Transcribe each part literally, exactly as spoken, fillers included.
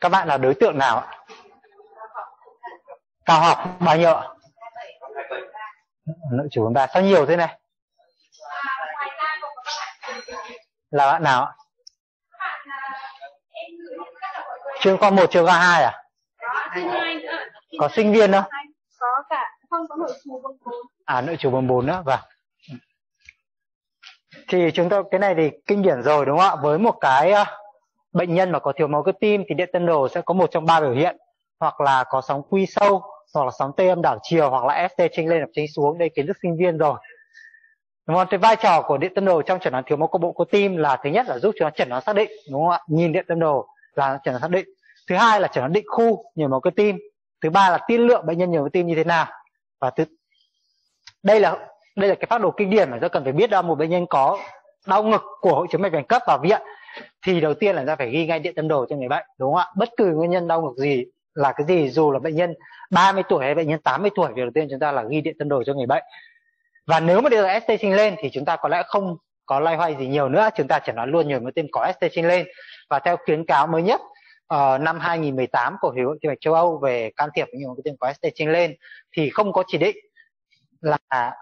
Các bạn là đối tượng nào ạ? Cao học bao nhiêu ạ? Nội trú ba. Sao nhiều thế này? Là bạn nào ạ? Trường khoa một, trường khoa hai à? Có sinh viên không? Có cả, không có nội trú bậc bốn. À, nội trú bậc bốn nữa, vâng. Thì chúng ta cái này thì kinh điển rồi đúng không ạ? Với một cái uh, bệnh nhân mà có thiếu máu cơ tim thì điện tâm đồ sẽ có một trong ba biểu hiện, hoặc là có sóng quy sâu, hoặc là sóng T âm đảo chiều, hoặc là ét tê chênh lên hoặc chênh xuống. Đây kiến thức sinh viên rồi. Đúng không? Cái vai trò của điện tâm đồ trong chẩn đoán thiếu máu cục bộ cơ tim là thứ nhất là giúp cho nó chẩn đoán xác định, đúng không ạ? Nhìn điện tâm đồ là chẩn đoán xác định. Thứ hai là chẩn đoán định khu nhồi máu cơ tim. Thứ ba là tiên lượng bệnh nhân nhồi máu cơ tim như thế nào. Và thứ đây là đây là cái phác đồ kinh điển mà ta cần phải biết là một bệnh nhân có đau ngực của hội chứng mạch vành cấp vào viện thì đầu tiên là ta phải ghi ngay điện tâm đồ cho người bệnh, đúng không ạ? Bất cứ nguyên nhân đau ngực gì là cái gì, dù là bệnh nhân ba mươi tuổi hay bệnh nhân tám mươi tuổi, việc đầu tiên chúng ta là ghi điện tâm đồ cho người bệnh. Và nếu mà đưa ét tê chênh lên thì chúng ta có lẽ không có loay hoay gì nhiều nữa, chúng ta chẩn đoán luôn nhồi máu tim có ét tê chênh lên. Và theo khuyến cáo mới nhất uh, năm hai nghìn mười tám của Hiệp hội Tim mạch châu Âu về can thiệp nhồi máu tim có ét tê chênh lên thì không có chỉ định là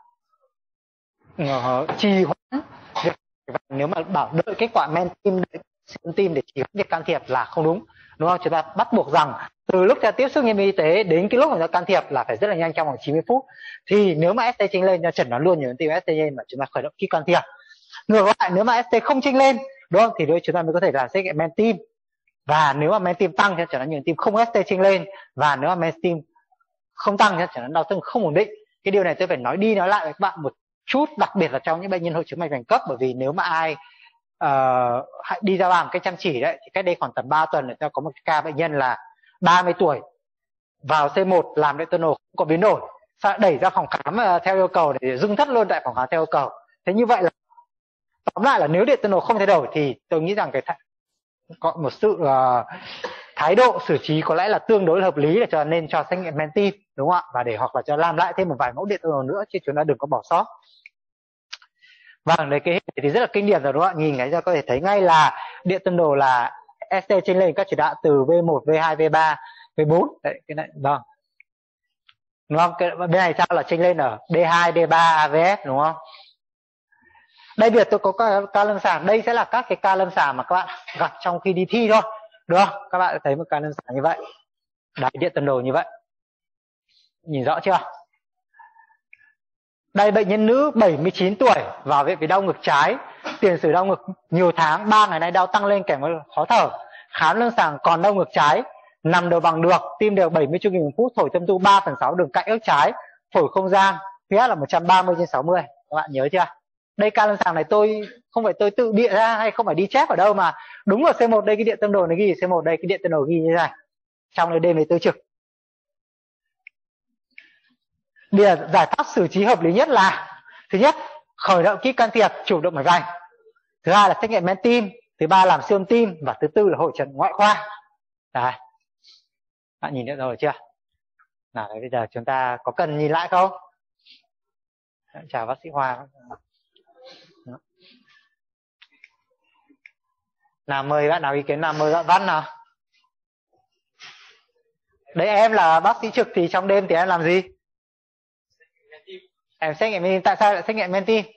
uh, trì hoãn việc, nếu mà bảo đợi kết quả men tim siêu tim để trì hoãn việc can thiệp là không đúng, đúng không? Chúng ta bắt buộc rằng từ lúc ta tiếp xúc nhân viên y tế đến cái lúc mà ta can thiệp là phải rất là nhanh, trong vòng chín mươi phút. Thì nếu mà ét tê chênh lên, ta chẩn đoán luôn nhồi máu tim ét tê lên mà chúng ta khởi động khi can thiệp. Ngược lại, nếu mà ét tê không chênh lên, đúng không, thì đôi chúng ta mới có thể làm xét nghiệm men tim. Và nếu mà men tim tăng thì chẩn đoán nhồi máu tim không ét tê chênh lên, và nếu mà men tim không tăng thì chẩn đoán đau thương không ổn định. Cái điều này tôi phải nói đi nói lại với các bạn một chút, đặc biệt là trong những bệnh nhân hội chứng mạch vành cấp, bởi vì nếu mà ai uh, đi ra làm cái chăm chỉ đấy, thì cách đây khoảng tầm ba tuần là ta có một ca bệnh nhân là ba mươi tuổi vào xê một làm điện tâm đồ không có biến đổi, sao đẩy ra phòng khám uh, theo yêu cầu để dưng thất luôn tại phòng khám theo yêu cầu. Thế như vậy là tóm lại là nếu điện tâm đồ không thay đổi thì tôi nghĩ rằng cái th- có một sự uh, thái độ xử trí có lẽ là tương đối là hợp lý, để cho nên cho xét nghiệm men tim, đúng không ạ? Và để hoặc là cho làm lại thêm một vài mẫu điện tâm đồ nữa, chứ chúng ta đừng có bỏ sót. Vâng, đấy, cái hình này thì rất là kinh điển rồi, đúng không ạ? Nhìn cái ra có thể thấy ngay là điện tâm đồ là ét tê chênh lên các chỉ đạo từ vê một, vê hai, vê ba, vê bốn. Đấy, cái này, vâng. Đúng không? Cái, bên này sao là chênh lên ở đê hai, đê ba, a vê ép, đúng không? Đây bây giờ tôi có ca, ca lâm sàng, đây sẽ là các cái ca lâm sàng mà các bạn gặp trong khi đi thi thôi, đúng không? Các bạn thấy một ca lâm sàng như vậy. Đấy, điện tâm đồ như vậy. Nhìn rõ chưa? Đây, bệnh nhân nữ bảy mươi chín tuổi vào viện vì đau ngực trái, tiền sử đau ngực nhiều tháng, ba ngày nay đau tăng lên kèm với khó thở. Khám lâm sàng còn đau ngực trái, nằm đầu bằng được, tim đều bảy mươi chu kỳ một phút, thổi tâm tu ba phần sáu đường cạnh ức trái, phổi không gian, huyết áp là một trăm ba mươi trên sáu mươi. Các bạn nhớ chưa? Đây ca lâm sàng này tôi không phải tôi tự bịa ra hay không phải đi chép ở đâu, mà đúng ở xê một đây cái điện tâm đồ này ghi xê một đây, cái điện tâm đồ ghi như thế này. Trong cái đêm này tôi trực. Bây giờ giải pháp xử trí hợp lý nhất là thứ nhất, khởi động kíp can thiệp chủ động mạch vành. Thứ hai là xét nghiệm men tim. Thứ ba làm siêu âm tim. Và thứ tư là hội trần ngoại khoa. Đấy. Bạn nhìn được rồi chưa? Nào, đấy, bây giờ chúng ta có cần nhìn lại không? Chào bác sĩ Hoa. Nào, mời bạn nào ý kiến nào, mời bạn Văn nào. Đấy, em là bác sĩ trực thì trong đêm thì em làm gì? Em xét nghiệm men tim. Tại sao lại xét nghiệm men tim?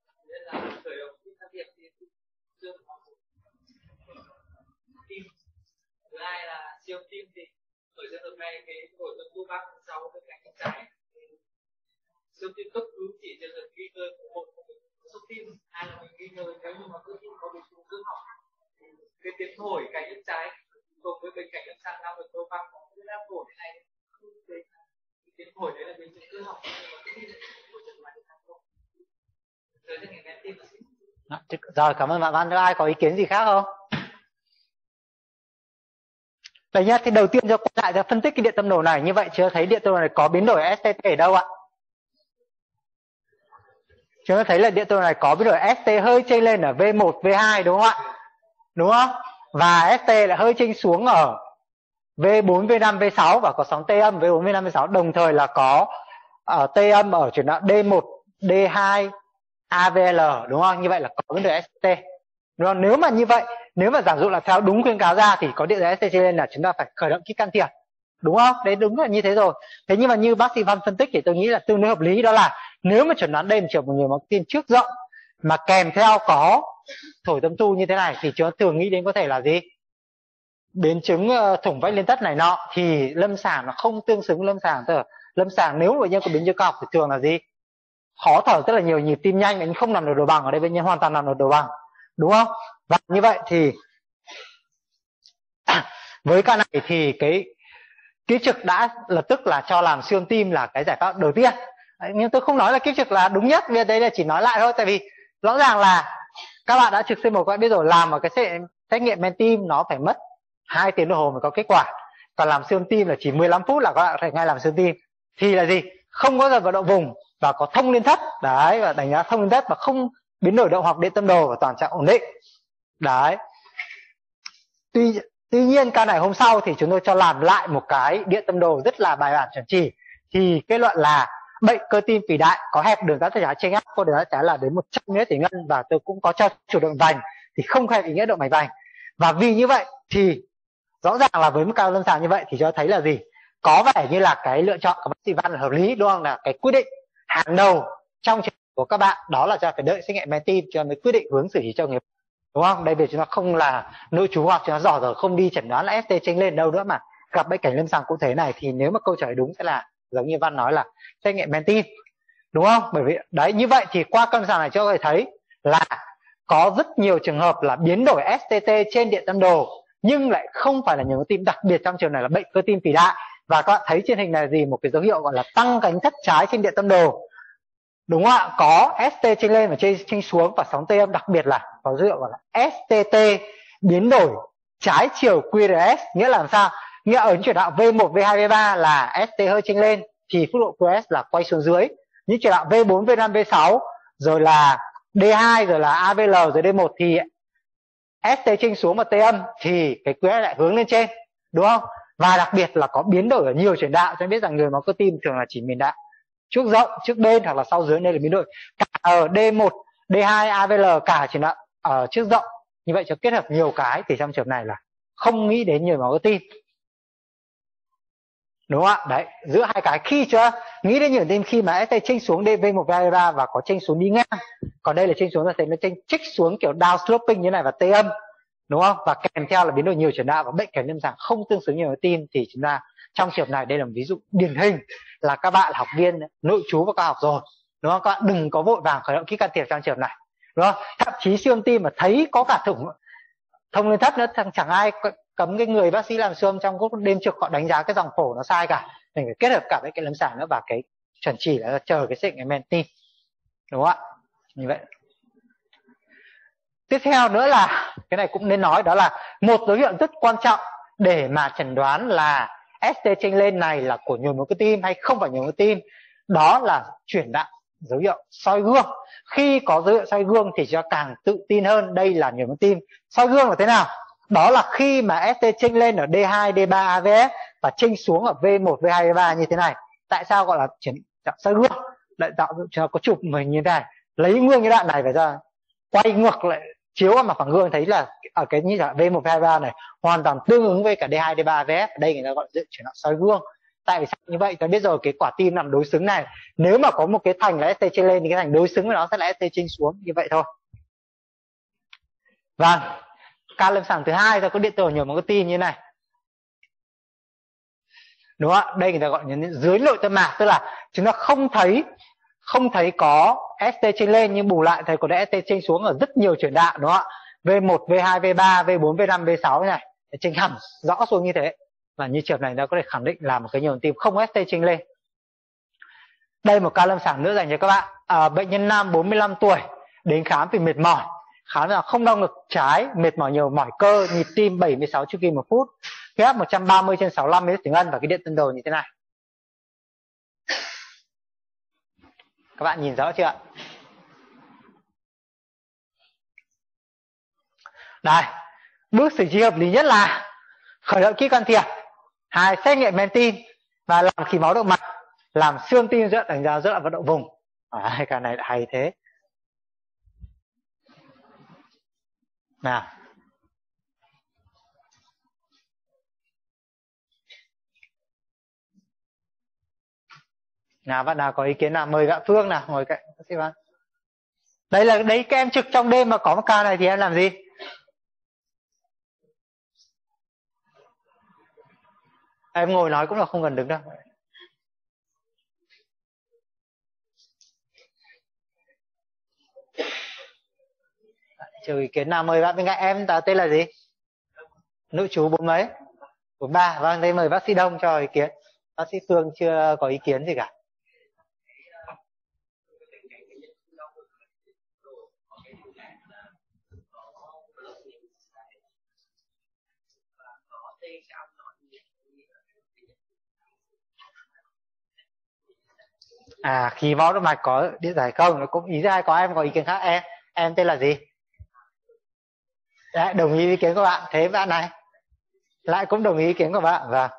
Thứ hai là siêu tim thì ở giai đoạn này cái phổi tâm tu ba phần sáu bên cạnh trái, siêu tim cấp cứu chỉ trường hợp nghi ngờ một sốc tim, hai là mình nghi ngờ nếu như mà cơ tim có bị trùng cơ học, cái tiếng thổi cạnh ức trái cùng với bên cạnh ức sang năm được tô băng có huyết áp phổi này, cái tiếng thổi đấy là biến chứng cơ học, nhưng mà cái tim của trường ngoài không không. Rồi thì ngày tim Rồi, cảm ơn bạn Văn. Ai có ý kiến gì khác không? Đấy nhá, thì đầu tiên cho quay lại ra phân tích cái điện tâm đồ này. Như vậy chưa thấy điện tâm đồ này có biến đổi ét tê ở đâu ạ? Chúng ta thấy là điện tâm đồ này có biến đổi ét tê hơi chênh lên ở vê một, vê hai, đúng không ạ? Đúng không? Và ét tê lại hơi chênh xuống ở vê bốn, vê năm, vê sáu, và có sóng T âm vê bốn, vê năm, vê sáu. Đồng thời là có ở T âm ở chuyển đoạn đê một, đê hai, a vê lờ, đúng không? Như vậy là có biến đổi ét tê. Đúng không? Nếu mà như vậy, nếu mà giả dụ là theo đúng khuyến cáo ra thì có điện giải ét tê trên lên là chúng ta phải khởi động kit can thiệp, đúng không? Đấy, đúng là như thế rồi. Thế nhưng mà như bác sĩ Văn phân tích thì tôi nghĩ là tương đối hợp lý, đó là nếu mà chẩn đoán đây một trường một nhồi máu tim trước rộng mà kèm theo có thổi tâm thu như thế này thì chúng ta thường nghĩ đến có thể là gì? Biến chứng thủng vách liên tất này nọ, thì lâm sàng nó không tương xứng lâm sàng. Tức là lâm sàng nếu bệnh nhân có biến chứng cao học thì thường là gì? Khó thở rất là nhiều, nhịp tim nhanh, bệnh nhân không nằm được đồ bằng. Ở đây bệnh nhân hoàn toàn nằm được đồ bằng, đúng không? Và như vậy thì với ca này thì cái kiếp trực đã lập tức là cho làm siêu âm tim là cái giải pháp đầu tiên. Nhưng tôi không nói là kiếp trực là đúng nhất, vì đây là chỉ nói lại thôi. Tại vì rõ ràng là các bạn đã trực xê một, các bạn biết rồi, làm một cái xét, xét nghiệm men tim nó phải mất hai tiếng đồng hồ mới có kết quả. Còn làm siêu âm tim là chỉ mười lăm phút là các bạn có thể ngay làm siêu âm tim. Thì là gì? Không có giờ vận động vùng và có thông liên thất. Đấy, và đánh giá thông liên thất và không biến đổi động hoặc điện tâm đồ và toàn trạng ổn định. Đấy. Tuy Tuy nhiên ca này hôm sau thì chúng tôi cho làm lại một cái điện tâm đồ rất là bài bản chuẩn chỉ, thì kết luận là bệnh cơ tim phì đại có hẹp đường giáp tay trái trên áp, có đường giáp trái là đến một trăm mi li mét thủy ngân, và tôi cũng có cho chủ động vành thì không hẹp ý nghĩa động mạch vành. Và vì như vậy thì rõ ràng là với một ca lâm sàng như vậy thì cho thấy là gì? Có vẻ như là cái lựa chọn của bác sĩ Văn là hợp lý, đúng không? Là cái quyết định hàng đầu trong trường của các bạn đó là cho phải đợi xét nghiệm men tim cho mới quyết định hướng xử trí cho người, đúng không? Đây vì chúng ta không là nội trú hoặc chúng ta giỏi rồi không đi chẩn đoán là ét tê chênh lên đâu nữa, mà gặp bệnh cảnh lâm sàng cụ thể này thì nếu mà câu trả lời đúng sẽ là giống như Văn nói là xét nghiệm men tim, đúng không? Bởi vì đấy, như vậy thì qua lâm sàng này cho người thấy là có rất nhiều trường hợp là biến đổi ét tê tê trên điện tâm đồ nhưng lại không phải là nhồi máu tim, đặc biệt trong trường này là bệnh cơ tim phì đại. Và các bạn thấy trên hình này là gì? Một cái dấu hiệu gọi là tăng cánh thất trái trên điện tâm đồ, đúng không ạ? Có ét tê chênh lên và chênh xuống và sóng tê âm, đặc biệt là có dấu hiệu gọi là ét tê tê biến đổi trái chiều quy rờ ét. Nghĩa là làm sao? Nghĩa ở chuyển đạo vê một, vê hai, vê ba là ét tê hơi chênh lên thì phúc độ quy rờ ét là quay xuống dưới. Những chuyển đạo vê bốn, vê năm, vê sáu rồi là đê hai rồi là a vê lờ rồi đê một thì ét tê chênh xuống và tê âm thì cái quy rờ ét lại hướng lên trên, đúng không? Và đặc biệt là có biến đổi ở nhiều chuyển đạo. Cho nên biết rằng người máu cơ tim thường là chỉ miền đạo trước rộng, trước bên hoặc là sau dưới, đây là biến đổi cả ở đê một, đê hai, a vê lờ cả chuyển đạo ở trước rộng. Như vậy cho kết hợp nhiều cái thì trong trường này là không nghĩ đến nhồi máu cơ tim, đúng không ạ? Đấy, giữa hai cái khi chưa nghĩ đến nhồi tim khi mà ét tê chênh xuống đê vê một, vê ba và có chênh xuống đi ngang, còn đây là chênh xuống là thấy nó chênh trích xuống kiểu downsloping như này và tê âm, đúng không? Và kèm theo là biến đổi nhiều chuyển đạo và bệnh cảnh lâm sàng không tương xứng nhồi máu tim thì chúng ta trong trường này đây là một ví dụ điển hình là các bạn là học viên nội trú và cao học rồi, đúng không? Các bạn đừng có vội vàng khởi động kit can thiệp trong trường này, đúng không? Thậm chí siêu âm tim mà thấy có cả thủng thông liên thất nữa, chẳng ai cấm cái người bác sĩ làm siêu âm trong lúc đêm trực họ đánh giá cái dòng phổ nó sai cả. Mình phải kết hợp cả với cái lâm sàng nữa và cái chuẩn chỉ là chờ cái xét nghiệm men tim, đúng không ạ? Như vậy tiếp theo nữa là cái này cũng nên nói, đó là một dấu hiệu rất quan trọng để mà chẩn đoán là ét tê chênh lên này là của nhồi máu cơ tim hay không phải nhồi máu tim, đó là chuyển đạo dấu hiệu soi gương. Khi có dấu hiệu soi gương thì cho càng tự tin hơn đây là nhồi máu tim. Soi gương là thế nào? Đó là khi mà ét tê chênh lên ở đê hai, đê ba, a vê ép và chênh xuống ở vê một, vê hai, vê ba như thế này. Tại sao gọi là chuyển đạo soi gương? Lại tạo cho có chụp mình như thế này, lấy nguyên cái đoạn này về ra quay ngược lại chiếu vào mặt phẳng gương thấy là ở cái như là vê một, vê hai, vê ba này hoàn toàn tương ứng với cả đê hai, đê ba, a vê ép. Đây người ta gọi là chuyển đạo soi gương. Tại vì sao như vậy? Ta biết rồi, cái quả tim nằm đối xứng này, nếu mà có một cái thành là ét tê chênh lên thì cái thành đối xứng với nó sẽ là ét tê chênh xuống, như vậy thôi. Vâng, ca lâm sàng thứ hai ta có điện tử nhồi máu cơ tim như này, đúng không ạ? Đây người ta gọi là dưới nội tâm mạc, tức là chúng ta không thấy không thấy có ét tê chênh lên nhưng bù lại thấy có ét tê chênh xuống ở rất nhiều chuyển đạo, đúng không ạ? vê một, vê hai, vê ba, vê bốn, vê năm, vê sáu này chênh hẳn rõ xuống như thế. Và như trường này ta có thể khẳng định là một cái nhồi tim không ét tê chênh lên. Đây một ca lâm sàng nữa dành cho các bạn. À, bệnh nhân nam bốn mươi lăm tuổi đến khám vì mệt mỏi, khám là không đau ngực trái, mệt mỏi nhiều, mỏi cơ, nhịp tim bảy mươi sáu chu kỳ một phút, huyết áp một trăm ba mươi trên sáu mươi lăm mi li thủy ngân và cái điện tâm đồ như thế này. Các bạn nhìn rõ chưa ạ? Đây, bước xử trí hợp lý nhất là khởi động kit can thiệp, hai xét nghiệm men tim và làm khí máu động mạch, làm siêu âm tim rất đánh giá rất là vận động vùng. À, cái này lại hay thế. Nào. Nào bạn nào có ý kiến nào mời bạn Phương nào ngồi cạnh bác sĩ Văn. Đây là đấy các em trực trong đêm mà có một ca này thì em làm gì? Em ngồi nói cũng là không cần đứng đâu. Trừ ý kiến nào mời bạn bên cạnh em. Ta tên là gì? Nội trú bốn mấy? Bốn ba. Vâng, đây mời bác sĩ Đông cho ý kiến. Bác sĩ Phương chưa có ý kiến gì cả. À, khí máu động mạch có điện giải không? Nó cũng ý ra có em có ý kiến khác. Em em tên là gì? Đấy, đồng ý ý kiến của bạn. Thế bạn này lại cũng đồng ý ý kiến của bạn. Vâng.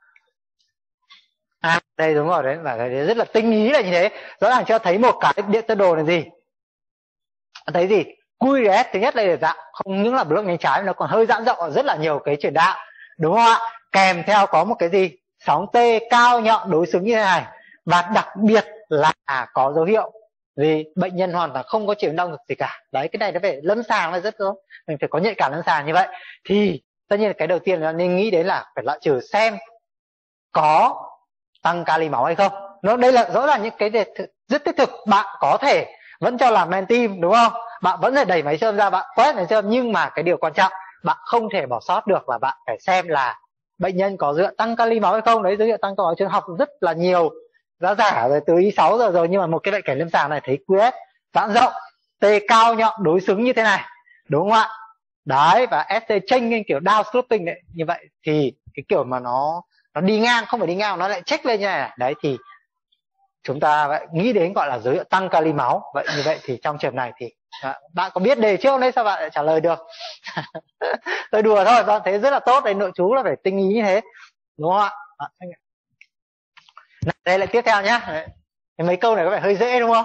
À đây đúng rồi đấy, và cái đấy rất là tinh ý là như thế. Rõ ràng cho thấy một cái điện tơ đồ là gì? Thấy gì? quy rờ ét thứ nhất là để dạng không những là block nhánh trái, nó còn hơi giãn rộng ở rất là nhiều cái chuyển đạo, đúng không ạ? Kèm theo có một cái gì? Sóng T cao nhọn đối xứng như thế này, và đặc biệt là có dấu hiệu vì bệnh nhân hoàn toàn không có chịu đau ngực gì cả. Đấy, cái này nó phải lâm sàng là rất tốt, mình phải có nhạy cảm lâm sàng như vậy. Thì tất nhiên là cái đầu tiên là nên nghĩ đến là phải loại trừ xem có tăng kali máu hay không. Nó đây là rõ ràng những cái rất thiết thực. Bạn có thể vẫn cho làm men tim, đúng không? Bạn vẫn phải đẩy máy siêu âm ra, bạn quét máy siêu âm, nhưng mà cái điều quan trọng bạn không thể bỏ sót được là bạn phải xem là bệnh nhân có dấu hiệu tăng kali máu hay không. Đấy, dấu hiệu tăng kali máu trường học rất là nhiều giá giả rồi, từ y sáu giờ rồi, nhưng mà một cái bệnh cảnh lâm sàng này thấy quy ét giãn rộng, T cao nhọn đối xứng như thế này, đúng không ạ? Đấy, và ét tê chênh lên kiểu down sloping đấy, như vậy thì cái kiểu mà nó nó đi ngang, không phải đi ngang, nó lại check lên như này. Đấy thì chúng ta vậy nghĩ đến gọi là dấu hiệu tăng kali máu. Vậy như vậy thì trong trường này thì à, bạn có biết đề trước không đấy, sao bạn lại trả lời được? Tôi đùa thôi, bạn thấy rất là tốt đấy, nội chú là phải tinh ý như thế, đúng không ạ? À, đây lại tiếp theo nhá. Đấy. Mấy câu này có vẻ hơi dễ đúng không?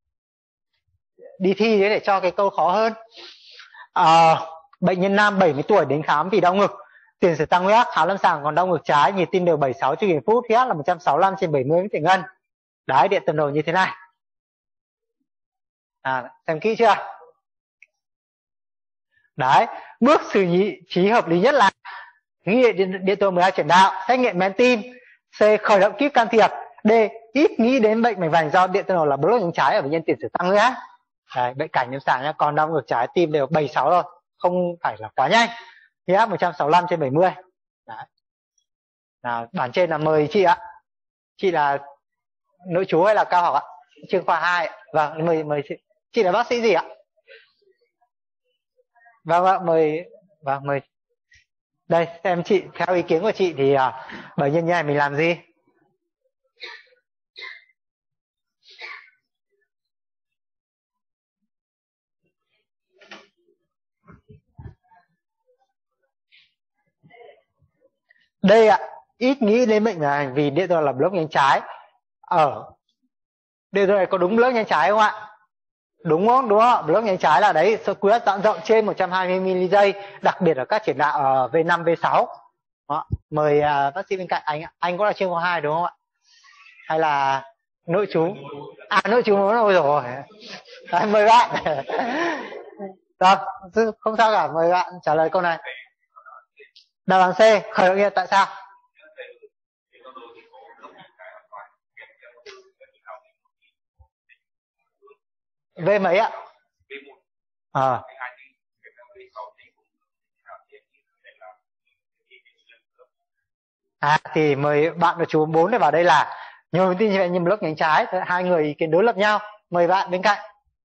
Đi thi đấy để cho cái câu khó hơn. À, bệnh nhân nam bảy mươi tuổi đến khám vì đau ngực, tiền sử tăng huyết áp, khám lâm sàng còn đau ngực trái, nhịp tim đều bảy mươi sáu trên một phút, huyết áp là một trăm sáu mươi lăm trên bảy mươi mg ngân. Đấy, điện tuần đồ như thế này. À, xem kỹ chưa? Đấy, bước xử trí hợp lý nhất là ghi điện, điện tuần mười hai chuyển đạo, xét nghiệm men tim, C khởi động kíp can thiệp, D ít nghĩ đến bệnh mạch vành do điện tuần đồ là block nhánh trái ở bệnh nhân tiền sử tăng huyết áp. Đấy, bệnh cảnh lâm sàng nhá, còn đau ngực trái, tim đều bảy mươi sáu rồi, không phải là quá nhanh, huyết áp một trăm sáu mươi lăm trên bảy mươi. Đấy. Nào, bản trên là mời chị ạ. Chị là nội trú hay là cao học ạ? Chuyên khoa hai. Vâng, mời mời chị. Chị là bác sĩ gì ạ? Vâng ạ, mời vâng mời. Đây, xem chị, theo ý kiến của chị thì uh, bệnh nhân như này mình làm gì? Đây ạ, ít nghĩ đến bệnh này vì điện tôi là block nhánh trái. Ở điện tôi này có đúng block nhánh trái không ạ? Đúng không? Đúng không? Block nhánh trái là đấy, số quy ét giãn rộng trên một trăm hai mươi mi-li-giây, đặc biệt là các chuyển đạo ở vê năm, vê sáu. Đó. Mời uh, bác sĩ bên cạnh anh, anh có là chuyên khoa hai đúng không ạ? Hay là nội trú? À, nội trú rồi rồi. Đấy, mời bạn. Rồi, không sao cả, mời bạn trả lời câu này. Đáp án C, khởi động nhiệt tại sao? V mấy ạ? À. À thì mời bạn và chú bốn để vào đây là nhiều thông tin như vậy, nhưng block nhánh trái, hai người ý kiến đối lập nhau. Mời bạn bên cạnh.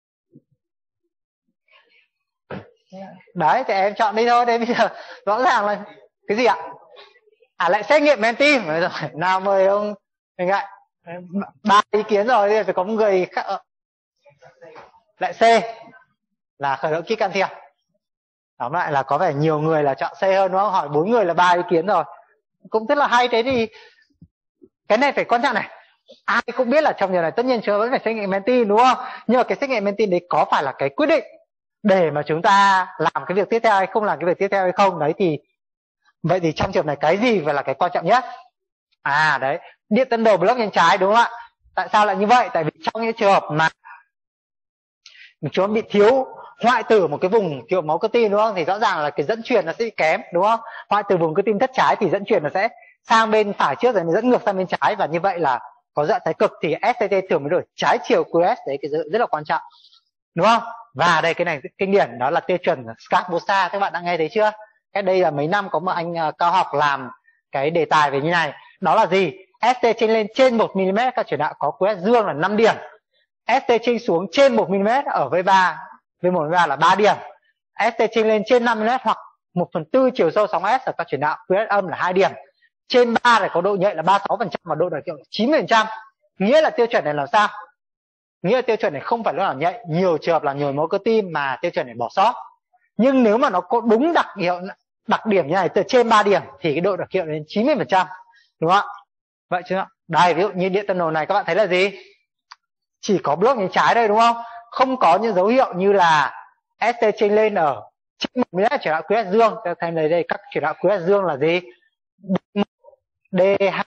Đấy thì em chọn đi thôi. Đây bây giờ rõ ràng là cái gì ạ? À lại xét nghiệm men tim rồi. Nào mời ông bên cạnh. Ba ý kiến rồi thì phải có một người khác. Lại C là khởi động kíp can thiệp. Tóm lại là có vẻ nhiều người là chọn C hơn đúng không? Hỏi bốn người là ba ý kiến rồi. Cũng rất là hay. Thế thì cái này phải quan trọng này. Ai cũng biết là trong điều này tất nhiên chúng ta vẫn phải xét nghiệm men tim đúng không? Nhưng mà cái xét nghiệm men tim đấy có phải là cái quyết định để mà chúng ta làm cái việc tiếp theo hay không làm cái việc tiếp theo hay không đấy. Thì vậy thì trong trường này cái gì phải là cái quan trọng nhất? À đấy, điện tân đồ block nhánh trái, đúng không ạ? Tại sao lại như vậy? Tại vì trong những trường hợp mà chúng bị thiếu hoại tử một cái vùng kiểu máu cơ tim, đúng không, thì rõ ràng là cái dẫn truyền nó sẽ bị kém, đúng không? Hoại tử vùng cơ tim thất trái thì dẫn truyền nó sẽ sang bên phải trước rồi mới dẫn ngược sang bên trái, và như vậy là có dạng thái cực thì ét tê tê thường mới đổi trái chiều quy ét. Đấy, cái rất là quan trọng, đúng không? Và đây cái này kinh điển, đó là tiêu chuẩn Scarbosa, các bạn đã nghe thấy chưa? Cái đây là mấy năm có một anh uh, cao học làm cái đề tài về như này. Đó là gì? ét tê chênh lên trên một mi li mét các chuyển đạo có quy ét dương là năm điểm. ét tê chênh xuống trên một mi li mét ở vê ba, vê một, vê ba là ba điểm. ét tê chênh lên trên năm mi li mét hoặc một phần tư chiều sâu sóng S ở các chuyển đạo quy ét âm là hai điểm. Trên ba này có độ nhạy là ba mươi sáu phần trăm và độ đặc hiệu chín mươi phần trăm. Nghĩa là tiêu chuẩn này là sao? Nghĩa là tiêu chuẩn này không phải lúc nào nhạy, nhiều trường hợp là nhồi máu cơ tim mà tiêu chuẩn này bỏ sót. Nhưng nếu mà nó có đúng đặc hiệu đặc điểm như này, từ trên ba điểm thì cái độ đặc hiệu đến chín mươi phần trăm, đúng không ạ? Vậy chứ đây, ví dụ như điện tân đồ này các bạn thấy là gì? Chỉ có block nhánh trái đây, đúng không? Không có những dấu hiệu như là ét tê chênh lên ở trên một mi li mét chuyển đạo quy ét dương. Các thầy thấy đây, các chuyển đạo quy ét dương là gì? đê hai,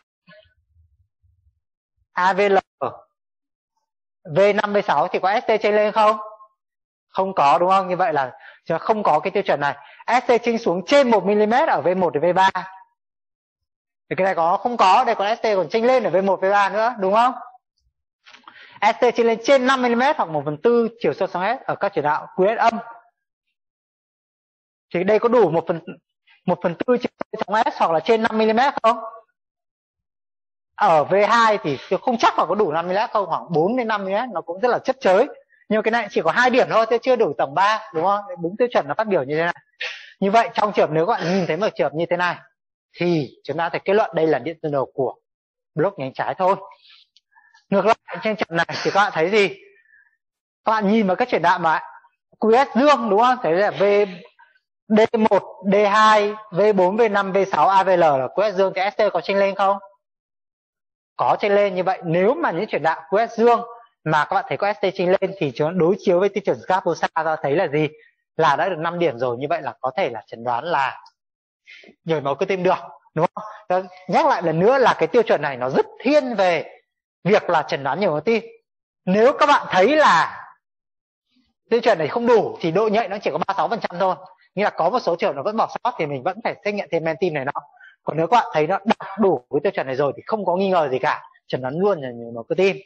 a vê lờ, vê năm, vê sáu thì có ét tê chênh lên không? Không có, đúng không? Như vậy là không có cái tiêu chuẩn này. ét tê chênh xuống trên một mi li mét ở vê một đến vê ba. Thì cái này có không có, đây còn ét tê còn chênh lên ở vê một, vê ba nữa, đúng không? ét tê chênh lên trên năm mi li mét hoặc một phần tư chiều sâu sóng S ở các chuyển đạo quy ét âm. Thì đây có đủ một phần một phần tư chiều sâu sóng S hoặc là trên năm mi li mét không? Ở vê hai thì không chắc là có đủ năm mi li mét không, khoảng bốn đến năm mi li mét, nó cũng rất là chất chới. Nhưng cái này chỉ có hai điểm thôi, thế chưa đủ tầng ba, đúng không? Đúng tiêu chuẩn nó phát biểu như thế này. Như vậy trong trường hợp nếu các bạn nhìn thấy một trường hợp như thế này thì chúng ta thể kết luận đây là điện tân đồ của block nhánh trái thôi. Ngược lại trên trường này thì các bạn thấy gì? Các bạn nhìn vào các chuyển đạo mà quy ét dương, đúng không? Thấy là V đê một, đê hai, vê bốn, vê năm, vê sáu, a vê lờ là quy ét dương thì ét tê có chênh lên không? Có chênh lên. Như vậy nếu mà những chuyển đạo quy ét dương mà các bạn thấy có ét tê chênh lên thì chúng đối chiếu với tiêu chuẩn Scarbosa ra thấy là gì? Là đã được năm điểm rồi. Như vậy là có thể là chẩn đoán là nhồi máu cơ tim được, đúng không? Nhắc lại lần nữa là cái tiêu chuẩn này nó rất thiên về việc là chẩn đoán nhồi máu tim. Nếu các bạn thấy là tiêu chuẩn này không đủ thì độ nhạy nó chỉ có ba mươi sáu phần trăm thôi. Nghĩa là có một số trường nó vẫn bỏ sót thì mình vẫn phải xét nghiệm thêm men tim này nọ. Còn nếu các bạn thấy nó đạt đủ với tiêu chuẩn này rồi thì không có nghi ngờ gì cả, chẩn đoán luôn là nhồi máu cơ tim.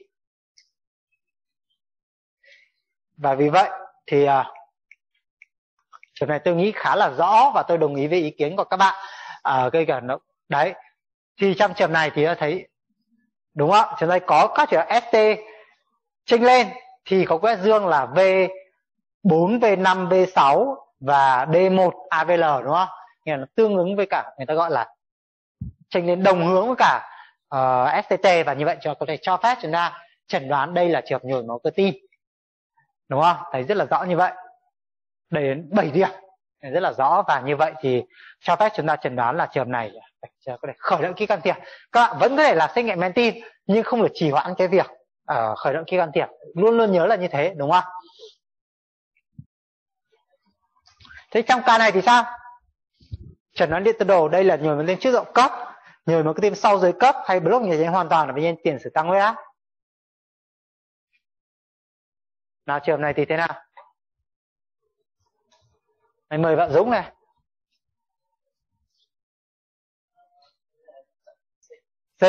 Và vì vậy thì uh, trường này tôi nghĩ khá là rõ và tôi đồng ý với ý kiến của các bạn. Uh, cái cả nó đấy. Thì trong trường này thì thấy đúng không? Trường này có các trường ét tê chênh lên thì có quét dương là vê bốn, vê năm, vê sáu và đê một a vê lờ, đúng không? Nghĩa là nó tương ứng với cả, người ta gọi là chênh lên đồng hướng với cả uh, ét tê tê, và như vậy cho có thể cho phép chúng ta chẩn đoán đây là trường hợp nhồi máu cơ tim, đúng không? Thấy rất là rõ như vậy, đến bảy điểm rất là rõ, và như vậy thì cho phép chúng ta chẩn đoán là trường hợp này có thể khởi động kỹ can thiệp. Các bạn vẫn có thể là xét nghiệm men tim nhưng không được trì hoãn cái việc uh, khởi động kỹ can thiệp, luôn luôn nhớ là như thế, đúng không? Thế trong ca này thì sao? Chẩn đoán điện tân đồ đây là nhồi máu tim trước rộng cấp, nhồi máu cơ tim sau dưới cấp, hay block nhồi máu hoàn toàn là bệnh nhân tiền sử tăng huyết áp. Nào trường này thì thế nào? Này, mời bạn Dũng này. C.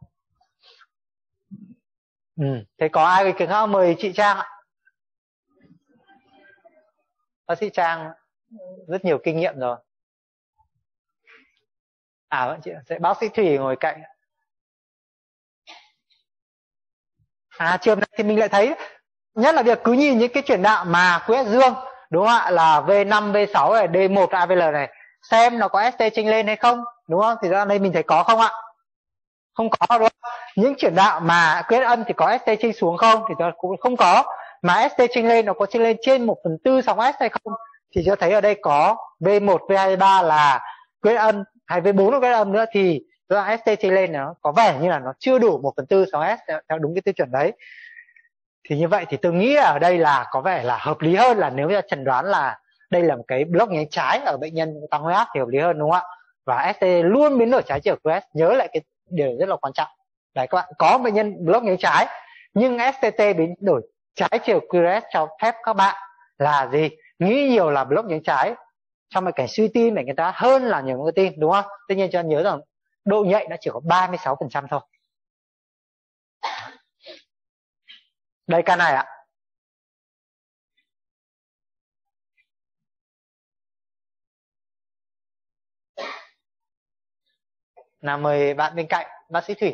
Ừ. Thế có ai ý kiến khác? Mời chị Trang ạ. Bác sĩ Trang rất nhiều kinh nghiệm rồi. À vẫn chị sẽ bác sĩ Thủy ngồi cạnh. À trường này thì mình lại thấy nhất là việc cứ nhìn những cái chuyển đạo mà quy ét dương, đúng không ạ, là vê năm, vê sáu này, đê một a vê lờ này, xem nó có ét tê chênh lên hay không, đúng không? Thì ra đây mình thấy có không ạ? Không có, đúng không? Những chuyển đạo mà quy ét âm thì có ét tê chênh xuống không? Thì nó cũng không có. Mà ét tê chênh lên nó có chênh lên trên một phần tư sóng S hay không? Thì cho thấy ở đây có vê một, vê hai, vê ba là quy ét âm, hay vê bốn là quy ét âm nữa, thì ét tê chênh lên nó có vẻ như là nó chưa đủ một phần tư sóng S theo đúng cái tiêu chuẩn đấy. Thì như vậy thì tôi nghĩ ở đây là có vẻ là hợp lý hơn là nếu như chẩn đoán là đây là một cái block nhánh trái ở bệnh nhân tăng huyết áp thì hợp lý hơn, đúng không ạ? Và ét tê luôn biến đổi trái chiều quy rờ ét, nhớ lại cái điều rất là quan trọng. Đấy các bạn, có bệnh nhân block nhánh trái nhưng ét tê tê biến đổi trái chiều quy rờ ét cho phép các bạn là gì? Nghĩ nhiều là block nhánh trái trong bệnh cảnh suy tim bệnh người ta hơn là nhồi máu cơ tim, đúng không? Tuy nhiên cho nhớ rằng độ nhạy nó chỉ có ba mươi sáu phần trăm thôi. Đây ca này ạ. Nào mời bạn bên cạnh, bác sĩ Thủy.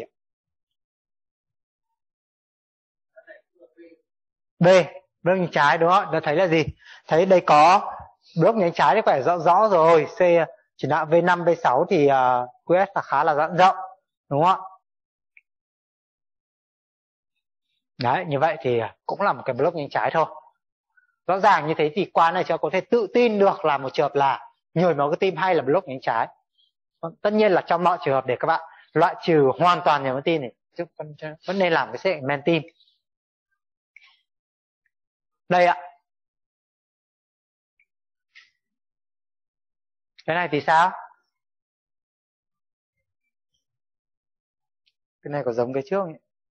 B, block nhánh trái đúng không? Nó thấy là gì? Thấy đây có block nhánh trái thì phải rõ rõ rồi. C chỉ đạo V năm, V sáu thì uh, quy rờ ét là khá là giãn rộng, đúng không ạ? Đấy, như vậy thì cũng là một cái block nhánh trái thôi. Rõ ràng như thế thì qua này cho có thể tự tin được là một trường hợp là nhồi máu cơ tim hay là block nhánh trái. Tất nhiên là trong mọi trường hợp để các bạn loại trừ hoàn toàn nhồi máu tim thì vẫn nên làm cái xét nghiệm men tim. Đây ạ. Cái này thì sao? Cái này có giống cái trước không?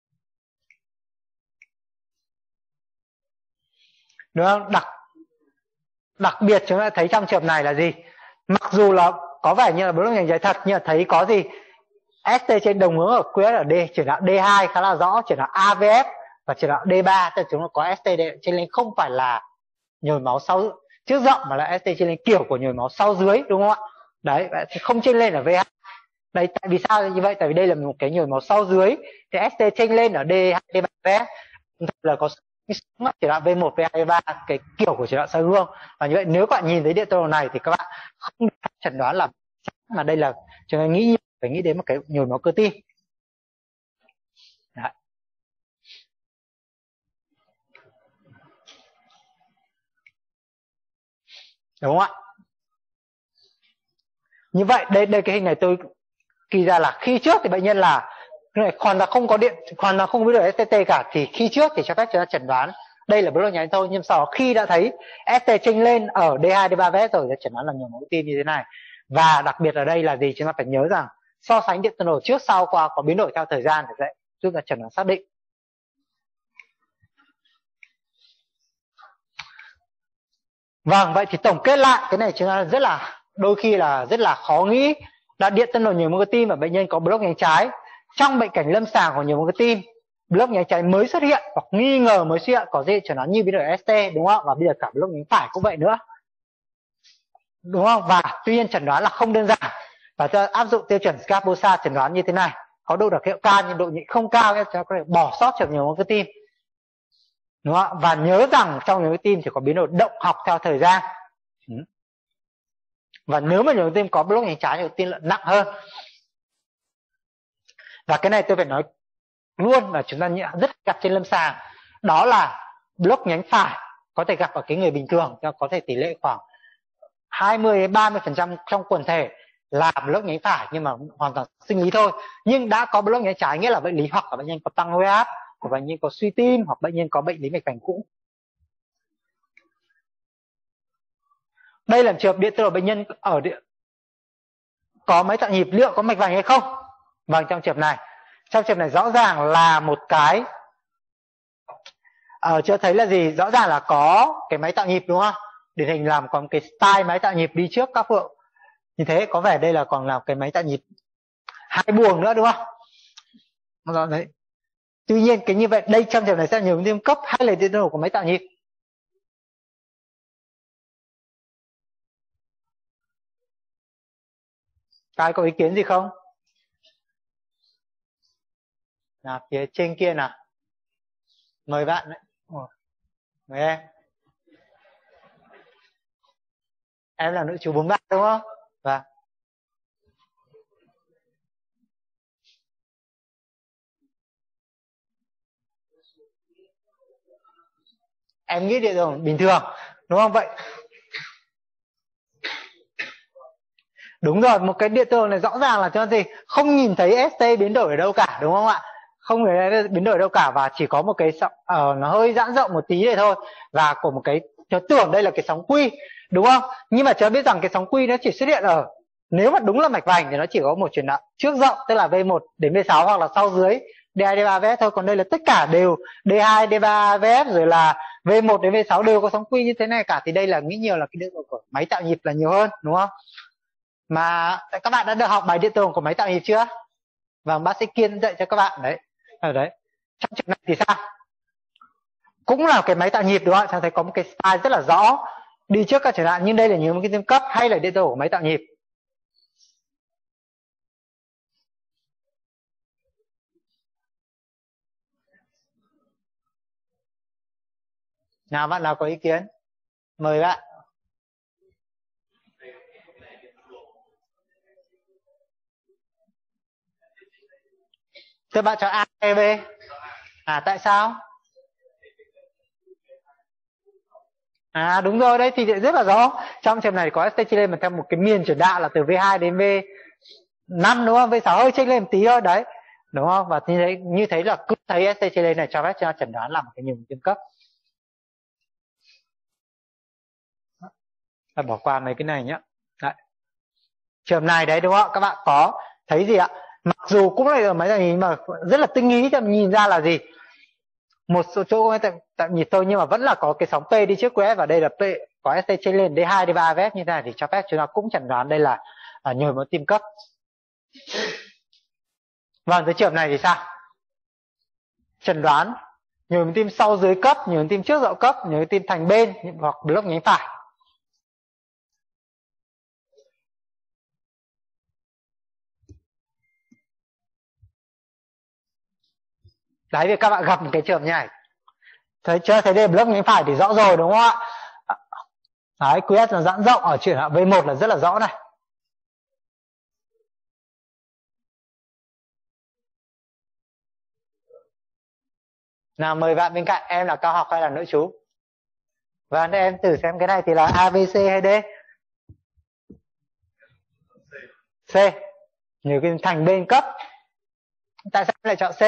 Đúng không? Đặc đặc biệt chúng ta thấy trong trường hợp này là gì? Mặc dù là có vẻ như là block nhánh trái thật nhưng mà thấy có gì? ét tê trên đồng hướng ở quy rờ ét ở D, chuyển đạo D hai khá là rõ, chuyển đạo a vê ép và chuyển đạo D ba, tức là chúng ta có ét tê trên lên không phải là nhồi máu sau trước rộng mà là ét tê trên lên kiểu của nhồi máu sau dưới, đúng không ạ? Đấy, không trên lên ở vê hai. Đấy, tại vì sao như vậy? Tại vì đây là một cái nhồi máu sau dưới thì ét tê trên lên ở D hai, D ba, vê ép là có chỉ đạo V một, V hai, V ba cái kiểu của chỉ đạo soi gương. Và như vậy nếu các bạn nhìn thấy điện tô này thì các bạn không chẩn đoán là mà đây là chúng ta nghĩ phải nghĩ đến một cái nhồi máu cơ tim. Đấy. Đúng không ạ? Như vậy đây đây cái hình này tôi ghi ra là khi trước thì bệnh nhân là hoàn toàn không có điện, hoàn toàn không biết được ét tê tê cả, thì khi trước thì cho phép chúng ta chẩn đoán đây là block nhánh thôi, nhưng sau đó khi đã thấy ét tê chênh lên ở D hai, D ba, V ét rồi thì chẩn đoán là nhồi máu tim như thế này. Và đặc biệt ở đây là gì? Chúng ta phải nhớ rằng so sánh điện tuần trước sau qua có biến đổi theo thời gian để dạy giúp ta chẩn đoán xác định. Vâng, vậy thì tổng kết lại cái này chúng ta rất là đôi khi là rất là khó nghĩ là điện tân đồ nhồi máu cơ tim và bệnh nhân có block nhánh trái. Trong bệnh cảnh lâm sàng của nhồi máu cơ tim, block nhánh trái mới xuất hiện hoặc nghi ngờ mới xuất hiện có gì chẩn đoán như biến đổi ét tê, đúng không? Và bây giờ cả block nhánh phải cũng vậy nữa, đúng không? Và tuy nhiên chẩn đoán là không đơn giản và cho áp dụng tiêu chuẩn Scarposa chẩn đoán như thế này, có độ đặc hiệu cao nhưng độ nhạy không cao nên cho có thể bỏ sót trường nhồi máu cơ tim, đúng không? Và nhớ rằng trong nhồi máu cơ tim thì có biến đổi động học theo thời gian. Và nếu mà nhồi máu tim có block nhánh trái thì tiên lượng nặng hơn. Và cái này tôi phải nói luôn là chúng ta rất gặp trên lâm sàng, đó là block nhánh phải có thể gặp ở cái người bình thường, có thể tỷ lệ khoảng hai mươi đến ba mươi phần trăm trong quần thể là block nhánh phải nhưng mà hoàn toàn sinh lý thôi. Nhưng đã có block nhánh trái nghĩa là bệnh lý hoặc là bệnh nhân có tăng huyết áp, hoặc bệnh nhân có suy tim, hoặc bệnh nhân có bệnh lý mạch vành cũ. Đây là trường hợp điện tử bệnh nhân ở điện có máy tạo nhịp, liệu có mạch vành hay không? Vâng, trong trường hợp này, trong trường hợp này rõ ràng là một cái ở chưa thấy là gì, rõ ràng là có cái máy tạo nhịp, đúng không? Điển hình làm còn cái style máy tạo nhịp đi trước các phượng như thế, có vẻ đây là còn là cái máy tạo nhịp hai buồng nữa, đúng không? Đấy. Tuy nhiên cái như vậy đây trong trường hợp này sẽ là nhồi máu tim cấp hay là điện tử của máy tạo nhịp? Ai có ý kiến gì không? Nào, phía trên kia nào. Mời bạn đấy. Mời em. Em là nữ chú bốn ba đúng không? Vâng. Em nghĩ điện rồi bình thường, đúng không? Vậy đúng rồi, một cái điện tử này rõ ràng là cho gì không nhìn thấy ét tê biến đổi ở đâu cả, đúng không ạ? không hề biến đổi đâu cả, và chỉ có một cái sóng uh, nó hơi giãn rộng một tí này thôi, và của một cái cháu tưởng đây là cái sóng quy, đúng không? Nhưng mà cháu biết rằng cái sóng quy nó chỉ xuất hiện ở, nếu mà đúng là mạch vành thì nó chỉ có một chuyển đoạn trước rộng, tức là V một đến V sáu, hoặc là sau dưới D hai D ba V F thôi. Còn đây là tất cả đều D hai D ba V F rồi là V một đến V sáu đều có sóng quy như thế này cả, thì đây là nghĩ nhiều là cái điện tử của máy tạo nhịp là nhiều hơn, đúng không? Mà các bạn đã được học bài điện tử của máy tạo nhịp chưa? Vâng, bác sĩ Kiên dạy cho các bạn đấy. Ở đấy. Trong trường này thì sao? Cũng là cái máy tạo nhịp, đúng không? Cháu thấy có một cái style rất là rõ đi trước các chẳng hạn, nhưng đây là những cái tương cấp hay là điện tử của máy tạo nhịp? Nào bạn nào có ý kiến? Mời bạn. Thưa bạn cho A hay B? À tại sao? À đúng rồi, đấy thì rất là rõ. Trong trường này có S T chênh lên mà theo một cái miền chuyển đạo là từ V hai đến V năm, đúng không? V sáu hơi chênh lên một tí thôi đấy, đúng không? Và như thế, như thế là cứ thấy S T chênh lên này cho phép cho chẩn đoán là một cái nhồi tương cấp. Ta bỏ qua mấy cái này nhé. Đấy. Trường này đấy, đúng không? Các bạn có thấy gì ạ? Mặc dù cũng là ở máy tạo nhịp mà rất là tinh ý, thì nhìn ra là gì? Một số chỗ tạo nhịp thôi, nhưng mà vẫn là có cái sóng P đi trước của F, và đây là P có S T chênh lên D hai D ba V F như thế này, thì cho phép chúng ta cũng chẩn đoán đây là à, nhồi máu tim cấp. Vâng, tới trường này thì sao? Chẩn đoán nhồi máu tim sau dưới cấp, nhồi máu tim trước dậu cấp, nhồi máu tim thành bên hoặc block nhánh phải. Đấy, vì các bạn gặp một cái trường như này, thấy chưa? Thấy đây block nhánh phải thì rõ rồi, đúng không ạ? Đấy, Q S là giãn rộng, ở chuyển đoạn V một là rất là rõ này. Nào mời bạn bên cạnh, em là cao học hay là nội trú? Và em thử xem cái này thì là A, B, C hay D? C. Nhiều cái thành bên cấp. Tại sao lại chọn C?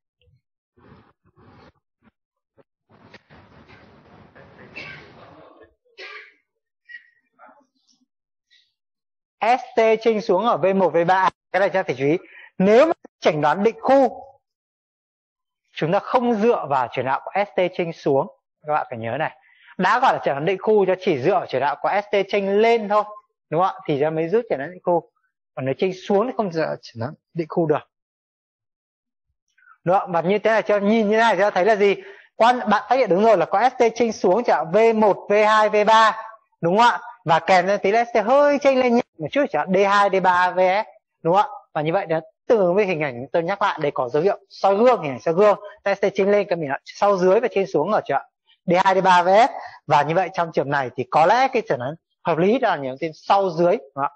S T chênh xuống ở V một, V ba. Cái này chúng ta phải chú ý. Nếu mà chẩn đoán định khu, chúng ta không dựa vào chuyển đạo của S T chênh xuống. Các bạn phải nhớ này. Đã gọi là chẩn đoán định khu, cho chỉ dựa vào chuyển đạo của S T chênh lên thôi, đúng không ạ? Thì ra mới rút chẩn đoán định khu. Còn nếu chênh xuống thì không dựa chẩn đoán định khu được. Đúng không? Và như thế này, cho nhìn như thế này cho thấy là gì? Quan bạn phát hiện đúng rồi là có S T chênh xuống chẳng V một, V hai, V ba, đúng không ạ? Và kèm theo tí là S T hơi chênh lên nhẹ một chút chẳng D hai, D ba, V F, đúng không ạ? Và như vậy là tương ứng với hình ảnh tôi nhắc lại, đây có dấu hiệu soi gương, hình ảnh soi gương, S T chênh lên cái mình sau dưới và trên xuống ở chỗ D hai, D ba, V F. Và như vậy trong trường này thì có lẽ cái chẩn đoán hợp lý là những tên sau dưới, đúng không ạ?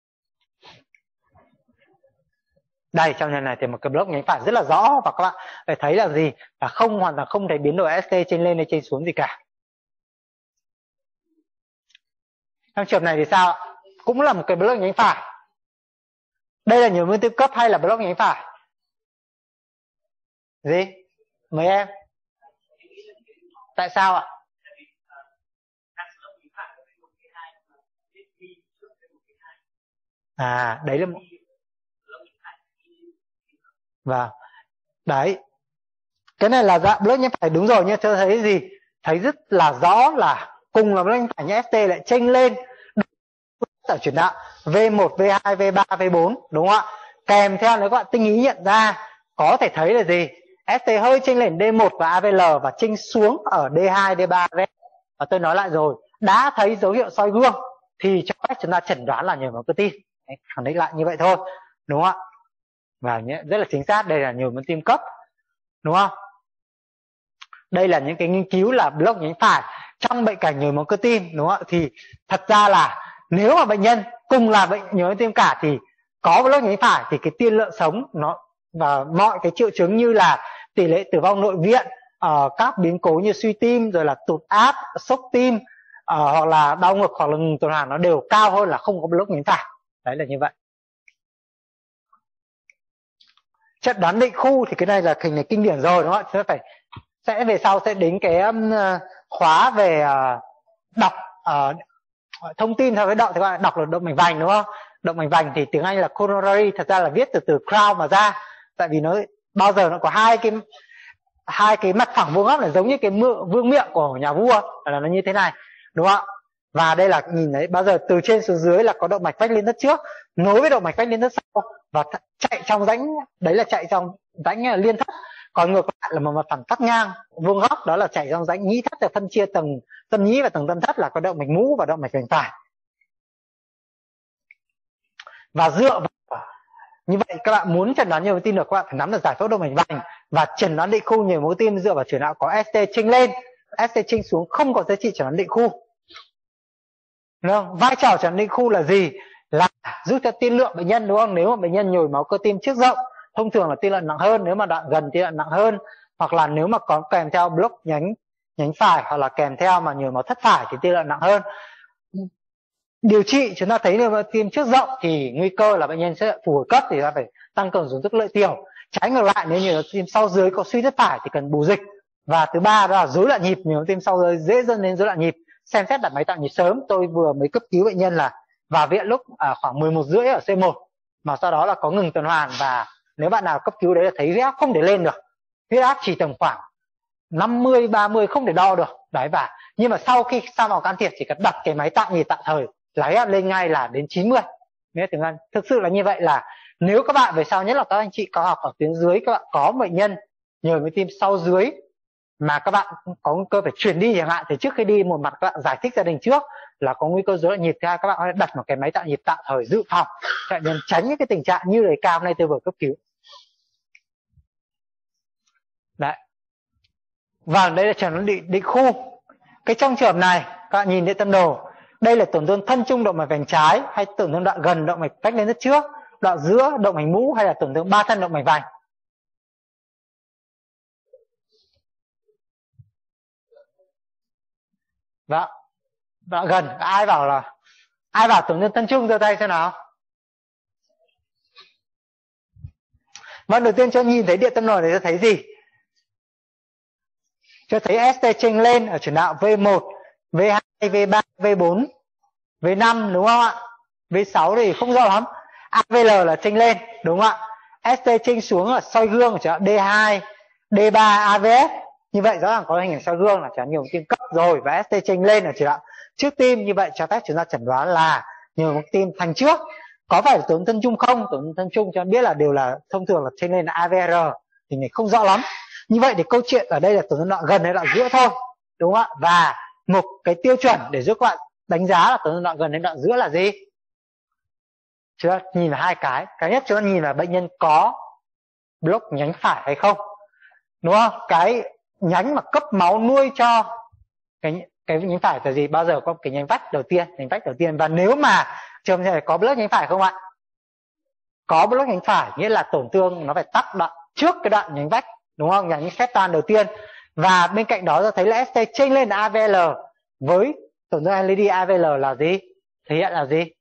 Đây, trong này này thì một cái block nhánh phải rất là rõ, và các bạn phải thấy là gì? Là không, hoàn toàn không thấy biến đổi S T trên lên hay trên xuống gì cả. Trong trường này thì sao? Cũng là một cái block nhánh phải. Đây là nhồi máu tim cấp hay là block nhánh phải? Gì? Mời em. Tại sao ạ? À, đấy là một... Vâng. Đấy. Cái này là dạng block nhánh phải đúng rồi, nhưng tôi thấy gì? Thấy rất là rõ là cùng là block nhánh phải nhưng S T lại chênh lên ở chuyển đạo V một, V hai, V ba, V bốn, đúng không ạ? Kèm theo nếu các bạn tinh ý nhận ra, có thể thấy là gì? S T hơi chênh lên D một và A V L và chênh xuống ở D hai, D ba, V F. Và tôi nói lại rồi, đã thấy dấu hiệu soi gương thì cho phép chúng ta chẩn đoán là nhồi máu cơ tim. Khẳng định lại như vậy thôi, đúng không ạ? Và rất là chính xác, đây là nhồi máu tim cấp, đúng không? Đây là những cái nghiên cứu là block nhánh phải trong bệnh cảnh nhồi máu cơ tim, đúng không ạ? Thì thật ra là nếu mà bệnh nhân cùng là bệnh nhồi máu tim cả thì có block nhánh phải thì cái tiên lượng sống nó và mọi cái triệu chứng như là tỷ lệ tử vong nội viện, uh, các biến cố như suy tim, rồi là tụt áp, sốc tim, uh, hoặc là đau ngực hoặc là ngừng tuần hoàn nó đều cao hơn là không có block nhánh phải. Đấy là như vậy. Chẩn đoán định khu thì cái này là hình này kinh điển rồi đúng không ạ? Chúng ta phải sẽ về sau sẽ đến cái um, khóa về uh, đọc uh, thông tin theo cái động thì gọi là đọc là động mạch vành đúng không? Động mạch vành thì tiếng Anh là coronary, thật ra là viết từ từ crown mà ra, tại vì nó bao giờ nó có hai cái hai cái mặt phẳng vuông góc là giống như cái vương miện của nhà vua, là nó như thế này đúng không ạ? Và đây là nhìn thấy bao giờ từ trên xuống dưới là có động mạch vách lên thất trước nối với động mạch vách lên thất sau và chạy trong rãnh, đấy là chạy trong rãnh liên thất. Còn ngược lại là một mặt phẳng cắt ngang vuông góc, đó là chạy trong rãnh nhĩ thất, để phân chia tầng tâm nhĩ và tầng tâm thất là có động mạch mũ và động mạch vành phải. Và dựa vào như vậy các bạn muốn chẩn đoán nhiều mối tim được, các bạn phải nắm được giải phẫu động mạch vành và chẩn đoán định khu nhiều mối tim dựa vào chuyển đạo có ét tê chênh lên, ét tê chênh xuống không có giá trị chẩn đoán định khu. Đúng không? Vai trò chẩn đoán định khu là gì? Là giúp cho tiên lượng bệnh nhân đúng không? Nếu mà bệnh nhân nhồi máu cơ tim trước rộng, thông thường là tiên lượng nặng hơn, nếu mà đoạn gần tiên lượng nặng hơn, hoặc là nếu mà có kèm theo block nhánh nhánh phải hoặc là kèm theo mà nhồi máu thất phải thì tiên lượng nặng hơn. Điều trị chúng ta thấy nếu mà tim trước rộng thì nguy cơ là bệnh nhân sẽ phù hồi cấp, thì ta phải tăng cường dùng thuốc lợi tiểu. Trái ngược lại, nếu như tim sau dưới có suy thất phải thì cần bù dịch. Và thứ ba đó là rối loạn nhịp, nếu tim sau dưới dễ dẫn đến rối loạn nhịp, xem xét đặt máy tạo nhịp sớm. Tôi vừa mới cấp cứu bệnh nhân là vào viện lúc à, khoảng mười một rưỡi ở xê một, mà sau đó là có ngừng tuần hoàn, và nếu bạn nào cấp cứu đấy là thấy huyết áp không thể lên được, huyết áp chỉ tầm khoảng năm mươi ba mươi không thể đo được đấy. Và nhưng mà sau khi sau vào can thiệp chỉ cần đặt cái máy tạo nhịp tạm thời là huyết áp lên ngay là đến chín mươi. Nếu từng ăn thực sự là như vậy, là nếu các bạn về sau, nhất là các anh chị có học ở tuyến dưới, các bạn có bệnh nhân nhồi với tim sau dưới mà các bạn có nguy cơ phải chuyển đi chẳng hạn, thì trước khi đi một mặt các bạn giải thích gia đình trước là có nguy cơ rối loạn nhịp, thứ hai các bạn có thể đặt một cái máy tạo nhịp tạm thời dự phòng cho bệnh nhân tránh những cái tình trạng như lời cao hôm nay tôi vừa cấp cứu. Đấy. Và đây là chẩn đoán định, định khu. Cái trong trường hợp này các bạn nhìn thấy tâm đồ, đây là tổn thương thân trung động mạch vành trái hay tổn thương đoạn gần động mạch vách lên thất trước, đoạn giữa động mạch mũ hay là tổn thương ba thân động mạch vành. Vâng, đoạn gần, ai bảo là ai bảo tổn thương thân trung giơ tay xem nào. Vâng, đầu tiên cho nhìn thấy điện tâm đồ này, cho thấy gì? Cho thấy ét tê chênh lên ở chuyển đạo vê một, vê hai, vê ba, vê bốn, vê năm đúng không ạ? vê sáu thì không rõ lắm. a vê lờ là chênh lên đúng không ạ? ét tê chênh xuống là soi gương ở chuyển đạo đê hai, đê ba, a vê ép. Như vậy rõ ràng có hình ảnh soi gương là chả nhiều tim cấp rồi, và ét tê chênh lên ở chuyển đạo trước tim, như vậy cho phép chúng ta chẩn đoán là nhiều tim thành trước. Có phải là tổn thương chung không? Tổn thương thân chung cho biết là đều là thông thường là chênh lên là a vê rờ thì mình không rõ lắm. Như vậy thì câu chuyện ở đây là tổn thương đoạn gần hay đoạn giữa thôi, đúng không ạ? Và một cái tiêu chuẩn để giúp các bạn đánh giá là tổn thương đoạn gần hay đoạn giữa là gì? Chúng ta nhìn vào hai cái. Cái nhất chúng ta nhìn là bệnh nhân có block nhánh phải hay không, đúng không? Cái nhánh mà cấp máu nuôi cho cái cái nhánh phải là gì? Bao giờ có cái nhánh vách đầu tiên, nhánh vách đầu tiên. Và nếu mà trường này có block nhánh phải không ạ? Có block nhánh phải nghĩa là tổn thương nó phải tắc đoạn trước cái đoạn nhánh vách, đúng không? Nhánh septan đầu tiên. Và bên cạnh đó ta thấy là ét tê chênh lên là a vê lờ với tổn thương led a vê lờ là gì? Thể hiện là gì?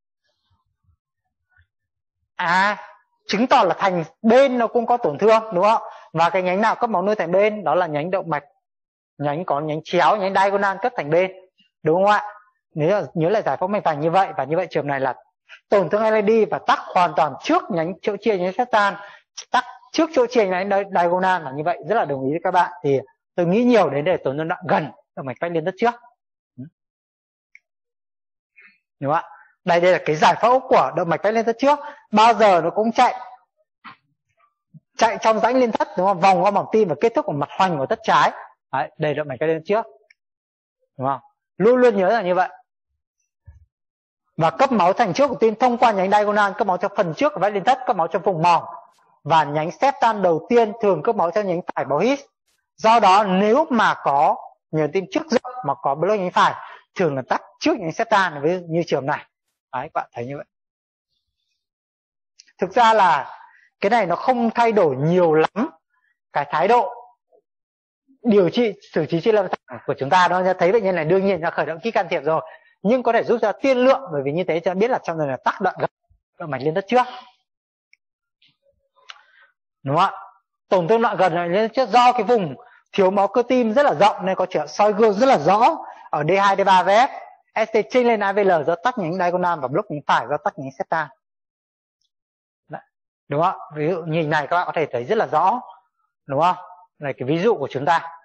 À, chứng tỏ là thành bên nó cũng có tổn thương, đúng không? Và cái nhánh nào cấp máu nuôi thành bên đó là nhánh động mạch, nhánh có nhánh chéo, nhánh diagonal cấp thành bên, đúng không ạ? Nếu là nhớ lại giải phẫu mạch vành như vậy, và như vậy trường này là tổn thương led và tắc hoàn toàn trước nhánh chỗ chia nhánh septan, tắc trước chỗ chia nhánh diagonal là như vậy, rất là đồng ý với các bạn. Thì tôi nghĩ nhiều đến để tổn thương đoạn gần động mạch vách lên thất trước, đúng không ạ? Đây đây là cái giải phẫu của động mạch vách lên thất trước, bao giờ nó cũng chạy chạy trong rãnh liên thất, đúng không? Vòng qua mỏng tim và kết thúc ở mặt hoành của thất trái. Đấy, đây động mạch vách lên trước, đúng không? Luôn luôn nhớ là như vậy. Và cấp máu thành trước của tim thông qua nhánh diagonal, cấp máu cho phần trước của vách liên thất, cấp máu cho vùng mỏng. Và nhánh septan đầu tiên thường cấp máu cho nhánh phải báo hít. Do đó nếu mà có nhồi tim trước rộng mà có block nhánh phải, thường là tắc trước nhánh septan, với như trường này. Đấy, các bạn thấy như vậy. Thực ra là cái này nó không thay đổi nhiều lắm cái thái độ điều trị xử trí trên lâm sàng của chúng ta. Nó thấy bệnh nhân này đương nhiên là khởi động kỹ can thiệp rồi, nhưng có thể giúp ra tiên lượng, bởi vì như thế cho biết là trong này là tắc đoạn gần động mạch liên thất trước. đúng không ạ? Tổn thương đoạn gần là do cái vùng thiếu máu cơ tim rất là rộng nên có chuyện soi gương rất là rõ ở đê hai, đê ba, vê ép. ét tê chênh lên a vê lờ do tắc nhánh diagonal và block nhánh phải do tắc nhánh septal. Đúng không? Ví dụ nhìn này các bạn có thể thấy rất là rõ, đúng không? Này cái ví dụ của chúng ta.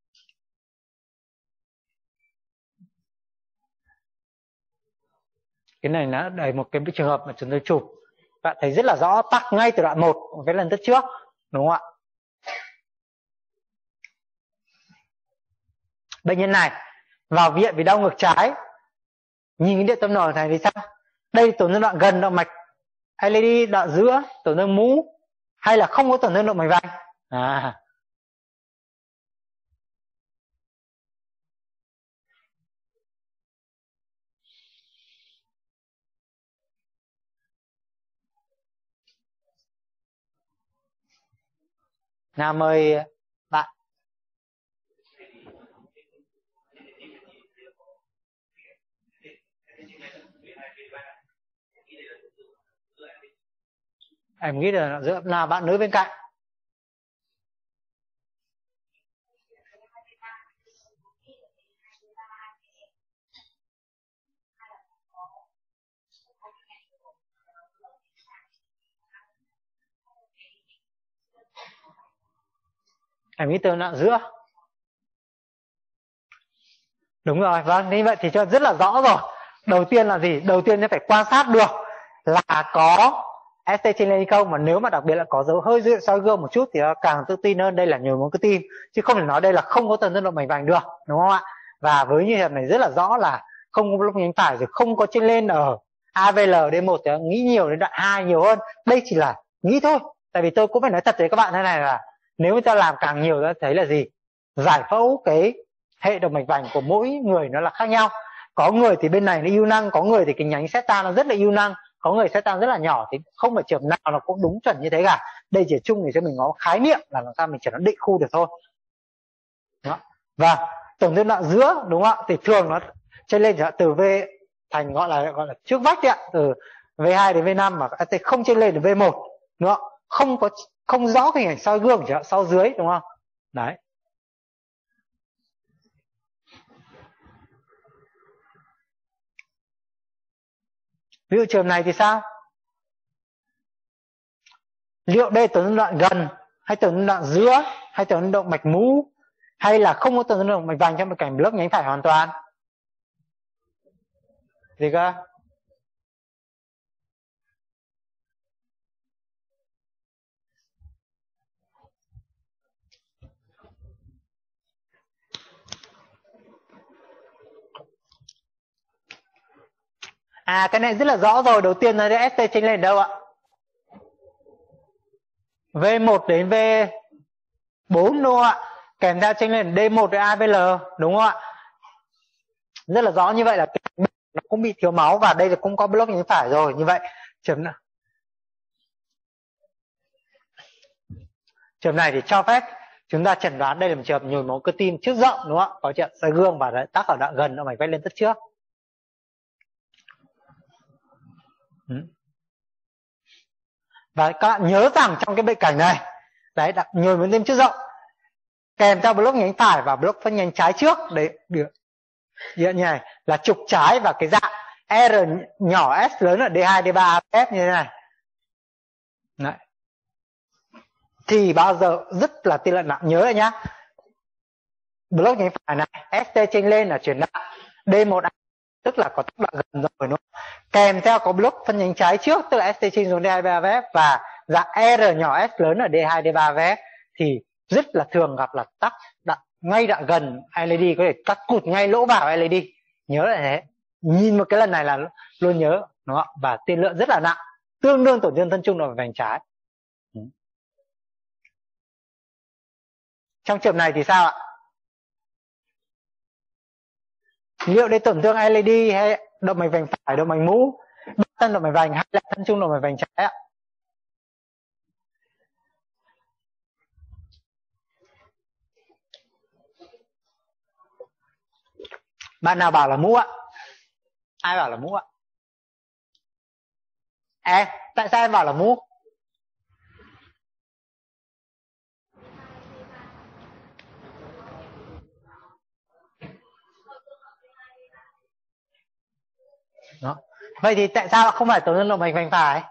Cái này nó đầy một cái trường hợp mà chúng tôi chụp, bạn thấy rất là rõ, tắc ngay từ đoạn một cái lần rất trước, đúng không ạ? Bệnh nhân này vào viện vì đau ngực trái, nhìn cái điện tâm nổi này thì sao? Đây tổn thương đoạn gần động mạch hay là đi đoạn giữa, tổn thương mũ, hay là không có tổn thương động mạch vành? À, nào mời bạn. Em nghĩ là giữa nào bạn nữ bên cạnh. Em nghĩ từ đoạn giữa. Đúng rồi, vâng, như vậy thì cho rất là rõ rồi. Đầu tiên là gì? Đầu tiên nó phải quan sát được là có ét tê trên lên hay không, mà nếu mà đặc biệt là có dấu hơi dựa soi gương một chút thì càng tự tin hơn đây là nhồi máu cơ tim, chứ không thể nói đây là không có tổn thương động mạch vành được, đúng không ạ? Và với như hiện này rất là rõ là không có block nhánh phải, rồi không có trên lên ở a vê lờ đê một thì nghĩ nhiều đến đoạn hai nhiều hơn. Đây chỉ là nghĩ thôi, tại vì tôi cũng phải nói thật với các bạn thế này là nếu chúng ta làm càng nhiều ta thấy là gì? Giải phẫu cái hệ động mạch vành của mỗi người nó là khác nhau. Có người thì bên này nó ưu năng, có người thì cái nhánh septal nó rất là ưu năng, có người septal rất là nhỏ, thì không phải trường nào nó cũng đúng chuẩn như thế cả. Đây chỉ chung để cho mình có khái niệm là làm sao mình chỉ nó định khu được thôi. Đó. Và tổn thương đoạn giữa, đúng không ạ? Thì thường nó trên lên từ V thành gọi là gọi là trước vách đấy ạ, từ vê hai đến vê năm, mà không trên lên đến vê một, đúng không? Không có không rõ cái hình ảnh soi gương chỉ sau dưới, đúng không? Đấy. Ví dụ trường này thì sao? Liệu đây tổn thương đoạn gần, hay tổn thương đoạn giữa, hay tổn thương động mạch mũ, hay là không có tổn thương động mạch vành trong một cảnh block nhánh phải hoàn toàn? Gì cơ? À, cái này rất là rõ rồi. Đầu tiên là ét tê chênh lên đâu ạ? vê một đến vê bốn, đúng không ạ? Kèm theo chênh lên đê một đến a vê lờ, đúng không ạ? Rất là rõ. Như vậy là nó cũng bị thiếu máu, và đây là cũng có block nhánh phải rồi. Như vậy trường nào trường này thì cho phép chúng ta chẩn đoán đây là một trường hợp nhồi máu cơ tim trước rộng, đúng không ạ? Có chuyện soi gương và tắc ở đoạn gần động mạch vách lên tất trước. Và các bạn nhớ rằng trong cái bệnh cảnh này, đấy, nhồi máu tim trước rộng kèm theo block nhánh phải và block phân nhánh trái trước, đấy như này là trục trái, và cái dạng R nhỏ S lớn ở đê hai, đê ba, F như thế này. Đấy. Thì bao giờ rất là tỷ lệ nặng, nhớ lại nhá. Block nhánh phải này, ét tê chênh lên là chuyển nặng, đê một tức là có tác đoạn gần rồi, đúng không? Kèm theo có block phân nhánh trái trước, tức là ét tê chênh xuống đê hai, đê ba, vê ép, và dạng R nhỏ S lớn ở đê hai, đê ba, vê ép, thì rất là thường gặp là tắc đoạn ngay đoạn gần lờ e đê, có thể cắt cụt ngay lỗ vào lờ e đê. Nhớ lại thế, nhìn một cái lần này là luôn nhớ, đúng không? Và tiên lượng rất là nặng, tương đương tổn thương thân trung động mạch vành trái. Trong trường này thì sao ạ? Liệu đây tổn thương lờ e đê hay động mạch vành phải, động mạch mũ, thân động mạch vành, hay là thân trung động mạch vành trái ạ? Bạn nào bảo là mũ ạ? Ai bảo là mũ ạ? À, tại sao em bảo là mũ? Đó. Vậy thì tại sao không phải tổn thương động mạch vành phải?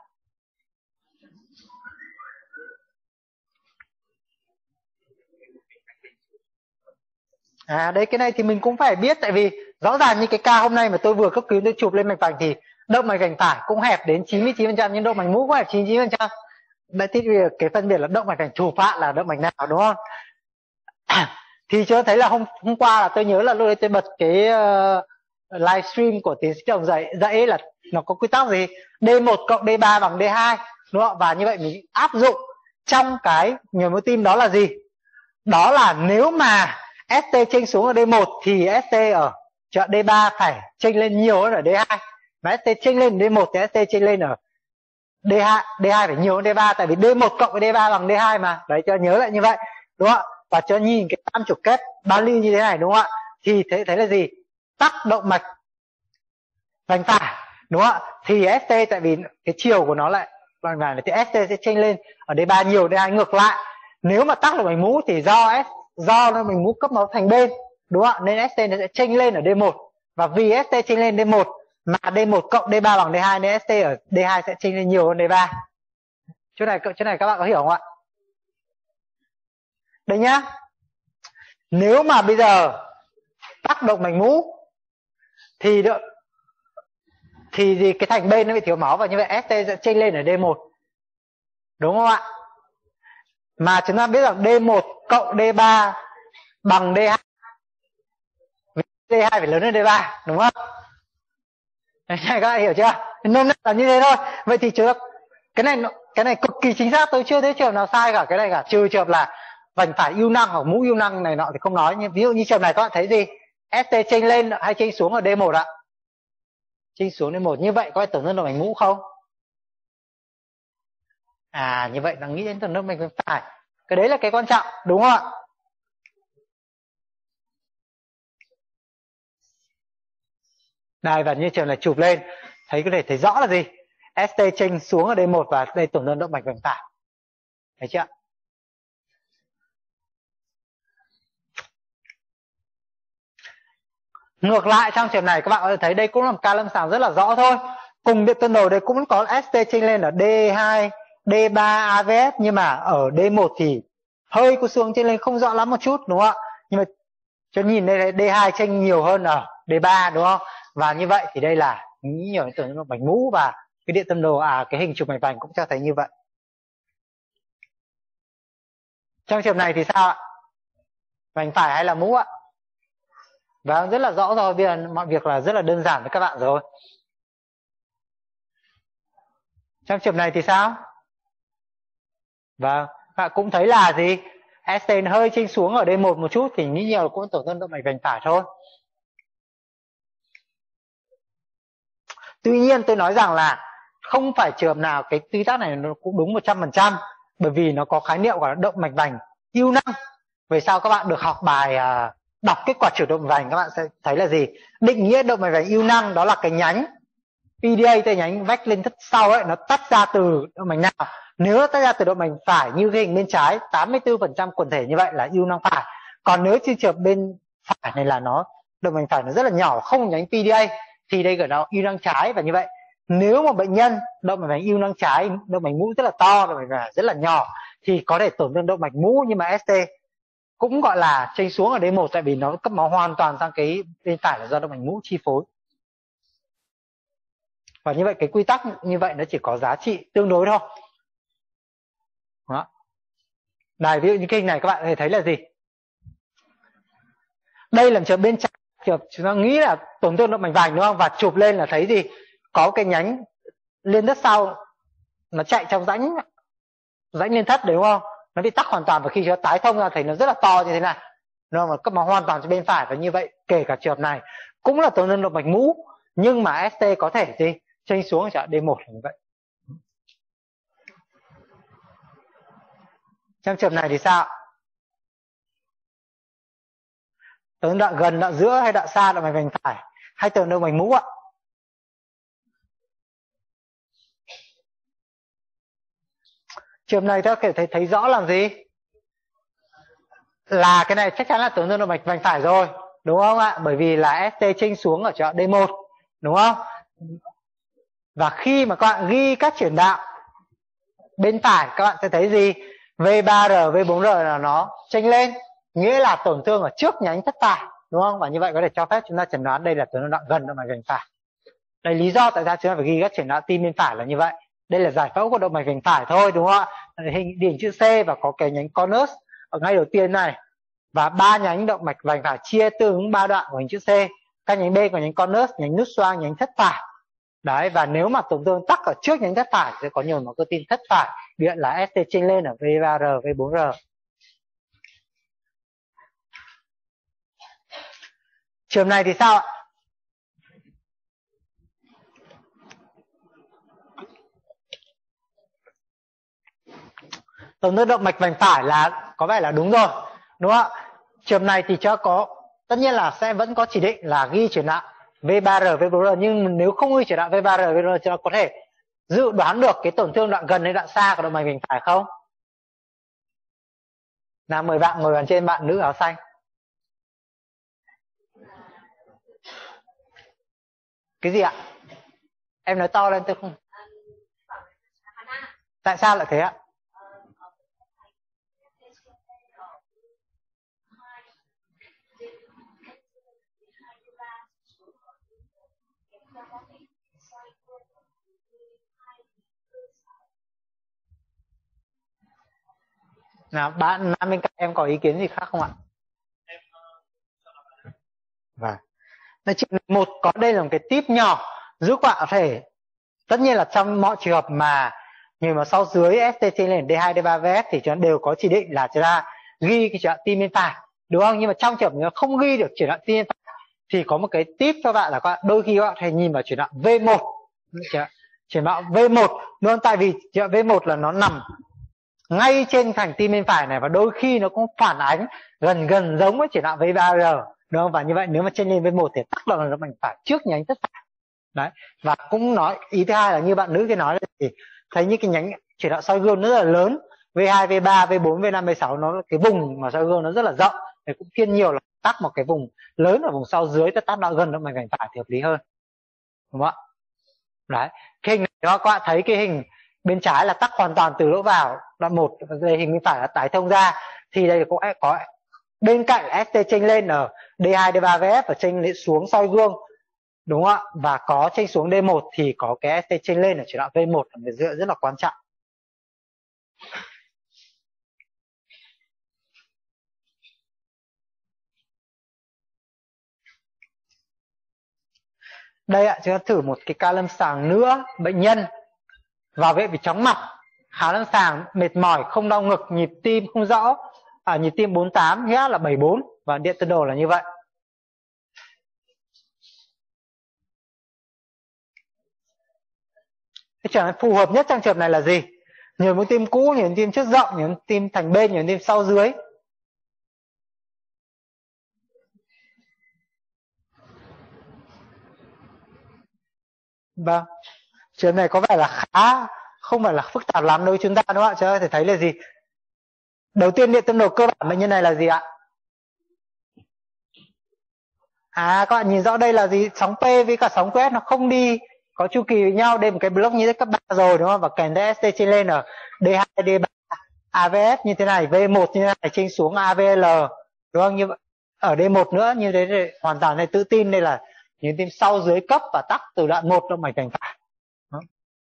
À đấy, cái này thì mình cũng phải biết, tại vì rõ ràng như cái ca hôm nay mà tôi vừa cấp cứu tôi chụp lên mạch vành thì động mạch vành phải cũng hẹp đến chín mươi chín phần trăm nhưng động mạch mũ cũng hẹp chín mươi chín phần trăm. Đấy thì cái phân biệt là động mạch vành chủ phạm là động mạch nào, đúng không? Thì chưa thấy là hôm hôm qua là tôi nhớ là lúc đấy tôi bật cái uh, livestream của tiến sĩ Đồng dạy dạy là nó có quy tắc gì D một cộng D ba bằng D hai, đúng không? Và như vậy mình áp dụng trong cái nhồi máu tim đó là gì? Đó là nếu mà ét tê chênh xuống ở D một thì ét tê ở chợ D ba phải chênh lên nhiều hơn ở D hai. Mà ét tê chênh lên D một thì ét tê chênh lên ở D hai, D hai phải nhiều hơn D ba, tại vì D một cộng với D ba bằng D hai mà. Đấy, cho nhớ lại như vậy, đúng không ạ? Và cho nhìn cái tam trục kép bao ly như thế này, đúng không ạ? Thì thấy thấy là gì? Tắc động mạch vành phải, đúng không ạ? Thì ét tê tại vì cái chiều của nó lại vành phải thì ét tê sẽ chênh lên ở D ba nhiều, D hai ngược lại. Nếu mà tắc động mạch mũ thì do S do nó mình mũ cấp máu thành bên, đúng không ạ? Nên ét tê nó sẽ chênh lên ở D một, và vì ét tê chênh lên D một mà D một cộng D ba bằng D hai nên ét tê ở D hai sẽ chênh lên nhiều hơn D ba. Chỗ này chỗ này các bạn có hiểu không ạ? Đây nhá. Nếu mà bây giờ tắc động mạch mũ thì được thì gì cái thành bên nó bị thiếu máu và như vậy ét tê sẽ chênh lên ở D một. Đúng không ạ? Mà chúng ta biết rằng D một cộng D ba bằng D hai. D hai phải lớn hơn D ba, đúng không? Này, các bạn hiểu chưa? Nôm là như thế thôi. Vậy thì trước cái này cái này cực kỳ chính xác, tôi chưa thấy trường nào sai cả cái này cả, trừ trường là vành phải ưu năng hoặc mũ ưu năng này nọ thì không nói. Nhưng ví dụ như trường này các bạn thấy gì? ét tê chênh lên hay chênh xuống ở D một ạ? Chênh xuống D một, như vậy có phải tổn thương động mạch mũ không? À như vậy là nghĩ đến tổn thương động mạch phải. Cái đấy là cái quan trọng, đúng không ạ? Đây, và như trường này chụp lên thấy có thể thấy rõ là gì? ét tê chênh xuống ở D một và đây tổn thương động mạch vành phải. Thấy chưa? Ngược lại trong trường này các bạn có thể thấy đây cũng là một ca lâm sàng rất là rõ thôi. Cùng điện tân đồ đây cũng có ét tê chênh lên ở D hai, D ba, a vê ép nhưng mà ở D một thì hơi có xuống chênh lên không rõ lắm một chút, đúng không ạ? Nhưng mà cho nhìn đây D hai chênh nhiều hơn ở D ba, đúng không? Và như vậy thì đây là nghĩ nhiều đến tổn thương mạch mũ và cái điện tâm đồ à cái hình chụp mạch vành cũng cho thấy như vậy. Trong trường này thì sao ạ? Vành phải hay là mũ ạ? Và rất là rõ rồi, bây giờ mọi việc là rất là đơn giản với các bạn rồi. Trong trường này thì sao? Và bạn cũng thấy là gì? ét tê hơi chênh xuống ở D một một chút thì nghĩ nhiều là cũng tổn thương động mạch vành phải thôi. Tuy nhiên tôi nói rằng là không phải trường nào cái quy tắc này nó cũng đúng một trăm phần trăm, bởi vì nó có khái niệm gọi là động mạch vành ưu năng. Về sau các bạn được học bài à, đọc kết quả chuyển động mạch vành, các bạn sẽ thấy là gì? Định nghĩa động mạch vành ưu năng đó là cái nhánh pê đê a, cái nhánh vách lên thất sau ấy, nó tách ra từ động mạch nào. Nếu tách ra từ động mạch phải như cái hình bên trái, tám mươi tư phần trăm quần thể như vậy là ưu năng phải. Còn nếu trên trường bên phải này là nó động mạch phải nó rất là nhỏ, không nhánh pê đê a thì đây gọi là ưu năng trái. Và như vậy nếu mà bệnh nhân động mạch vành ưu năng trái, động mạch mũ rất là to, động mạch vành rất là nhỏ thì có thể tổn thương động mạch mũ, nhưng mà ét tê cũng gọi là chênh xuống ở D một tại vì nó cấp máu hoàn toàn sang cái bên phải là do động mạch mũ chi phối. Và như vậy cái quy tắc như vậy nó chỉ có giá trị tương đối thôi. Đó. Này, ví dụ như cái hình này các bạn có thể thấy là gì? Đây là trường bên trái, trường chúng ta nghĩ là tổn thương động mạch vành, đúng không? Và chụp lên là thấy gì? Có cái nhánh liên thất sau nó chạy trong rãnh rãnh liên thất đấy, đúng không? Nó bị tắc hoàn toàn và khi nó tái thông ra thấy nó rất là to như thế này. Nó mà cấp máu hoàn toàn cho bên phải, và như vậy kể cả trường hợp này cũng là tổn thương động mạch mũ, nhưng mà ét tê có thể gì? Chênh xuống ở D một như vậy. Trong trường này thì sao? Tổn thương đoạn gần, đoạn giữa hay đoạn xa động mạch vành phải hay tổn thương động mạch mũ ạ? Trường này ta có thể thấy, thấy rõ làm gì? Là cái này chắc chắn là tổn thương động mạch vành phải rồi, đúng không ạ? Bởi vì là ét tê chênh xuống ở chỗ D một, đúng không? Và khi mà các bạn ghi các chuyển đạo bên phải, các bạn sẽ thấy gì? vê ba rờ, vê bốn rờ là nó chênh lên, nghĩa là tổn thương ở trước nhánh thất phải, đúng không? Và như vậy có thể cho phép chúng ta chẩn đoán đây là tổn thương đoạn gần động mạch vành phải. Đây lý do tại sao chúng ta phải ghi các chuyển đạo tim bên phải là như vậy. Đây là giải phẫu của động mạch vành phải thôi, đúng không ạ? Hình điển chữ C và có cái nhánh conus ở ngay đầu tiên này, và ba nhánh động mạch vành phải chia tương ứng ba đoạn của hình chữ C. Các nhánh bên của nhánh conus, nhánh nút xoang, nhánh thất phải. Đấy, và nếu mà tổn thương tắc ở trước nhánh thất phải sẽ có nhồi máu cơ tim thất phải, biểu hiện là ét tê chênh lên ở vê ba rờ, vê bốn rờ. Trường này thì sao ạ? Tổn thương động mạch vành phải là có vẻ là đúng rồi, đúng không ạ? Trường này thì cho có, tất nhiên là sẽ vẫn có chỉ định là ghi chuyển đạo vê ba rờ, vê bốn rờ, nhưng nếu không ghi chuyển đạo vê ba rờ, vê bốn rờ, cho có thể dự đoán được cái tổn thương đoạn gần hay đoạn xa của động mạch vành phải không? Nào, mời bạn ngồi bàn trên, bạn nữ áo xanh. Cái gì ạ? Em nói to lên tôi không. Tại sao lại thế ạ? Nào, bạn nam bên cạnh em có ý kiến gì khác không ạ? Vâng. Nói chuyện một có đây là một cái tip nhỏ giúp bạn có thể, tất nhiên là trong mọi trường hợp mà nhưng mà sau dưới ét tê chênh lên đê hai, đê ba vê ép thì chúng ta đều có chỉ định là chúng ta ghi cái chuyển đạo tim bên phải, đúng không? Nhưng mà trong trường hợp không ghi được chuyển đạo tim bên phải thì có một cái tip cho bạn là các bạn đôi khi các bạn hãy nhìn vào chuyển đạo vê một, chuyển đạo vê một, đúng không? Tại vì chuyển đạo vê một là nó nằm ngay trên thành tim bên phải này, và đôi khi nó cũng phản ánh gần gần giống với chuyển đạo vê ba rờ, đúng không? Và như vậy nếu mà trên lên vê một thì tác động là động mạch phải trước nhánh thất phải. Đấy, và cũng nói ý thứ hai là như bạn nữ kia nói thì thấy những cái nhánh chuyển đạo soi gương rất là lớn, vê hai, vê ba, vê bốn, vê năm, vê sáu, nó cái vùng mà soi gương nó rất là rộng, thì cũng thiên nhiều là tắc một cái vùng lớn ở vùng sau dưới, ta tác đạo gần động mạch vành phải thì hợp lý hơn, đúng không ạ? Đấy, cái hình này đó, các bạn thấy cái hình bên trái là tắc hoàn toàn từ lỗ vào đoạn một, đây hình bên phải là tái thông ra, thì đây cũng có bên cạnh ét tê chênh lên ở đê hai, đê ba vê ép và chênh xuống soi gương, đúng không ạ? Và có chênh xuống đê một thì có cái ét tê chênh lên ở chuyển đạo vê một là một dựa rất là quan trọng. Đây ạ, chúng ta thử một cái ca lâm sàng nữa. Bệnh nhân vào viện vì chóng mặt, khá lâm sàng, mệt mỏi, không đau ngực, nhịp tim không rõ, à, nhịp tim bốn mươi tám, huyết áp là bảy mươi bốn và điện tâm đồ là như vậy. Cái trường hợp phù hợp nhất trong trường hợp này là gì? Nhồi mũi tim cũ, nhồi tim trước rộng, nhồi tim thành bên, nhồi tim sau dưới. Vâng, trường này có vẻ là khá không phải là phức tạp lắm đối với chúng ta, đúng không ạ? Chúng ta có thể thấy là gì? Đầu tiên điện tâm đồ cơ bản bệnh nhân này là gì ạ? À, các bạn nhìn rõ đây là gì? Sóng P với cả sóng quy ét nó không đi có chu kỳ với nhau, đây một cái block như thế cấp ba rồi, đúng không? Và kèm theo ét tê chênh lên ở đê hai, đê ba, a vê ép như thế này, vê một như thế này, chênh xuống a vê lờ, đúng không? Như vậy ở đê một nữa như thế thì hoàn toàn này tự tin đây là những tim sau dưới cấp và tắc từ đoạn một động mạch vành phải. Đó.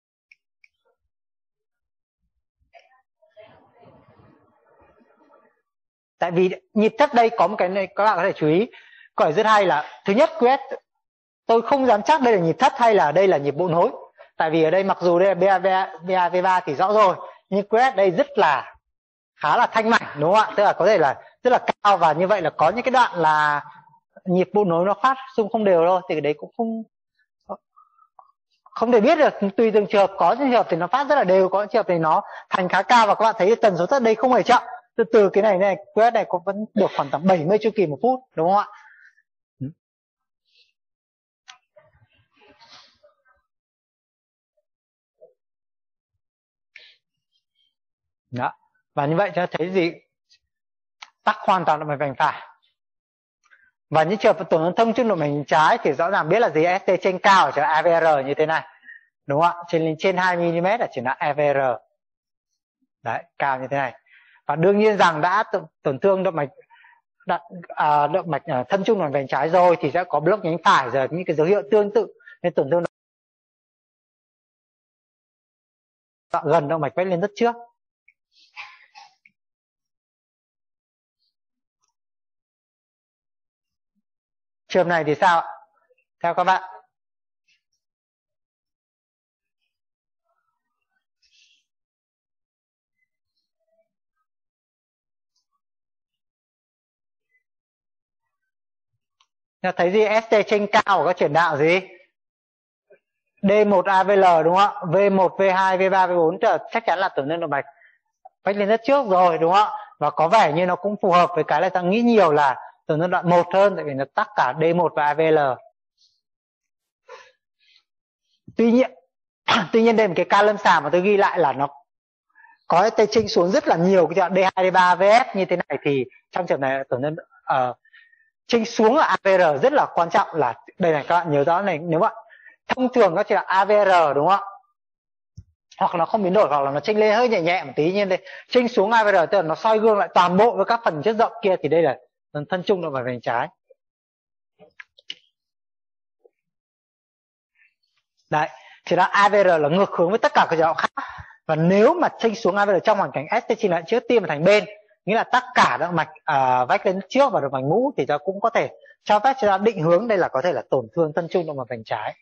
Tại vì nhịp thất đây có một cái này các bạn có thể chú ý, câu hỏi rất hay là thứ nhất quy ét tôi không dám chắc đây là nhịp thất hay là đây là nhịp bộ nối. Tại vì ở đây mặc dù đây là bê a vê ba thì rõ rồi, nhưng quy ét đây rất là khá là thanh mảnh, đúng không ạ? Tức là có thể là rất là cao, và như vậy là có những cái đoạn là nhịp bộ nối nó phát xung không đều thôi, thì cái đấy cũng không không thể biết được, tùy từng trường hợp, có những trường hợp thì nó phát rất là đều, có những trường hợp thì nó thành khá cao, và các bạn thấy tần số thất đây không hề chậm. Từ từ cái này này quy ét này cũng vẫn được khoảng tầm bảy mươi chu kỳ một phút, đúng không ạ? Đó. Và như vậy cho thấy gì? Tắc hoàn toàn động mạch vành phải. Và những trường hợp tổn thương thông trung động mạch vành trái thì rõ ràng biết là gì, ét tê trên cao ở trường a vê rờ như thế này, đúng không ạ? Trên trên hai mi li mét ở trường a vê rờ. Đấy, cao như thế này. Và đương nhiên rằng đã tổn thương động mạch Đặng, à, động mạch à, thân trung động mạch vành trái rồi thì sẽ có block nhánh phải, giờ những cái dấu hiệu tương tự nên tổn thương gần động mạch vách lên đất trước. Trường này thì sao ạ? Theo các bạn, thấy gì, ét tê trên cao của các chuyển đạo gì, đê một a vê lờ đúng không ạ? vê một, vê hai, vê ba, vê bốn chắc chắn là tổn thương động mạch vách lên đất trước rồi, đúng không ạ? Và có vẻ như nó cũng phù hợp với cái là ta nghĩ nhiều là tổn thương đoạn một hơn, tại vì nó tắc cả đê một và a vê lờ. Tuy nhiên tuy nhiên đây là một cái ca lâm sàng mà tôi ghi lại là nó có ét tê chênh xuống rất là nhiều cái đoạn đê hai, đê ba, vê ép như thế này, thì trong trường này tổn thương uh, chênh xuống ở a vê rờ rất là quan trọng. Là đây này, các bạn nhớ rõ này, nếu bạn thông thường các trường a vê rờ đúng không ạ, hoặc nó không biến đổi, hoặc là nó chênh lên hơi nhẹ nhẹ một tí, nhưng đây chênh xuống a vê rờ tức là nó soi gương lại toàn bộ với các phần chất rộng kia, thì đây là thân trung động mạch vành trái. Đấy, thì đó a vê rờ là ngược hướng với tất cả các trường khác. Và nếu mà chênh xuống a vê rờ trong hoàn cảnh ét tê chênh lại trước tim và thành bên, nghĩa là tất cả động mạch uh, vách lên trước và động mạch mũ, thì ta cũng có thể cho phép cho ta định hướng đây là có thể là tổn thương thân trung động mạch vành trái.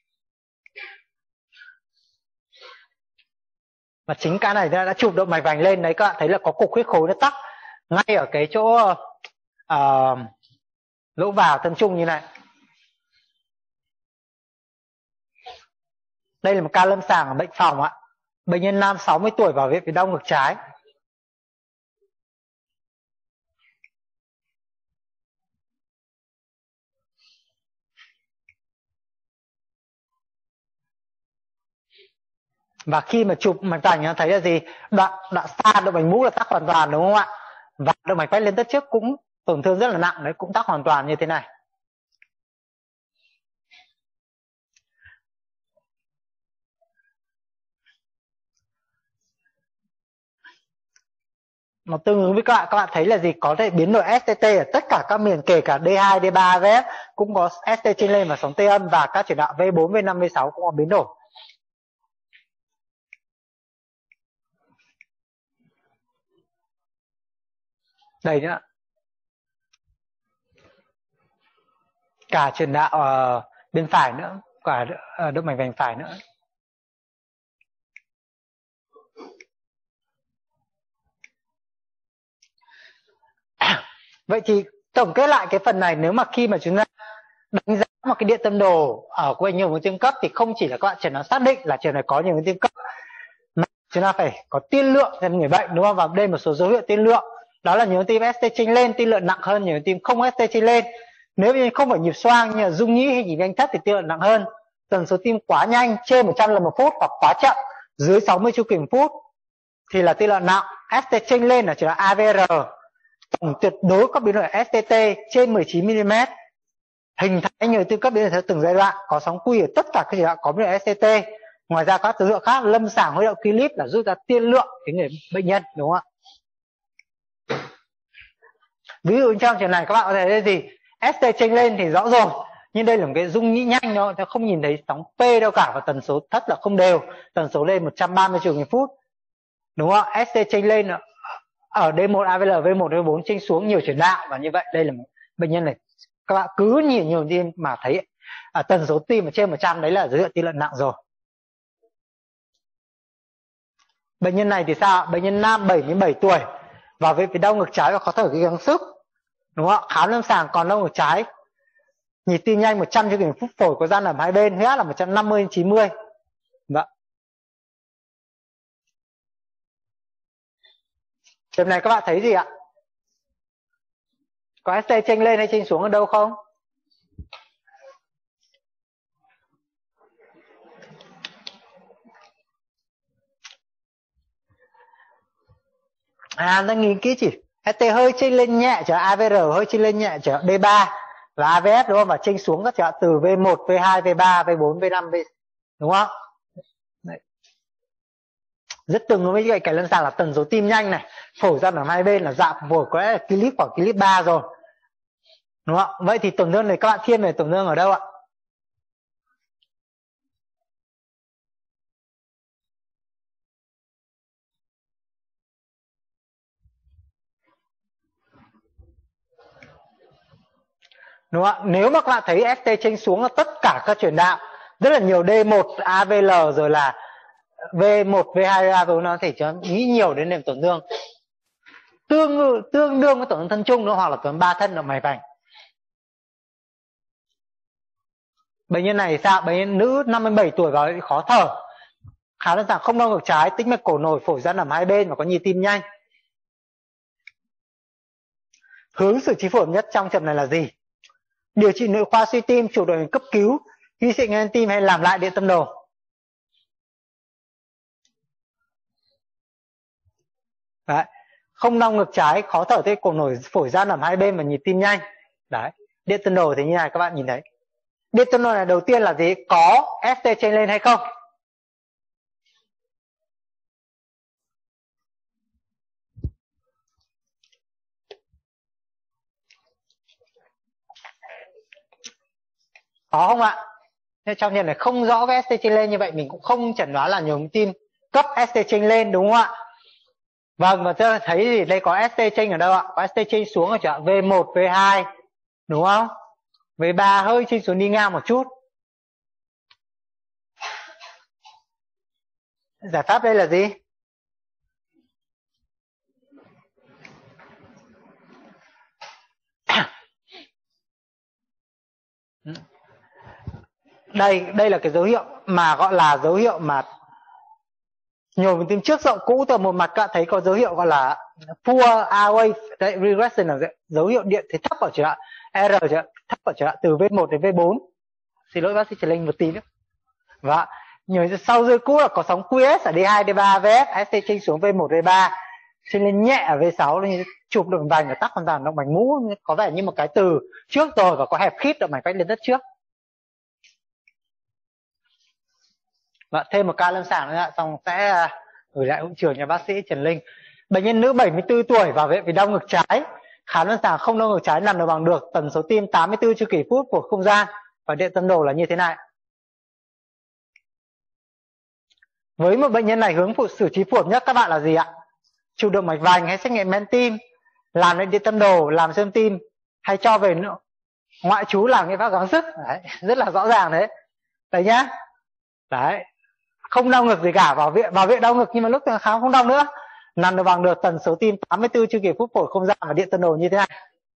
Và chính cái này đã chụp động mạch vành lên đấy, các bạn thấy là có cục huyết khối nó tắc ngay ở cái chỗ uh, lỗ vào thân trung như này. Đây là một ca lâm sàng ở bệnh phòng ạ. Bệnh nhân nam sáu mươi tuổi vào viện vì đau ngực trái. Và khi mà chụp mạch vành nó thấy là gì, đoạn đoạn xa động mạch mũ là tắc hoàn toàn, đúng không ạ? Và động mạch vách lên tất trước cũng tổn thương rất là nặng đấy, cũng tắc hoàn toàn như thế này. Nó tương ứng với các bạn, các bạn thấy là gì, có thể biến đổi ét tê tê ở tất cả các miền, kể cả đê hai, đê ba, vê ép cũng có ét tê trên lên và sóng T âm, và các chuyển đạo vê bốn, vê năm, vê sáu cũng có biến đổi. Đây nữa, cả chuyển đạo uh, bên phải nữa, cả uh, động mạch vành phải nữa. Vậy thì tổng kết lại cái phần này, nếu mà khi mà chúng ta đánh giá một cái điện tâm đồ ở của nhiều nguyên tim cấp, thì không chỉ là các bạn chẩn đoán xác định là trường này có nhiều nguyên tim cấp, mà chúng ta phải có tiên lượng cho người bệnh, đúng không? Và đây một số dấu hiệu tiên lượng, đó là nhiều nguyên tim ét tê chênh lên, tiên lượng nặng hơn nhiều nguyên tim không ét tê chênh lên. Nếu như không phải nhịp xoang như là rung nhĩ hay nhịp nhanh thấp thì tiên lượng nặng hơn. Tần số tim quá nhanh trên một trăm lần một phút hoặc quá chậm dưới sáu mươi chu kỳ một phút thì là tiên lượng nặng. ét tê chênh lên là chỉ là a vê rờ, tổng tuyệt đối các biến đổi ét tê tê trên mười chín mi li mét, hình thái nhiều tư cấp biến đổi theo từng giai đoạn, có sóng quy ở tất cả các giai đoạn có biến đổi ét tê tê. Ngoài ra các dấu hiệu khác lâm sàng huy động clip là rút ra tiên lượng cái người bệnh nhân, đúng không ạ? Ví dụ trong trường này các bạn có thể thấy gì, ét tê chênh lên thì rõ rồi, nhưng đây là một cái rung nhĩ nhanh thôi, ta không nhìn thấy sóng P đâu cả, và tần số thất là không đều, tần số lên một trăm ba mươi chu kỳ một phút, đúng không? ét tê chênh lên ở đê một a vê lờ, vê một, vê bốn chênh xuống nhiều chuyển đạo, và như vậy đây là một bệnh nhân này, các bạn cứ nhìn nhiều tim mà thấy à, tần số tim ở trên một trăm, đấy là dấu hiệu tiên lượng nặng rồi. Bệnh nhân này thì sao? Bệnh nhân nam bảy mươi bảy tuổi vào viện vì đau ngực trái và khó thở gắng sức, đúng không? Khám lâm sàng còn đau ngực trái, nhịp tim nhanh một trăm chu kỳ một phút, phổi có gian ẩm hai bên, huyết áp là một trăm năm mươi đến chín mươi. Vậy trường này các bạn thấy gì ạ? Có ét tê chênh lên hay chênh xuống ở đâu không? À, ta nghĩ kỹ chỉ ét tê hơi chênh lên nhẹ trở a vê rờ hơi chênh lên nhẹ trở đê ba, là a vê ép đúng không, và chênh xuống các chợ từ vê một, vê hai, vê ba, vê bốn, vê năm, V đúng không? Đấy. Rất tương với cái lâm sàng là tần số tim nhanh này, phổi ra ở hai bên là dạ phổi có lẽ là clip khoảng clip ba rồi, đúng không? Vậy thì tổn thương này các bạn thiên về tổn thương ở đâu ạ? Đúng không? Nếu mà các bạn thấy ét tê chênh xuống là tất cả các truyền đạo, rất là nhiều đê một, a vê lờ rồi là vê một, vê hai, vê ba, nó có thể cho nghĩ nhiều đến nền tổn thương tương tương đương với tổn thương thân trung, hoặc là tổn thương ba thân động mạch vành. Bệnh nhân này sao? Bệnh nhân nữ năm mươi bảy tuổi và khó thở, khá đơn giản không đau ngực trái, tĩnh mạch cổ nổi, phổi ra nằm hai bên và có nhịp tim nhanh. Hướng xử trí phù hợp nhất trong trường này là gì? Điều trị nội khoa suy tim, chủ động cấp cứu, hy sinh ngăn tim hay làm lại điện tâm đồ? Đấy. Không đau ngực trái, khó thở, thế cổ nổi, phổi ra nằm hai bên và nhịp tim nhanh. Đấy. Điện tâm đồ thì như này các bạn nhìn thấy. Điện tâm đồ này đầu tiên là gì? Có ét tê chênh lên hay không? Có không ạ? Thế trong nhân này không rõ cái ét tê chênh lên, như vậy mình cũng không chẩn đoán là nhồi tim cấp ét tê chênh lên, đúng không ạ? Vâng, và tôi thấy thì đây có ét tê chênh ở đâu ạ? Có ét tê chênh xuống ở chỗ vê một, vê hai, đúng không? vê ba hơi chênh xuống đi ngang một chút. Giải pháp đây là gì? Đây, đây là cái dấu hiệu mà gọi là dấu hiệu mà nhồi vào tim trước rộng cũ. Từ một mặt các thấy có dấu hiệu gọi là poor airway regression, là dấu hiệu điện thế thấp ở chỗ R chỗ thấp ở chỗ từ vê một đến vê bốn. Xin lỗi bác sĩ Trần Linh một tí nữa. Và nhồi sau rơi cũ là có sóng quy ét ở đê hai, đê ba, vê ép, ét tê chênh xuống vê một, vê ba, trên lên nhẹ ở vê sáu, nên chụp động vành và tắc hoàn toàn động mạch mũ, có vẻ như một cái từ trước rồi và có hẹp khít động mạch vách lên đất trước. Và thêm một ca lâm sàng nữa, xong sẽ gửi lại hữu trường nhà bác sĩ Trần Linh. Bệnh nhân nữ bảy mươi tư tuổi vào viện vì đau ngực trái, khám lâm sàng không đau ngực trái, nằm đầu bằng được, tần số tim tám mươi tư chu kỳ phút của không gian, và điện tâm đồ là như thế này. Với một bệnh nhân này, hướng phụ xử trí phù hợp nhất các bạn là gì ạ? Chụp động mạch vành hay xét nghiệm men tim, làm lên điện tâm đồ, làm siêu âm tim, hay cho về ngoại trú làm cái pháp gắng sức. Đấy, rất là rõ ràng đấy. Đấy nhá. Đấy. Không đau ngực gì cả, vào viện vào viện đau ngực nhưng mà lúc khám không đau nữa, nằm được bằng được, tần số tim tám mươi tư chu kỳ phút phổi không gian và điện tâm đồ như thế này.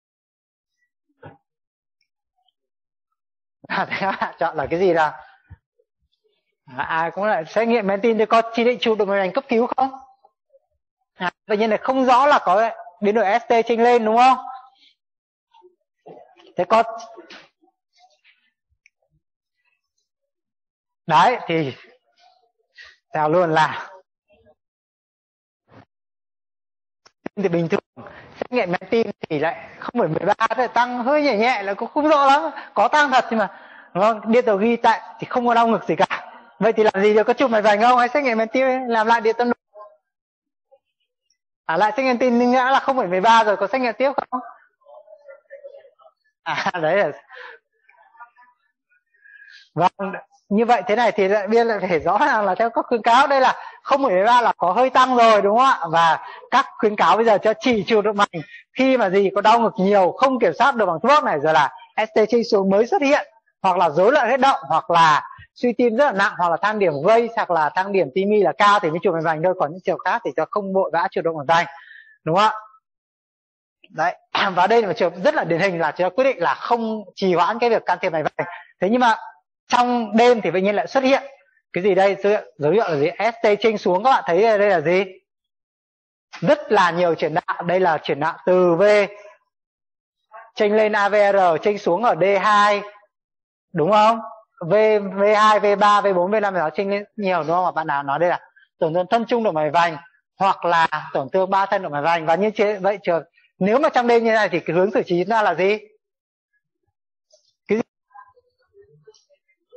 À, thế các bạn chọn là cái gì nào? À, ai cũng lại xét nghiệm men tim thì có chỉ định chụp được mạch vành cấp cứu không? À, bệnh nhân này không rõ là có biến đổi ét tê chênh lên, đúng không? Thế có đấy thì theo luôn là thì bình thường, xét nghiệm men tim thì lại không phải mười ba, thì tăng hơi nhẹ nhẹ là cũng không rõ lắm, có tăng thật nhưng mà đúng không? Điện tử ghi tại thì không có đau ngực gì cả. Vậy thì làm gì được, có chụp mạch vành không, hay xét nghiệm men tim làm lại điện tâm đồ? À, lại xét nghiệm tim nhưng đã là không phải mười ba rồi, có xét nghiệm tiếp không? À, đấy là vâng. Như vậy thế này thì lại biên lại phải rõ ràng là theo các khuyến cáo đây là không phẩy mười ba là có hơi tăng rồi, đúng không ạ? Và các khuyến cáo bây giờ cho chỉ chụp động mạch khi mà gì có đau ngực nhiều, không kiểm soát được bằng thuốc này, rồi là ét tê chênh xuống mới xuất hiện, hoặc là rối loạn huyết động, hoặc là suy tim rất là nặng, hoặc là thang điểm gây, hoặc là thang điểm timi là cao thì mới chụp mạch vành thôi, còn những trường khác thì cho không vội vã chụp động mạch vành, đúng không ạ? Đấy, và đây là một trường rất là điển hình là chúng ta quyết định là không trì hoãn cái việc can thiệp mạch vành. Thế nhưng mà trong đêm thì bệnh nhân lại xuất hiện cái gì đây? Dấu hiệu là gì? ét tê chênh xuống, các bạn thấy đây, đây là gì? Rất là nhiều chuyển đạo. Đây là chuyển đạo từ V chênh lên a vê rờ, chênh xuống ở đê hai, đúng không? V, vê hai, vê ba, vê bốn, vê năm nó chênh lên nhiều, đúng không? Mà bạn nào nói đây là tổn thương thân trung động mạch vành hoặc là tổn thương ba thân động mạch vành. Và như thế vậy trường nếu mà trong đêm như này thì cái hướng xử trí ra là gì?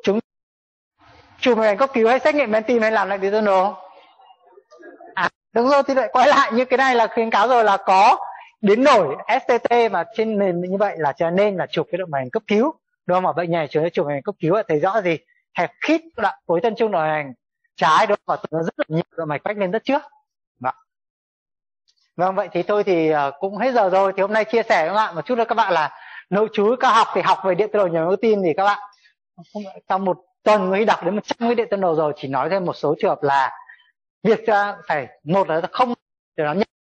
chúng chụp hình cấp cứu hay xét nghiệm men tim hay làm lại diurnal? À đúng rồi, thì lại quay lại như cái này là khuyến cáo rồi, là có biến đổi ét tê tê mà trên nền như vậy là cho nên là chụp cái động mạch vành cấp cứu, đúng không? Ở bệnh này chúng ta chụp hình cấp cứu thấy rõ gì? Hẹp khít đoạn cuối thân trung động mạch trái, đúng không? Và nó rất là nhiều động mạch vách lên rất trước. Vâng. Vâng, vậy thì tôi thì cũng hết giờ rồi. Thì hôm nay chia sẻ với các bạn một chút nữa các bạn là nội trú các học thì học về điện từ đầu nhồi máu tim thì các bạn trong một tuần mới đọc đến một trăm cái điện từ đầu rồi, chỉ nói thêm một số trường hợp là việc ta phải một là không để nó nhận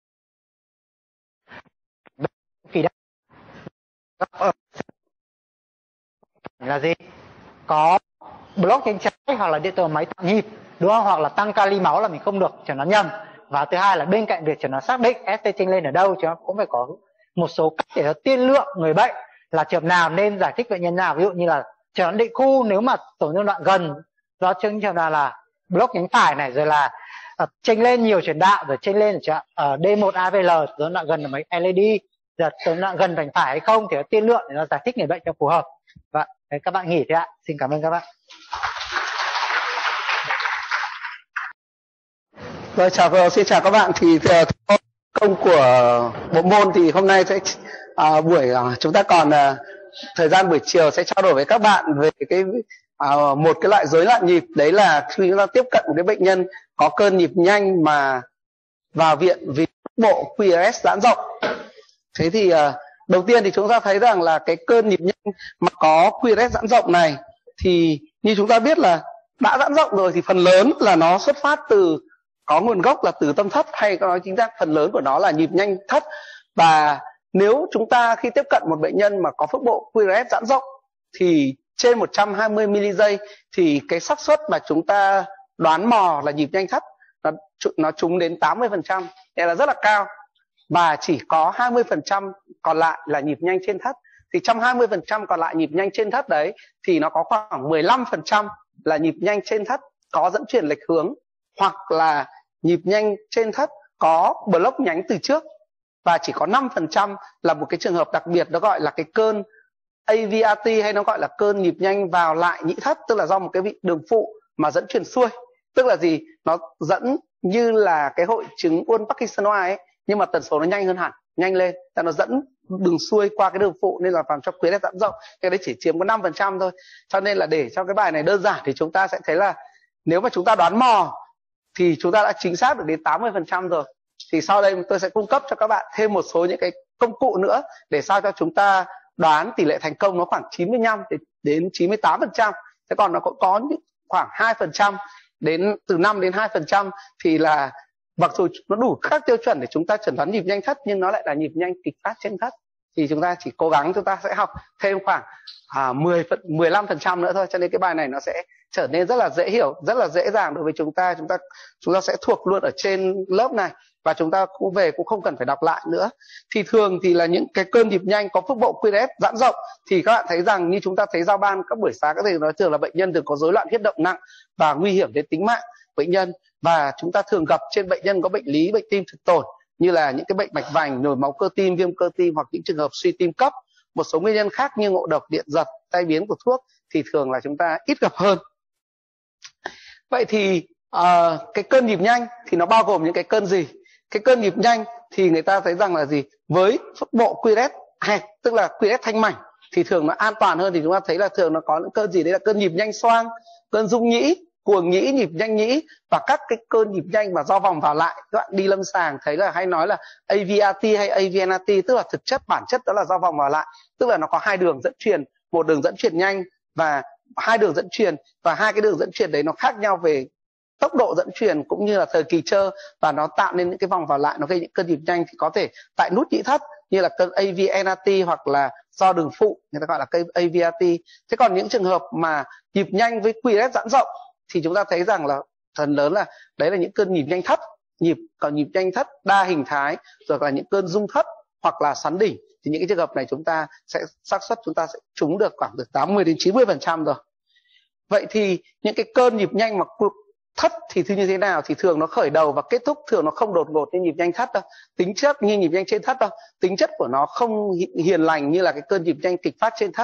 phì đa là gì, có block trên trái hoặc là điện từ máy tạo nhịp, đúng không? Hoặc là tăng kali máu là mình không được cho nó nhầm. Và thứ hai là bên cạnh việc cho nó xác định ét tê chênh lên ở đâu, chúng ta cũng phải có một số cách để nó tiên lượng người bệnh là trường hợp nào nên giải thích bệnh nhân nào. Ví dụ như là trường định khu nếu mà tổn thương đoạn gần do trường trường nào là block nhánh phải này, rồi là uh, chênh lên nhiều chuyển đạo, rồi chênh lên ở uh, đê một a vê lờ tổn đoạn gần là mấy lờ e đê, rồi tổn đoạn gần vành phải hay không thì nó tiên lượng để nó giải thích người bệnh cho phù hợp. Và đấy, các bạn nghỉ thế ạ. Xin cảm ơn các bạn. Rồi, chào xin chào các bạn. Thì công của bộ môn thì hôm nay sẽ à, buổi à, chúng ta còn à, thời gian buổi chiều sẽ trao đổi với các bạn về cái à, một cái loại rối loạn nhịp, đấy là khi chúng ta tiếp cận một cái bệnh nhân có cơn nhịp nhanh mà vào viện vì bộ quy rờ ét giãn rộng. Thế thì à, đầu tiên thì chúng ta thấy rằng là cái cơn nhịp nhanh mà có quy rờ ét giãn rộng này thì như chúng ta biết là đã giãn rộng rồi thì phần lớn là nó xuất phát từ, có nguồn gốc là từ tâm thất, hay có nói chính xác phần lớn của nó là nhịp nhanh thất. Và nếu chúng ta khi tiếp cận một bệnh nhân mà có phước bộ quy rờ ét giãn rộng thì trên một trăm hai mươi mi-li-giây thì cái xác suất mà chúng ta đoán mò là nhịp nhanh thất nó, nó trúng đến tám mươi phần trăm, đây là rất là cao. Và chỉ có hai mươi phần trăm còn lại là nhịp nhanh trên thất. Thì trong hai mươi phần trăm còn lại nhịp nhanh trên thất đấy thì nó có khoảng mười lăm phần trăm là nhịp nhanh trên thất có dẫn chuyển lệch hướng, hoặc là nhịp nhanh trên thất có block nhánh từ trước. Và chỉ có năm phần trăm là một cái trường hợp đặc biệt, nó gọi là cái cơn a vê rờ tê, hay nó gọi là cơn nhịp nhanh vào lại nhĩ thất, tức là do một cái vị đường phụ mà dẫn truyền xuôi. Tức là gì? Nó dẫn như là cái hội chứng Uốn Parkinson-White ấy, nhưng mà tần số nó nhanh hơn hẳn, nhanh lên, tại nó dẫn đường xuôi qua cái đường phụ nên là làm cho quy rờ ét giãn rộng. Cái đấy chỉ chiếm có năm phần trăm thôi. Cho nên là để cho cái bài này đơn giản thì chúng ta sẽ thấy là nếu mà chúng ta đoán mò thì chúng ta đã chính xác được đến tám mươi phần trăm rồi. Thì sau đây tôi sẽ cung cấp cho các bạn thêm một số những cái công cụ nữa để sao cho chúng ta đoán tỷ lệ thành công nó khoảng chín mươi lăm đến chín mươi tám phần trăm. Thế còn nó cũng có khoảng hai phần trăm đến từ năm đến hai phần trăm thì là mặc dù nó đủ các tiêu chuẩn để chúng ta chẩn đoán nhịp nhanh thất nhưng nó lại là nhịp nhanh kịch phát trên thất. Thì chúng ta chỉ cố gắng chúng ta sẽ học thêm khoảng à, mười phần, mười lăm phần trăm nữa thôi, cho nên cái bài này nó sẽ trở nên rất là dễ hiểu, rất là dễ dàng đối với chúng ta. Chúng ta chúng ta sẽ thuộc luôn ở trên lớp này và chúng ta cũng về cũng không cần phải đọc lại nữa. Thì thường thì là những cái cơn nhịp nhanh có phước bộ quy rờ ét giãn rộng thì các bạn thấy rằng như chúng ta thấy giao ban các buổi sáng các thầy nói thường là bệnh nhân thường có rối loạn huyết động nặng và nguy hiểm đến tính mạng bệnh nhân. Và chúng ta thường gặp trên bệnh nhân có bệnh lý bệnh tim thực tổn như là những cái bệnh mạch vành, nhồi máu cơ tim, viêm cơ tim hoặc những trường hợp suy tim cấp. Một số nguyên nhân khác như ngộ độc, điện giật, tai biến của thuốc thì thường là chúng ta ít gặp hơn. Vậy thì uh, cái cơn nhịp nhanh thì nó bao gồm những cái cơn gì? Cái cơn nhịp nhanh thì người ta thấy rằng là gì? Với phước bộ quy rờ ét hẹp, tức là quy rờ ét thanh mảnh thì thường nó an toàn hơn. Thì chúng ta thấy là thường nó có những cơn gì? Đấy là cơn nhịp nhanh xoang, cơn rung nhĩ, cuồng nhĩ, nhịp nhanh nhĩ và các cái cơn nhịp nhanh mà do vòng vào lại. Các bạn đi lâm sàng thấy là hay nói là a vê rờ tê hay a vê en rờ tê, tức là thực chất bản chất đó là do vòng vào lại, tức là nó có hai đường dẫn truyền, một đường dẫn truyền nhanh và hai đường dẫn truyền, và hai cái đường dẫn truyền đấy nó khác nhau về tốc độ dẫn truyền cũng như là thời kỳ trơ, và nó tạo nên những cái vòng vào lại, nó gây những cơn nhịp nhanh thì có thể tại nút nhĩ thất như là cơn a vê en rờ tê hoặc là do đường phụ người ta gọi là cây a vê rờ tê. Thế còn những trường hợp mà nhịp nhanh với quy rờ ét giãn rộng thì chúng ta thấy rằng là phần lớn là đấy là những cơn nhịp nhanh thất, nhịp còn nhịp nhanh thất đa hình thái, rồi là những cơn rung thất hoặc là xoắn đỉnh. Thì những cái trường hợp này chúng ta sẽ xác suất chúng ta sẽ trúng được khoảng từ tám mươi đến chín mươi phần trăm rồi. Vậy thì những cái cơn nhịp nhanh mà thất thì như thế nào? Thì thường nó khởi đầu và kết thúc thường nó không đột ngột như nhịp nhanh thất đâu, tính chất như nhịp nhanh trên thất đâu, tính chất của nó không hiền lành như là cái cơn nhịp nhanh kịch phát trên thất.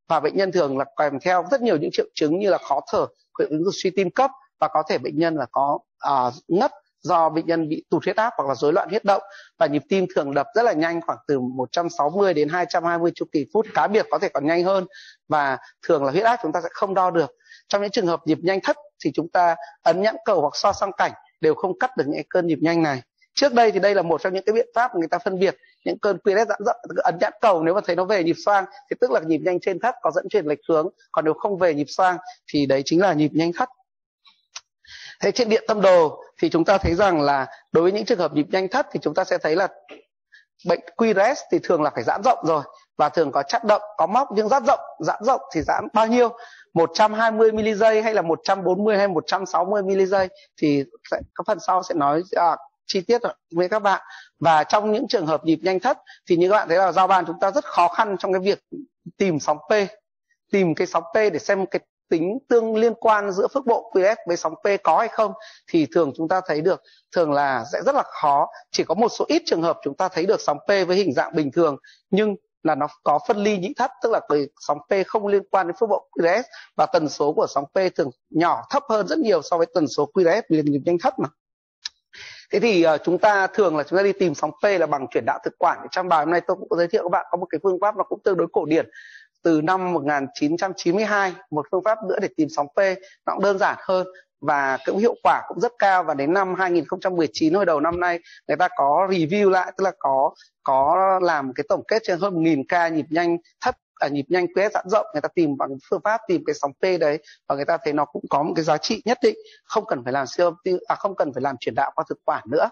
và bệnh nhân thường là kèm theo rất nhiều những triệu chứng như là khó thở, ứng suy tim cấp, và có thể bệnh nhân là có uh, ngất do bệnh nhân bị tụt huyết áp hoặc là rối loạn huyết động, và nhịp tim thường đập rất là nhanh, khoảng từ một trăm sáu mươi đến hai trăm hai mươi chu kỳ phút, cá biệt có thể còn nhanh hơn, và thường là huyết áp chúng ta sẽ không đo được. Trong những trường hợp nhịp nhanh thất thì chúng ta ấn nhãn cầu hoặc so song cảnh đều không cắt được những cơn nhịp nhanh này. Trước đây thì đây là một trong những cái biện pháp người ta phân biệt những cơn quy rét giãn rộng. Ấn nhãn cầu nếu mà thấy nó về nhịp xoang thì tức là nhịp nhanh trên thất có dẫn truyền lệch hướng, còn nếu không về nhịp xoang thì đấy chính là nhịp nhanh thất. Thế trên điện tâm đồ thì chúng ta thấy rằng là đối với những trường hợp nhịp nhanh thất thì chúng ta sẽ thấy là bệnh quy rét thì thường là phải giãn rộng rồi, và thường có chắt động, có móc, nhưng giãn rộng, giãn rộng thì giãn bao nhiêu? một trăm hai mươi mi-li-giây hay là một trăm bốn mươi hay một trăm sáu mươi mi-li-giây thì sẽ, các phần sau sẽ nói à, chi tiết với các bạn. Và trong những trường hợp nhịp nhanh thất thì như các bạn thấy là giao ban chúng ta rất khó khăn trong cái việc tìm sóng P, tìm cái sóng P để xem cái tính tương liên quan giữa phức bộ quy rét với sóng P có hay không, thì thường chúng ta thấy được thường là sẽ rất là khó. Chỉ có một số ít trường hợp chúng ta thấy được sóng P với hình dạng bình thường nhưng là nó có phân ly nhĩ thất, tức là cái sóng P không liên quan đến phức bộ quy rét, và tần số của sóng P thường nhỏ, thấp hơn rất nhiều so với tần số quy rét vì nhịp nhanh thất mà. Thế thì uh, chúng ta thường là chúng ta đi tìm sóng P là bằng chuyển đạo thực quản. Trong bài hôm nay tôi cũng có giới thiệu các bạn có một cái phương pháp nó cũng tương đối cổ điển từ năm một nghìn chín trăm chín mươi hai, một phương pháp nữa để tìm sóng P, nó cũng đơn giản hơn và cũng hiệu quả cũng rất cao. Và đến năm hai nghìn không trăm mười chín, hồi đầu năm nay, người ta có review lại, tức là có có làm cái tổng kết trên hơn một nghìn ca nhịp nhanh thất, à, nhịp nhanh quy rét giãn rộng. Người ta tìm bằng phương pháp tìm cái sóng P đấy, và người ta thấy nó cũng có một cái giá trị nhất định, không cần phải làm siêu âm tim, à không cần phải làm chuyển đạo qua thực quản nữa.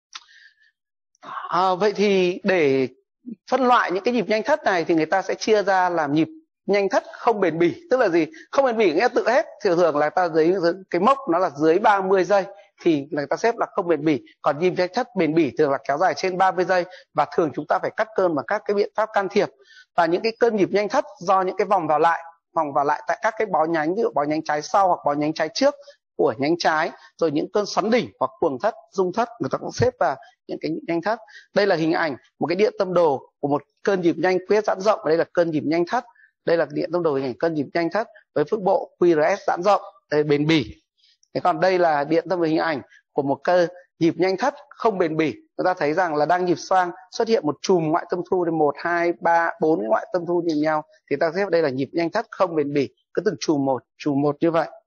À, vậy thì để phân loại những cái nhịp nhanh thất này thì người ta sẽ chia ra làm nhịp nhanh thất không bền bỉ. Tức là gì? Không bền bỉ nghĩa tự hết. Thường thường là ta dưới, dưới cái mốc nó là dưới ba mươi giây thì người ta xếp là không bền bỉ. Còn nhịp nhanh thất bền bỉ thường là kéo dài trên ba mươi giây, và thường chúng ta phải cắt cơn bằng các cái biện pháp can thiệp. Và những cái cơn nhịp nhanh thất do những cái vòng vào lại, vòng vào lại tại các cái bó nhánh, ví dụ bó nhánh trái sau hoặc bó nhánh trái trước của nhánh trái, rồi những cơn xoắn đỉnh hoặc cuồng thất, rung thất, người ta cũng xếp vào những cái nhịp nhanh thất. Đây là hình ảnh một cái điện tâm đồ của một cơn nhịp nhanh quy rét giãn rộng, và đây là cơn nhịp nhanh thất. Đây là điện tâm đồ hình ảnh cơn nhịp nhanh thất với phức bộ quy rét giãn rộng, đây bền bỉ. Thế còn đây là điện tâm đồ hình ảnh của một cơ nhịp nhanh thất không bền bỉ. Người ta thấy rằng là đang nhịp xoang xuất hiện một chùm ngoại tâm thu đến một, hai, ba, bốn ngoại tâm thu nhìn nhau, thì ta xếp đây là nhịp nhanh thất không bền bỉ, cứ từng chùm một, chùm một như vậy.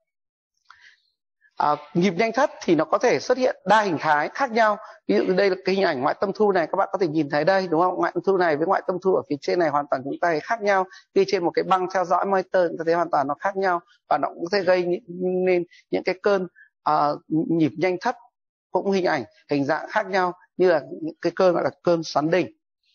À, nhịp nhanh thất thì nó có thể xuất hiện đa hình thái khác nhau. Ví dụ đây là cái hình ảnh ngoại tâm thu này, các bạn có thể nhìn thấy đây, đúng không? Ngoại tâm thu này với ngoại tâm thu ở phía trên này hoàn toàn chúng ta thấy khác nhau. Đi trên một cái băng theo dõi monitor chúng ta thấy hoàn toàn nó khác nhau, và nó cũng sẽ gây nên những cái cơn uh, nhịp nhanh thất cũng hình ảnh hình dạng khác nhau, như là những cái cơn gọi là cơn xoắn đỉnh.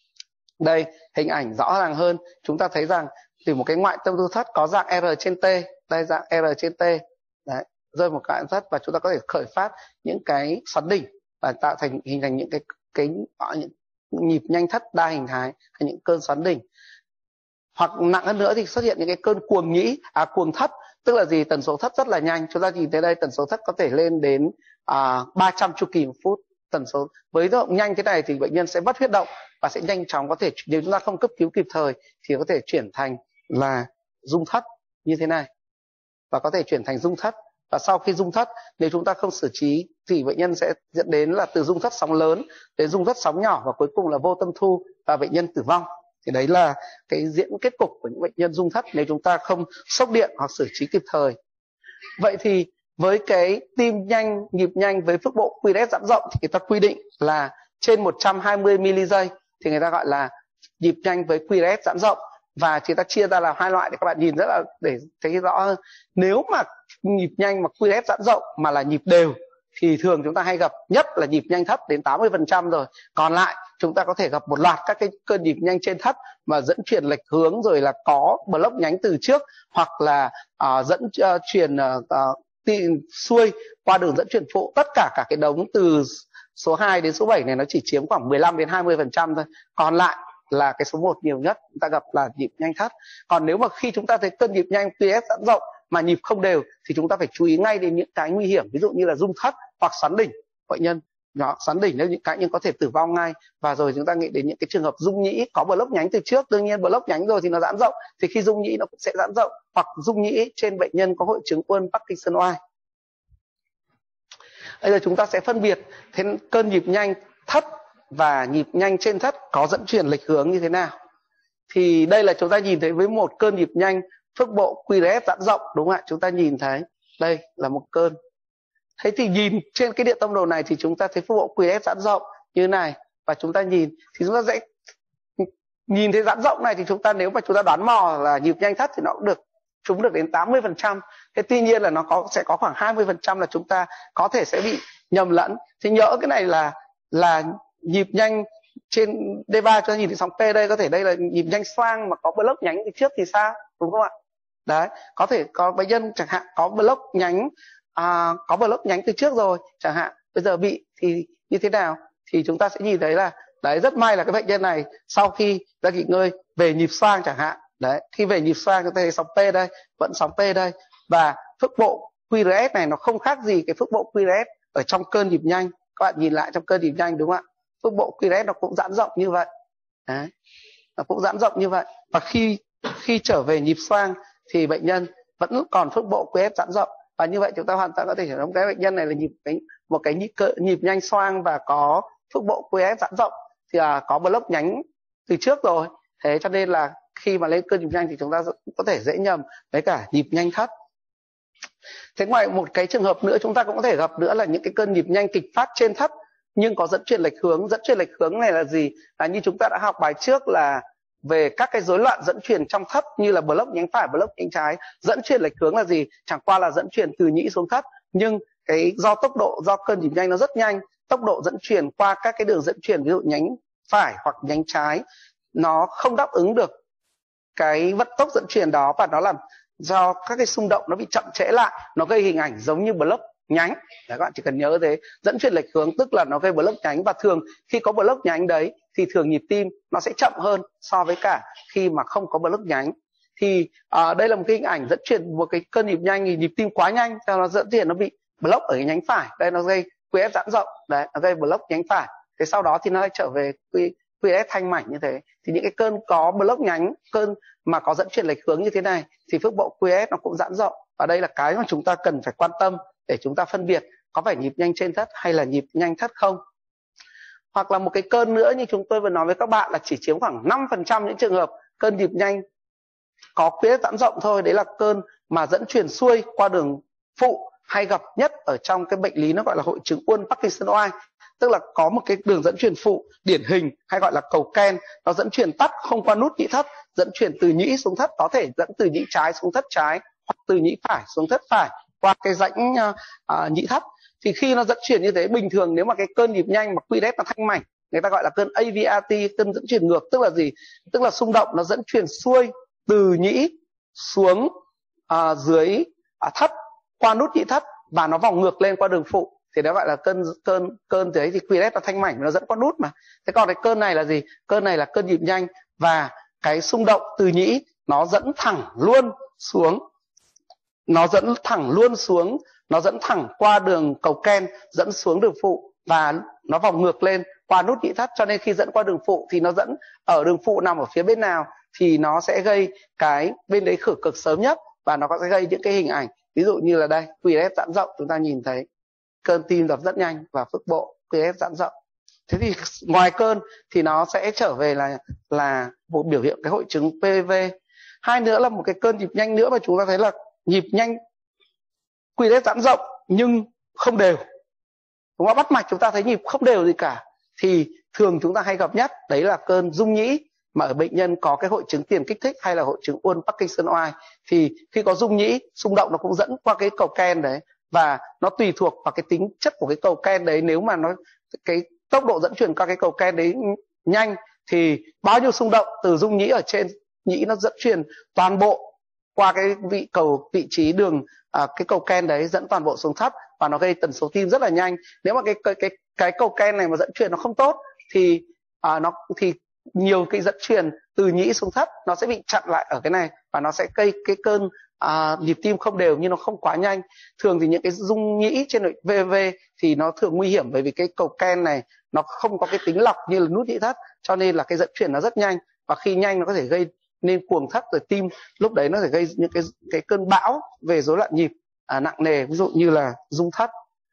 Đây hình ảnh rõ ràng hơn, chúng ta thấy rằng từ một cái ngoại tâm thu thất có dạng R trên T, đây dạng R trên T, đấy, rơi một cái thất, và chúng ta có thể khởi phát những cái xoắn đỉnh và tạo thành hình thành những cái cái những nhịp nhanh thất đa hình thái hay những cơn xoắn đỉnh. Hoặc nặng hơn nữa thì xuất hiện những cái cơn cuồng nhĩ, à cuồng thất, tức là gì? Tần số thất rất là nhanh. Chúng ta nhìn thấy đây, tần số thất có thể lên đến à, ba trăm chu kỳ một phút. Tần số với tốc độ nhanh thế này thì bệnh nhân sẽ mất huyết động và sẽ nhanh chóng có thể, nếu chúng ta không cấp cứu kịp thời thì có thể chuyển thành là rung thất như thế này, và có thể chuyển thành rung thất. Và sau khi rung thất, nếu chúng ta không xử trí thì bệnh nhân sẽ dẫn đến là từ rung thất sóng lớn đến rung thất sóng nhỏ, và cuối cùng là vô tâm thu và bệnh nhân tử vong. Thì đấy là cái diễn kết cục của những bệnh nhân rung thất nếu chúng ta không sốc điện hoặc xử trí kịp thời. Vậy thì với cái tim nhanh, nhịp nhanh với phức bộ quy rét giãn rộng thì người ta quy định là trên một trăm hai mươi mi-li-giây thì người ta gọi là nhịp nhanh với quy rét giãn rộng. Và chúng ta chia ra làm hai loại để các bạn nhìn rất là để thấy rõ hơn. Nếu mà nhịp nhanh mà quy rét giãn rộng mà là nhịp đều thì thường chúng ta hay gặp nhất là nhịp nhanh thất đến tám mươi phần trăm rồi. Còn lại chúng ta có thể gặp một loạt các cái cơn nhịp nhanh trên thất mà dẫn truyền lệch hướng, rồi là có block nhánh từ trước, hoặc là uh, dẫn uh, truyền uh, uh, xuôi qua đường dẫn truyền phụ. Tất cả cả cái đống từ số hai đến số bảy này nó chỉ chiếm khoảng mười lăm đến hai mươi phần trăm thôi. Còn lại là cái số một nhiều nhất chúng ta gặp là nhịp nhanh thất. Còn nếu mà khi chúng ta thấy cơn nhịp nhanh quy rét giãn rộng mà nhịp không đều thì chúng ta phải chú ý ngay đến những cái nguy hiểm, ví dụ như là rung thất hoặc xoắn đỉnh bệnh nhân. nó xoắn đỉnh nếu những cái nhưng có thể tử vong ngay. Và rồi chúng ta nghĩ đến những cái trường hợp rung nhĩ có block nhánh từ trước, đương nhiên block nhánh rồi thì nó giãn rộng, thì khi rung nhĩ nó cũng sẽ giãn rộng, hoặc rung nhĩ trên bệnh nhân có hội chứng Uốn Parkinson-White. Bây giờ chúng ta sẽ phân biệt thế cơn nhịp nhanh thất và nhịp nhanh trên thất có dẫn truyền lệch hướng như thế nào. Thì đây là chúng ta nhìn thấy với một cơn nhịp nhanh phức bộ quy rờ ép giãn rộng, đúng không ạ? Chúng ta nhìn thấy đây là một cơn. Thế thì nhìn trên cái điện tâm đồ này thì chúng ta thấy phức bộ quy rờ ép giãn rộng như thế này, và chúng ta nhìn thì chúng ta sẽ nhìn thấy giãn rộng này thì chúng ta nếu mà chúng ta đoán mò là nhịp nhanh thất thì nó cũng được chúng được đến tám mươi phần trăm. Thế tuy nhiên là nó có sẽ có khoảng hai mươi phần trăm là chúng ta có thể sẽ bị nhầm lẫn. Thì nhỡ cái này là là nhịp nhanh trên đê ba, cho nhìn thấy sóng P đây, có thể đây là nhịp nhanh xoang mà có block nhánh từ trước thì sao, đúng không ạ? Đấy, có thể có bệnh nhân chẳng hạn có block nhánh à, có block nhánh từ trước rồi chẳng hạn, bây giờ bị thì như thế nào, thì chúng ta sẽ nhìn thấy là đấy, rất may là cái bệnh nhân này sau khi ra nghỉ ngơi về nhịp xoang chẳng hạn. Đấy, khi về nhịp xoang chúng ta thấy sóng P đây, vẫn sóng P đây, và phức bộ quy rờ ét này nó không khác gì cái phức bộ quy rờ ét ở trong cơn nhịp nhanh. Các bạn nhìn lại trong cơn nhịp nhanh, đúng không ạ? Phức bộ quy rờ ét nó cũng giãn rộng như vậy. Đấy, nó cũng giãn rộng như vậy. Và khi khi trở về nhịp xoang thì bệnh nhân vẫn còn phức bộ quy rờ ét giãn rộng. Và như vậy chúng ta hoàn toàn có thể hiểu cái bệnh nhân này là nhịp cái, một cái nhịp, nhịp nhanh xoang và có phức bộ quy rờ ét giãn rộng, thì là có block nhánh từ trước rồi. Thế cho nên là khi mà lên cơn nhịp nhanh thì chúng ta có thể dễ nhầm với cả nhịp nhanh thất. Thế ngoài một cái trường hợp nữa chúng ta cũng có thể gặp nữa là những cái cơn nhịp nhanh kịch phát trên thất nhưng có dẫn truyền lệch hướng. Dẫn truyền lệch hướng này là gì? Là như chúng ta đã học bài trước là về các cái rối loạn dẫn truyền trong thất như là block nhánh phải, block nhánh trái. Dẫn truyền lệch hướng là gì? Chẳng qua là dẫn truyền từ nhĩ xuống thất, nhưng cái do tốc độ, do cơn nhịp nhanh nó rất nhanh, tốc độ dẫn truyền qua các cái đường dẫn truyền ví dụ nhánh phải hoặc nhánh trái nó không đáp ứng được cái vận tốc dẫn truyền đó, và nó làm do các cái xung động nó bị chậm trễ lại, nó gây hình ảnh giống như block nhánh. Đấy, các bạn chỉ cần nhớ thế. Dẫn truyền lệch hướng tức là nó gây block nhánh, và thường khi có block nhánh đấy thì thường nhịp tim nó sẽ chậm hơn so với cả khi mà không có block nhánh. Thì à, đây là một cái hình ảnh dẫn truyền một cái cơn nhịp nhanh, thì nhịp tim quá nhanh cho nó dẫn truyền nó bị block ở cái nhánh phải. Đây nó gây quy ép giãn rộng, đấy, nó gây block nhánh phải. Thế sau đó thì nó lại trở về quy quy ép thanh mảnh như thế. Thì những cái cơn có block nhánh, cơn mà có dẫn truyền lệch hướng như thế này thì phức bộ quy ép nó cũng giãn rộng. Và đây là cái mà chúng ta cần phải quan tâm để chúng ta phân biệt có phải nhịp nhanh trên thất hay là nhịp nhanh thất không. Hoặc là một cái cơn nữa như chúng tôi vừa nói với các bạn là chỉ chiếm khoảng năm phần trăm những trường hợp cơn nhịp nhanh có quy ép giãn rộng thôi. Đấy là cơn mà dẫn truyền xuôi qua đường phụ hay gặp nhất ở trong cái bệnh lý nó gọi là hội chứng Uốn Parkinson-White. Tức là có một cái đường dẫn truyền phụ điển hình hay gọi là cầu Ken, nó dẫn truyền tắt không qua nút nhĩ thất, dẫn truyền từ nhĩ xuống thất, có thể dẫn từ nhĩ trái xuống thất trái hoặc từ nhĩ phải xuống thất phải qua cái rãnh uh, uh, nhĩ thất. Thì khi nó dẫn truyền như thế, bình thường nếu mà cái cơn nhịp nhanh mà quy ép nó thanh mảnh, người ta gọi là cơn a vê rờ tê, cơn dẫn truyền ngược. Tức là gì? Tức là xung động nó dẫn truyền xuôi từ nhĩ xuống uh, dưới uh, thất qua nút nhĩ thất và nó vòng ngược lên qua đường phụ, thì đó gọi là cơn cơn cơn đấy thì quy ép nó thanh mảnh, nó dẫn qua nút mà. Thế còn cái cơn này là gì? Cơn này là cơn nhịp nhanh và cái xung động từ nhĩ nó dẫn thẳng luôn xuống, nó dẫn thẳng luôn xuống, nó dẫn thẳng qua đường cầu Ken, dẫn xuống đường phụ và nó vòng ngược lên qua nút nhĩ thất. Cho nên khi dẫn qua đường phụ thì nó dẫn ở đường phụ nằm ở phía bên nào thì nó sẽ gây cái bên đấy khử cực sớm nhất, và nó có sẽ gây những cái hình ảnh ví dụ như là đây, quy ép giãn rộng, chúng ta nhìn thấy cơn tim đập rất nhanh và phức bộ quy ép giãn rộng. Thế thì ngoài cơn thì nó sẽ trở về là là một biểu hiện cái hội chứng pê vê vê. Hai nữa là một cái cơn nhịp nhanh nữa mà chúng ta thấy là nhịp nhanh quy ép giãn rộng nhưng không đều. Đúng không? Bắt mạch chúng ta thấy nhịp không đều gì cả. Thì thường chúng ta hay gặp nhất đấy là cơn rung nhĩ, mà ở bệnh nhân có cái hội chứng tiền kích thích hay là hội chứng Uốn Parkinson-White. Thì khi có rung nhĩ, xung động nó cũng dẫn qua cái cầu Ken đấy, và nó tùy thuộc vào cái tính chất của cái cầu Ken đấy. Nếu mà nó cái tốc độ dẫn truyền qua cái cầu Ken đấy nhanh thì bao nhiêu xung động từ rung nhĩ ở trên nhĩ nó dẫn truyền toàn bộ qua cái vị cầu vị trí đường à, cái cầu Ken đấy, dẫn toàn bộ xuống thấp và nó gây tần số tim rất là nhanh. Nếu mà cái cái cái cái cầu Ken này mà dẫn truyền nó không tốt thì à, nó thì nhiều cái dẫn truyền từ nhĩ xuống thất, nó sẽ bị chặn lại ở cái này và nó sẽ gây cái cơn à, nhịp tim không đều nhưng nó không quá nhanh. Thường thì những cái rung nhĩ trên nội vê vê thì nó thường nguy hiểm bởi vì cái cầu ken này nó không có cái tính lọc như là nút nhĩ thất, cho nên là cái dẫn truyền nó rất nhanh, và khi nhanh nó có thể gây nên cuồng thất, rồi tim lúc đấy nó sẽ gây những cái cái cơn bão về rối loạn nhịp à, nặng nề, ví dụ như là rung thất.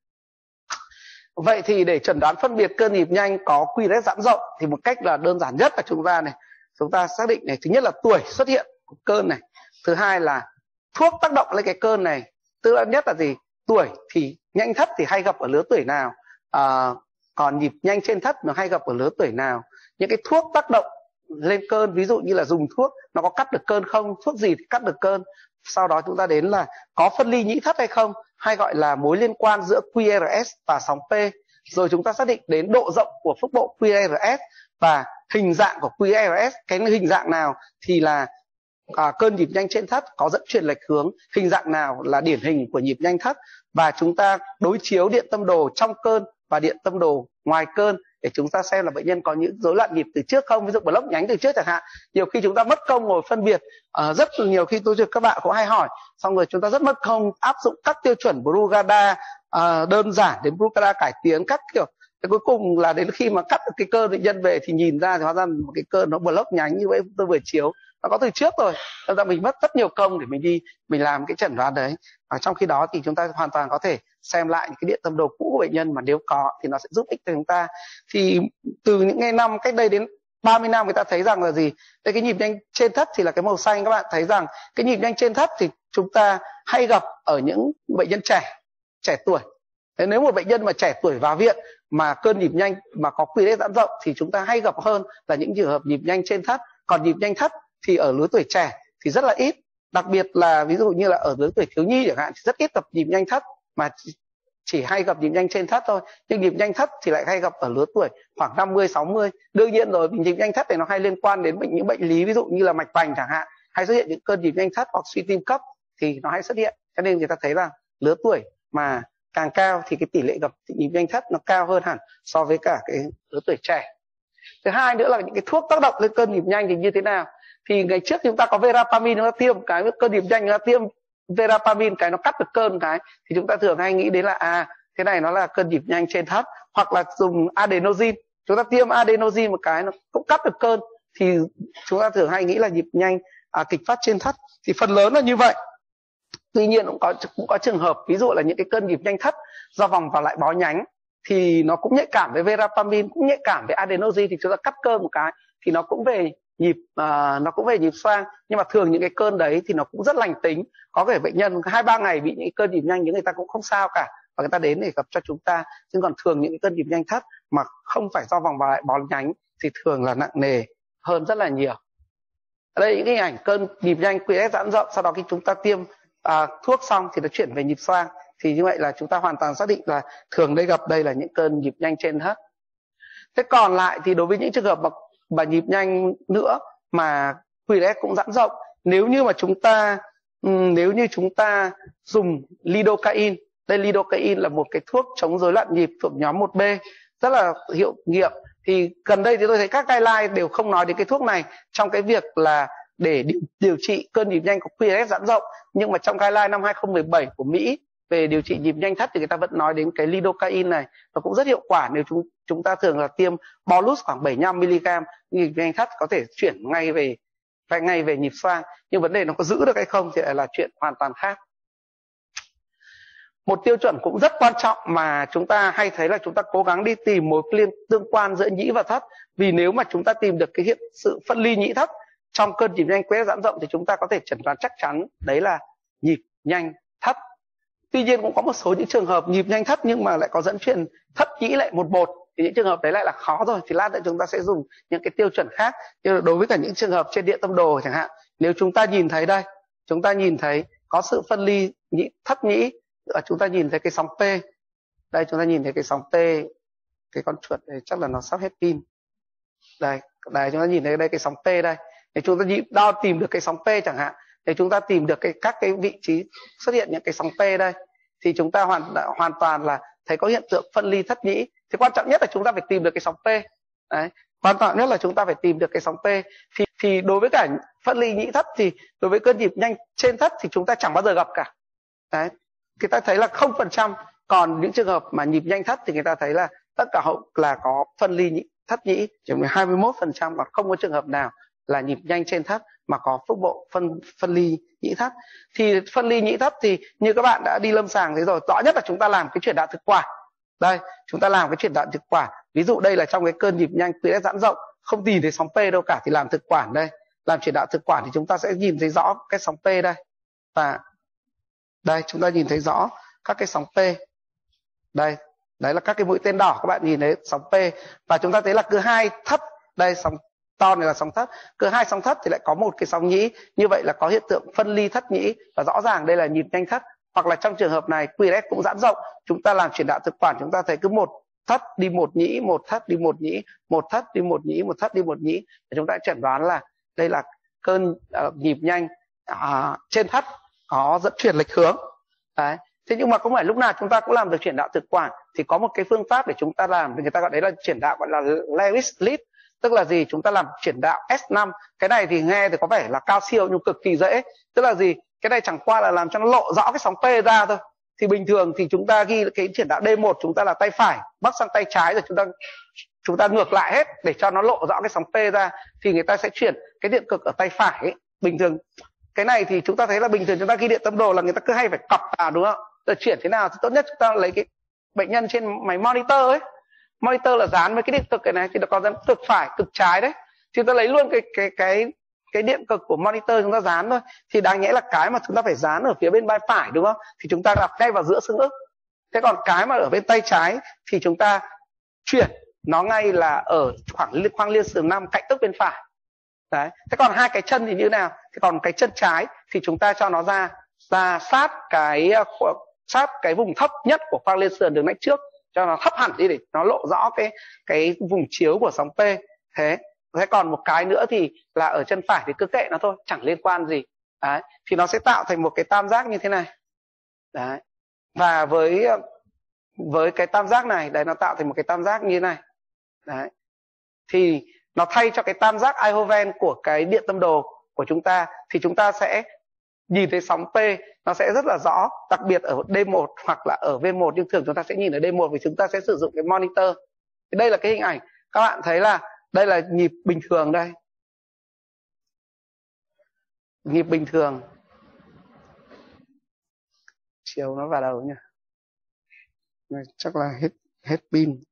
Vậy thì để chẩn đoán phân biệt cơn nhịp nhanh có quy rét giãn rộng thì một cách là đơn giản nhất là chúng ta này, chúng ta xác định này, thứ nhất là tuổi xuất hiện của cơn này, thứ hai là thuốc tác động lên cái cơn này, tức là nhất là gì, tuổi thì nhanh thất thì hay gặp ở lứa tuổi nào, à, còn nhịp nhanh trên thất nó hay gặp ở lứa tuổi nào, những cái thuốc tác động lên cơn, ví dụ như là dùng thuốc nó có cắt được cơn không, thuốc gì thì cắt được cơn. Sau đó chúng ta đến là có phân ly nhĩ thất hay không, hay gọi là mối liên quan giữa quy rờ ét và sóng P. Rồi chúng ta xác định đến độ rộng của phức bộ quy rờ ét và hình dạng của quy rờ ét, cái hình dạng nào thì là à, cơn nhịp nhanh trên thất có dẫn truyền lệch hướng, hình dạng nào là điển hình của nhịp nhanh thất, và chúng ta đối chiếu điện tâm đồ trong cơn và điện tâm đồ ngoài cơn để chúng ta xem là bệnh nhân có những rối loạn nhịp từ trước không, ví dụ block nhánh từ trước chẳng hạn. Nhiều khi chúng ta mất công ngồi phân biệt, uh, rất nhiều khi tôi các bạn cũng hay hỏi, xong rồi chúng ta rất mất công áp dụng các tiêu chuẩn Brugada uh, đơn giản đến Brugada cải tiến các kiểu. Thế cuối cùng là đến khi mà cắt được cái cơn bệnh nhân về thì nhìn ra thì hóa ra một cái cơn nó block nhánh như vậy tôi vừa chiếu nó có từ trước rồi, nên là mình mất rất nhiều công để mình đi mình làm cái chẩn đoán đấy. Và trong khi đó thì chúng ta hoàn toàn có thể xem lại những cái điện tâm đồ cũ của bệnh nhân, mà nếu có thì nó sẽ giúp ích cho chúng ta. Thì từ những ngày năm cách đây đến ba mươi năm người ta thấy rằng là gì, đây cái nhịp nhanh trên thất thì là cái màu xanh, các bạn thấy rằng cái nhịp nhanh trên thất thì chúng ta hay gặp ở những bệnh nhân trẻ trẻ tuổi. Thế nếu một bệnh nhân mà trẻ tuổi vào viện mà cơn nhịp nhanh mà có quy rét giãn rộng thì chúng ta hay gặp hơn là những trường hợp nhịp nhanh trên thất. Còn nhịp nhanh thất thì ở lứa tuổi trẻ thì rất là ít, đặc biệt là ví dụ như là ở lứa tuổi thiếu nhi chẳng hạn thì rất ít gặp nhịp nhanh thất, mà chỉ hay gặp nhịp nhanh trên thất thôi. Nhưng nhịp nhanh thất thì lại hay gặp ở lứa tuổi khoảng năm mươi sáu mươi. Đương nhiên rồi, nhịp nhanh thất này nó hay liên quan đến bệnh những bệnh lý ví dụ như là mạch vành chẳng hạn, hay xuất hiện những cơn nhịp nhanh thất hoặc suy tim cấp thì nó hay xuất hiện. Cho nên người ta thấy là lứa tuổi mà càng cao thì cái tỷ lệ gặp nhịp nhanh thất nó cao hơn hẳn so với cả cái lứa tuổi trẻ. Thứ hai nữa là những cái thuốc tác động lên cơn nhịp nhanh thì như thế nào. Thì ngày trước chúng ta có Verapamil, chúng ta tiêm cái cơn nhịp nhanh, chúng ta tiêm Verapamil cái nó cắt được cơn cái thì chúng ta thường hay nghĩ đến là à thế này nó là cơn nhịp nhanh trên thất. Hoặc là dùng adenosine, chúng ta tiêm adenosine một cái nó cũng cắt được cơn thì chúng ta thường hay nghĩ là nhịp nhanh à, kịch phát trên thất. Thì phần lớn là như vậy. Tuy nhiên cũng có cũng có trường hợp ví dụ là những cái cơn nhịp nhanh thất do vòng vào lại bó nhánh thì nó cũng nhạy cảm với Verapamil, cũng nhạy cảm với adenosine, thì chúng ta cắt cơn một cái thì nó cũng về nhịp uh, nó cũng về nhịp xoang. Nhưng mà thường những cái cơn đấy thì nó cũng rất lành tính, có thể bệnh nhân hai ba ngày bị những cơn nhịp nhanh nhưng người ta cũng không sao cả và người ta đến để gặp cho chúng ta. Nhưng còn thường những cái cơn nhịp nhanh thất mà không phải do vòng vào lại bó nhánh thì thường là nặng nề hơn rất là nhiều. Ở đây những cái ảnh cơn nhịp nhanh quy rét giãn rộng, sau đó khi chúng ta tiêm uh, thuốc xong thì nó chuyển về nhịp xoang, thì như vậy là chúng ta hoàn toàn xác định là thường đây gặp đây là những cơn nhịp nhanh trên thất. Thế còn lại thì đối với những trường hợp mà, mà nhịp nhanh nữa mà quy rét cũng giãn rộng, nếu như mà chúng ta um, nếu như chúng ta dùng lidocaine, đây lidocaine là một cái thuốc chống rối loạn nhịp thuộc nhóm một B rất là hiệu nghiệm, thì gần đây thì tôi thấy các guideline đều không nói đến cái thuốc này trong cái việc là để điều, điều trị cơn nhịp nhanh có quy rét giãn rộng. Nhưng mà trong guideline năm hai không một bảy của Mỹ về điều trị nhịp nhanh thất thì người ta vẫn nói đến cái lidocaine này, nó cũng rất hiệu quả nếu chúng chúng ta thường là tiêm bolus khoảng bảy mươi lăm mi-li-gam, nhịp nhanh thất có thể chuyển ngay về ngay về nhịp xoang. Nhưng vấn đề nó có giữ được hay không thì là chuyện hoàn toàn khác. Một tiêu chuẩn cũng rất quan trọng mà chúng ta hay thấy là chúng ta cố gắng đi tìm mối liên tương quan giữa nhĩ và thất, vì nếu mà chúng ta tìm được cái hiện sự phân ly nhĩ thất trong cơn nhịp nhanh quy rét giãn rộng thì chúng ta có thể chẩn đoán chắc chắn đấy là nhịp nhanh thất. Tuy nhiên cũng có một số những trường hợp nhịp nhanh thất nhưng mà lại có dẫn truyền thất nhĩ lại một một, thì những trường hợp đấy lại là khó rồi, thì lát nữa chúng ta sẽ dùng những cái tiêu chuẩn khác. Nhưng đối với cả những trường hợp trên điện tâm đồ chẳng hạn, nếu chúng ta nhìn thấy đây, chúng ta nhìn thấy có sự phân ly nhĩ thất nhĩ, chúng ta nhìn thấy cái sóng P đây, chúng ta nhìn thấy cái sóng P, cái con chuột này chắc là nó sắp hết pin đây, đây chúng ta nhìn thấy đây cái sóng P đây, để chúng ta đo tìm được cái sóng P chẳng hạn, để chúng ta tìm được cái các cái vị trí xuất hiện những cái sóng P đây, thì chúng ta hoàn hoàn toàn là thấy có hiện tượng phân ly thất nhĩ. Thì quan trọng nhất là chúng ta phải tìm được cái sóng P đấy. Quan trọng nhất là chúng ta phải tìm được cái sóng P. Thì, thì đối với cả phân ly nhĩ thất thì đối với cơn nhịp nhanh trên thất thì chúng ta chẳng bao giờ gặp cả. Đấy, người ta thấy là không phần trăm. Còn những trường hợp mà nhịp nhanh thất thì người ta thấy là tất cả hậu là có phân ly nhĩ, thất nhĩ, chỉ hai mươi mốt phần trăm, còn không có trường hợp nào là nhịp nhanh trên thất mà có phức bộ phân phân ly nhĩ thất. Thì phân ly nhĩ thất thì như các bạn đã đi lâm sàng thấy rồi, rõ nhất là chúng ta làm cái chuyển đạo thực quản. Đây, chúng ta làm cái chuyển đạo thực quản. Ví dụ đây là trong cái cơn nhịp nhanh quy ét giãn rộng, không tìm thấy sóng P đâu cả thì làm thực quản đây. Làm chuyển đạo thực quản thì chúng ta sẽ nhìn thấy rõ cái sóng P đây. Và đây chúng ta nhìn thấy rõ các cái sóng P. Đây, đấy là các cái mũi tên đỏ các bạn nhìn thấy sóng P. Và chúng ta thấy là cứ hai thấp, đây sóng to này là sóng thấp, cứ hai sóng thấp thì lại có một cái sóng nhĩ. Như vậy là có hiện tượng phân ly thất nhĩ và rõ ràng đây là nhịp nhanh thất. Hoặc là trong trường hợp này quy ét cũng giãn rộng, chúng ta làm chuyển đạo thực quản chúng ta thấy cứ một thất đi một nhĩ, một thất đi một nhĩ, một thất đi một nhĩ, một thất đi một nhĩ. Và chúng ta chẩn đoán là đây là cơn uh, nhịp nhanh uh, trên thất có dẫn chuyển lệch hướng. Đấy. Thế nhưng mà không phải lúc nào chúng ta cũng làm được chuyển đạo thực quản, thì có một cái phương pháp để chúng ta làm, thì người ta gọi đấy là chuyển đạo gọi là Lewis lead. Tức là gì? Chúng ta làm chuyển đạo S năm. Cái này thì nghe thì có vẻ là cao siêu nhưng cực kỳ dễ. Tức là gì? Cái này chẳng qua là làm cho nó lộ rõ cái sóng P ra thôi. Thì bình thường thì chúng ta ghi cái chuyển đạo D một chúng ta là tay phải bắc sang tay trái, rồi chúng ta chúng ta ngược lại hết để cho nó lộ rõ cái sóng P ra, thì người ta sẽ chuyển cái điện cực ở tay phải ấy. Bình thường cái này thì chúng ta thấy là bình thường chúng ta ghi điện tâm đồ là người ta cứ hay phải cọc vào, đúng không? Rồi chuyển thế nào thì tốt nhất chúng ta lấy cái bệnh nhân trên máy monitor ấy. Monitor là dán với cái điện cực cái này thì nó có dán cực phải, cực trái đấy. Thì chúng ta lấy luôn cái cái cái cái điện cực của monitor chúng ta dán thôi. Thì đáng nhẽ là cái mà chúng ta phải dán ở phía bên vai phải, đúng không? Thì chúng ta đặt ngay vào giữa xương ức. Thế còn cái mà ở bên tay trái thì chúng ta chuyển nó ngay là ở khoảng khoang liên sườn năm cạnh ức bên phải. Đấy. Thế còn hai cái chân thì như nào? Thế còn cái chân trái thì chúng ta cho nó ra ra sát cái sát cái vùng thấp nhất của khoang liên sườn đường nách trước, cho nó thấp hẳn đi để nó lộ rõ cái cái vùng chiếu của sóng P. Thế thế còn một cái nữa thì là ở chân phải thì cứ kệ nó thôi, chẳng liên quan gì. Đấy, thì nó sẽ tạo thành một cái tam giác như thế này. Đấy. Và với với cái tam giác này, đấy, nó tạo thành một cái tam giác như thế này. Đấy. Thì nó thay cho cái tam giác Eindhoven của cái điện tâm đồ của chúng ta, thì chúng ta sẽ nhìn thấy sóng P nó sẽ rất là rõ, đặc biệt ở D một hoặc là ở V một, nhưng thường chúng ta sẽ nhìn ở D một vì chúng ta sẽ sử dụng cái monitor. Thì đây là cái hình ảnh, các bạn thấy là đây là nhịp bình thường đây. Nhịp bình thường. Chiều nó vào đầu nhỉ. Này, chắc là hết hết pin.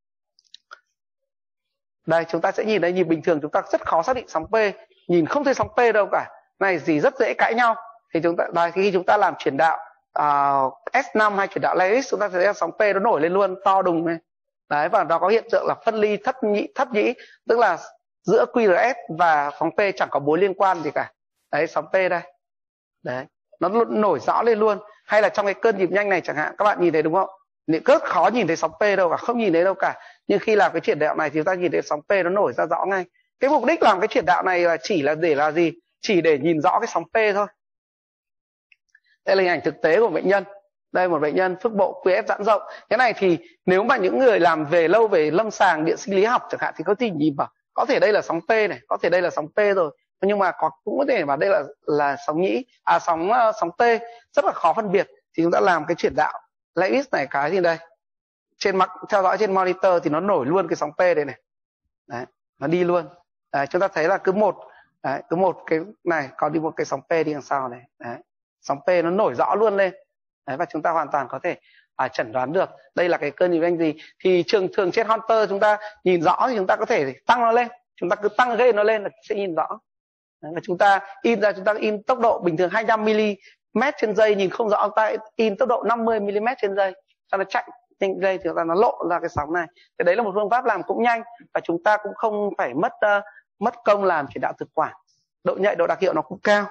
Đây chúng ta sẽ nhìn thấy nhịp bình thường, chúng ta rất khó xác định sóng P, nhìn không thấy sóng P đâu cả. Này gì rất dễ cãi nhau. Thì chúng ta đây, khi chúng ta làm chuyển đạo uh, S năm hay chuyển đạo Lewis, chúng ta thấy sóng P nó nổi lên luôn to đùng này. Đấy, và nó có hiện tượng là phân ly thất nhĩ, thất nhĩ, tức là giữa quy rờ ét và sóng P chẳng có mối liên quan gì cả. Đấy, sóng P đây. Đấy, nó nổi rõ lên luôn. Hay là trong cái cơn nhịp nhanh này chẳng hạn, các bạn nhìn thấy đúng không? Rất khó nhìn thấy sóng P đâu cả, không nhìn thấy đâu cả. Nhưng khi làm cái chuyển đạo này thì chúng ta nhìn thấy sóng P nó nổi ra rõ ngay. Cái mục đích làm cái chuyển đạo này là chỉ là để là gì? Chỉ để nhìn rõ cái sóng P thôi. Đây là hình ảnh thực tế của bệnh nhân. Đây một bệnh nhân phức bộ quy ép giãn rộng. Cái này thì nếu mà những người làm về lâu về lâm sàng điện sinh lý học chẳng hạn thì có thể nhìn vào, có thể đây là sóng P này, có thể đây là sóng P rồi, nhưng mà có, cũng có thể mà đây là là sóng nhĩ, à sóng sóng T, rất là khó phân biệt. Thì chúng ta làm cái chuyển đạo Lewis này cái gì đây, trên mặt theo dõi trên monitor thì nó nổi luôn cái sóng P đây này. Đấy, nó đi luôn. Đấy, chúng ta thấy là cứ một đấy, cứ một cái này có đi một cái sóng P đi đằng sau này. Đấy, sóng P nó nổi rõ luôn lên. Đấy, và chúng ta hoàn toàn có thể à, chẩn đoán được đây là cái cơn nhịp nhanh gì. Thì thường thường trên Hunter chúng ta nhìn rõ thì chúng ta có thể tăng nó lên, chúng ta cứ tăng gain nó lên là sẽ nhìn rõ. Đấy, và chúng ta in ra, chúng ta in tốc độ bình thường hai mươi lăm mi-li-mét trên giây, nhìn không rõ, ta in tốc độ năm mươi mi-li-mét trên giây cho nó chạy trên giây thì chúng ta nó lộ ra cái sóng này. Thì đấy là một phương pháp làm cũng nhanh và chúng ta cũng không phải mất uh, mất công làm chuyển đạo thực quản, độ nhạy độ đặc hiệu nó cũng cao.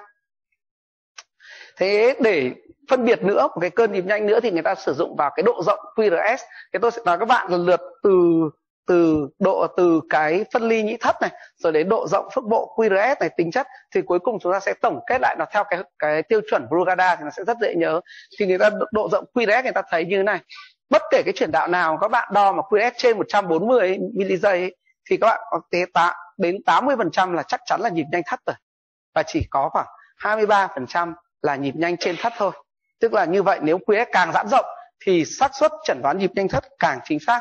Thế để phân biệt nữa một cái cơn nhịp nhanh nữa thì người ta sử dụng vào cái độ rộng quy rờ ét. Cái tôi sẽ nói các bạn lần lượt từ từ độ từ cái phân ly nhĩ thất này rồi đến độ rộng phức bộ quy rờ ét này tính chất, thì cuối cùng chúng ta sẽ tổng kết lại nó theo cái cái tiêu chuẩn Brugada thì nó sẽ rất dễ nhớ. Thì người ta độ rộng quy rờ ét người ta thấy như thế này. Bất kể cái chuyển đạo nào các bạn đo mà quy rờ ét trên một trăm bốn mươi mi-li giây ấy, thì các bạn có tế tạ đến tám mươi phần trăm là chắc chắn là nhịp nhanh thất rồi, và chỉ có khoảng hai mươi ba phần trăm là nhịp nhanh trên thất thôi. Tức là như vậy, nếu quy ét càng giãn rộng thì xác suất chẩn đoán nhịp nhanh thất càng chính xác.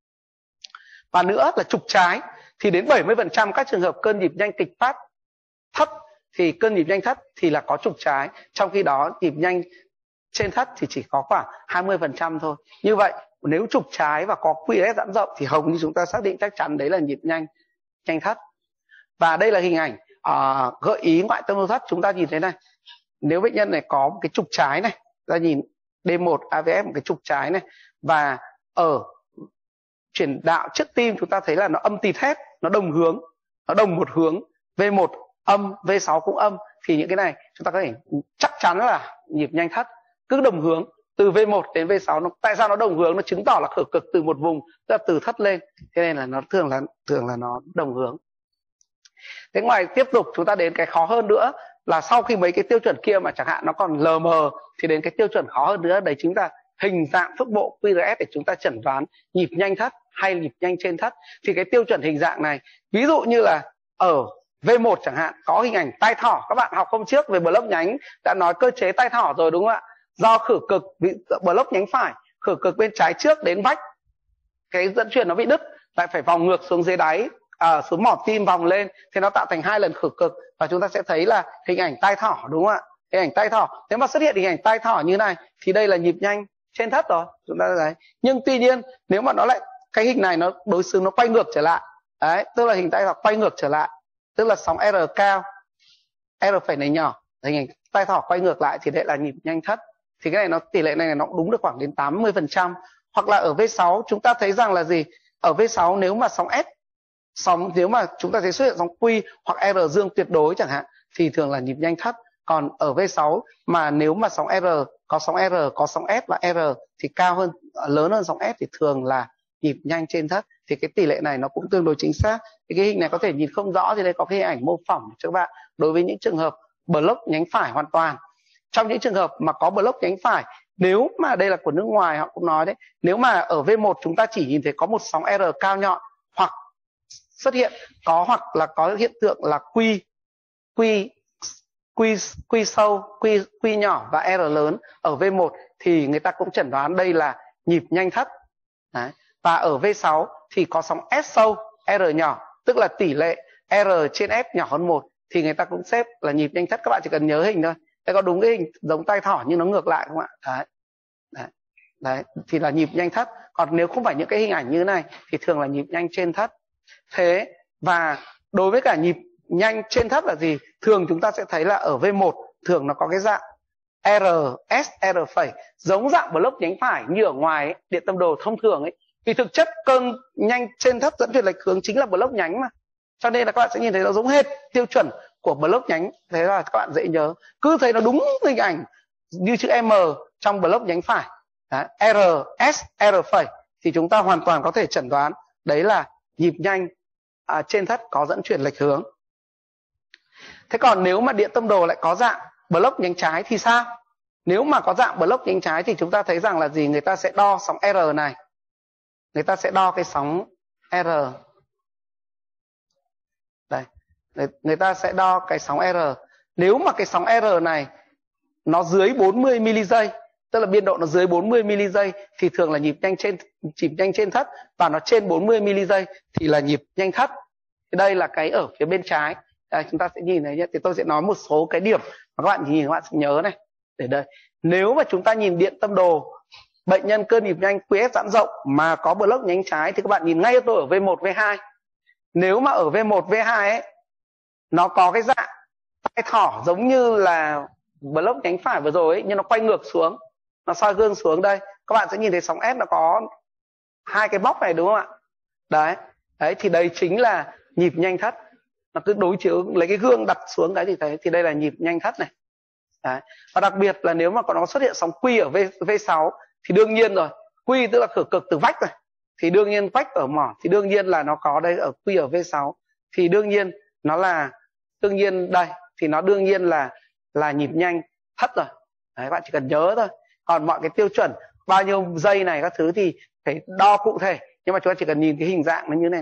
Và nữa là trục trái, thì đến bảy mươi phần trăm các trường hợp cơn nhịp nhanh kịch phát thấp thì cơn nhịp nhanh thất thì là có trục trái, trong khi đó nhịp nhanh trên thất thì chỉ có khoảng hai mươi phần trăm thôi. Như vậy nếu trục trái và có quy ét giãn rộng thì hầu như chúng ta xác định chắc chắn đấy là nhịp nhanh nhanh thất. Và đây là hình ảnh uh, gợi ý ngoại tâm mô thất. Chúng ta nhìn thấy này, nếu bệnh nhân này có một cái trục trái này, ta nhìn D một A V F một cái trục trái này, và ở chuyển đạo trước tim chúng ta thấy là nó âm tịt hết, nó đồng hướng, nó đồng một hướng, V một âm, V sáu cũng âm, thì những cái này chúng ta có thể chắc chắn là nhịp nhanh thất. Cứ đồng hướng từ V một đến V sáu, nó, tại sao nó đồng hướng? Nó chứng tỏ là khởi cực từ một vùng, tức là từ thất lên, thế nên là nó thường là thường là nó đồng hướng. Thế ngoài tiếp tục chúng ta đến cái khó hơn nữa là sau khi mấy cái tiêu chuẩn kia mà chẳng hạn nó còn lờ mờ, thì đến cái tiêu chuẩn khó hơn nữa, đấy chính là hình dạng phức bộ quy rờ ét để chúng ta chẩn đoán nhịp nhanh thất hay nhịp nhanh trên thất. Thì cái tiêu chuẩn hình dạng này, ví dụ như là ở V một chẳng hạn có hình ảnh tai thỏ, các bạn học hôm trước về block nhánh đã nói cơ chế tai thỏ rồi đúng không ạ? Do khử cực bị block nhánh phải, khử cực bên trái trước đến vách, cái dẫn truyền nó bị đứt, lại phải vòng ngược xuống dưới đáy, à, xuống mỏ tim vòng lên, thì nó tạo thành hai lần khử cực, và chúng ta sẽ thấy là hình ảnh tai thỏ đúng không ạ? Hình ảnh tai thỏ. Nếu mà xuất hiện hình ảnh tai thỏ như này thì đây là nhịp nhanh trên thất rồi, chúng ta thấy. Nhưng tuy nhiên nếu mà nó lại cái hình này nó đối xứng, nó quay ngược trở lại, đấy, tức là hình tai thỏ quay ngược trở lại, tức là sóng R cao, R phẩy này nhỏ, hình ảnh tai thỏ quay ngược lại thì đây là nhịp nhanh thất. Thì cái này nó tỷ lệ này nó cũng đúng được khoảng đến tám mươi phần trăm. Hoặc là ở V sáu chúng ta thấy rằng là gì? Ở V sáu nếu mà sóng S, sóng nếu mà chúng ta thấy xuất hiện sóng Q hoặc R dương tuyệt đối chẳng hạn thì thường là nhịp nhanh thất. Còn ở V sáu mà nếu mà sóng R, có sóng R, có sóng S và R thì cao hơn, lớn hơn sóng S thì thường là nhịp nhanh trên thất. Thì cái tỷ lệ này nó cũng tương đối chính xác. Thì cái hình này có thể nhìn không rõ, thì đây có cái hình ảnh mô phỏng cho các bạn đối với những trường hợp block nhánh phải hoàn toàn. Trong những trường hợp mà có block nhánh phải, nếu mà đây là của nước ngoài họ cũng nói đấy, nếu mà ở V một chúng ta chỉ nhìn thấy có một sóng R cao nhọn, hoặc xuất hiện có hoặc là có hiện tượng là Q Q Q Q sâu, Q Q nhỏ và R lớn ở V một thì người ta cũng chẩn đoán đây là nhịp nhanh thất. Đấy. Và ở V sáu thì có sóng S sâu, R nhỏ, tức là tỷ lệ R trên S nhỏ hơn một thì người ta cũng xếp là nhịp nhanh thất. Các bạn chỉ cần nhớ hình thôi. Đây có đúng cái hình giống tai thỏ nhưng nó ngược lại không ạ? Đấy. Đấy. Đấy, thì là nhịp nhanh thất. Còn nếu không phải những cái hình ảnh như thế này thì thường là nhịp nhanh trên thất. Thế và đối với cả nhịp nhanh trên thất là gì? Thường chúng ta sẽ thấy là ở V một thường nó có cái dạng R, S, R phẩy, giống dạng block nhánh phải như ở ngoài ấy, điện tâm đồ thông thường ấy. Vì thực chất cơn nhanh trên thất dẫn truyền lệch hướng chính là block nhánh mà. Cho nên là các bạn sẽ nhìn thấy nó giống hệt tiêu chuẩn của block nhánh. Thế là các bạn dễ nhớ. Cứ thấy nó đúng hình ảnh như chữ M trong block nhánh phải. Đấy, R, S, R phẩy thì chúng ta hoàn toàn có thể chẩn đoán đấy là nhịp nhanh à, trên thất có dẫn truyền lệch hướng. Thế còn nếu mà điện tâm đồ lại có dạng block nhánh trái thì sao? Nếu mà có dạng block nhánh trái thì chúng ta thấy rằng là gì? Người ta sẽ đo sóng R này. Người ta sẽ đo cái sóng R. Đây. Người ta sẽ đo cái sóng R. Nếu mà cái sóng R này nó dưới bốn mươi mi-li-giây, tức là biên độ nó dưới bốn mươi mi-li-giây thì thường là nhịp nhanh trên nhịp nhanh trên thất, và nó trên bốn mươi mi-li-giây thì là nhịp nhanh thất. Đây là cái ở phía bên trái. Đây, chúng ta sẽ nhìn thấy nhé. Thì tôi sẽ nói một số cái điểm mà các bạn nhìn các bạn sẽ nhớ này. Để đây. Nếu mà chúng ta nhìn điện tâm đồ, bệnh nhân cơn nhịp nhanh Q S giãn rộng mà có block nhánh trái thì các bạn nhìn ngay cho tôi ở V một, V hai. Nếu mà ở V một, V hai ấy nó có cái dạng tai thỏ giống như là block nhánh phải vừa rồi ấy, nhưng nó quay ngược xuống, nó soi gương xuống đây. Các bạn sẽ nhìn thấy sóng S nó có hai cái bóc này đúng không ạ? Đấy. Đấy thì đây chính là nhịp nhanh thất. Nó cứ đối chiếu lấy cái gương đặt xuống đấy thì thấy thì đây là nhịp nhanh thất này. Đấy. Và đặc biệt là nếu mà có nó xuất hiện sóng Q ở V, V6 thì đương nhiên rồi, Q tức là khử cực từ vách rồi, thì đương nhiên vách ở mỏ thì đương nhiên là nó có đây ở Q ở V sáu thì đương nhiên nó là đương nhiên đây thì nó đương nhiên là là nhịp nhanh thất rồi. Đấy, bạn chỉ cần nhớ thôi. Còn mọi cái tiêu chuẩn bao nhiêu giây này các thứ thì phải đo cụ thể, nhưng mà chúng ta chỉ cần nhìn cái hình dạng nó như này này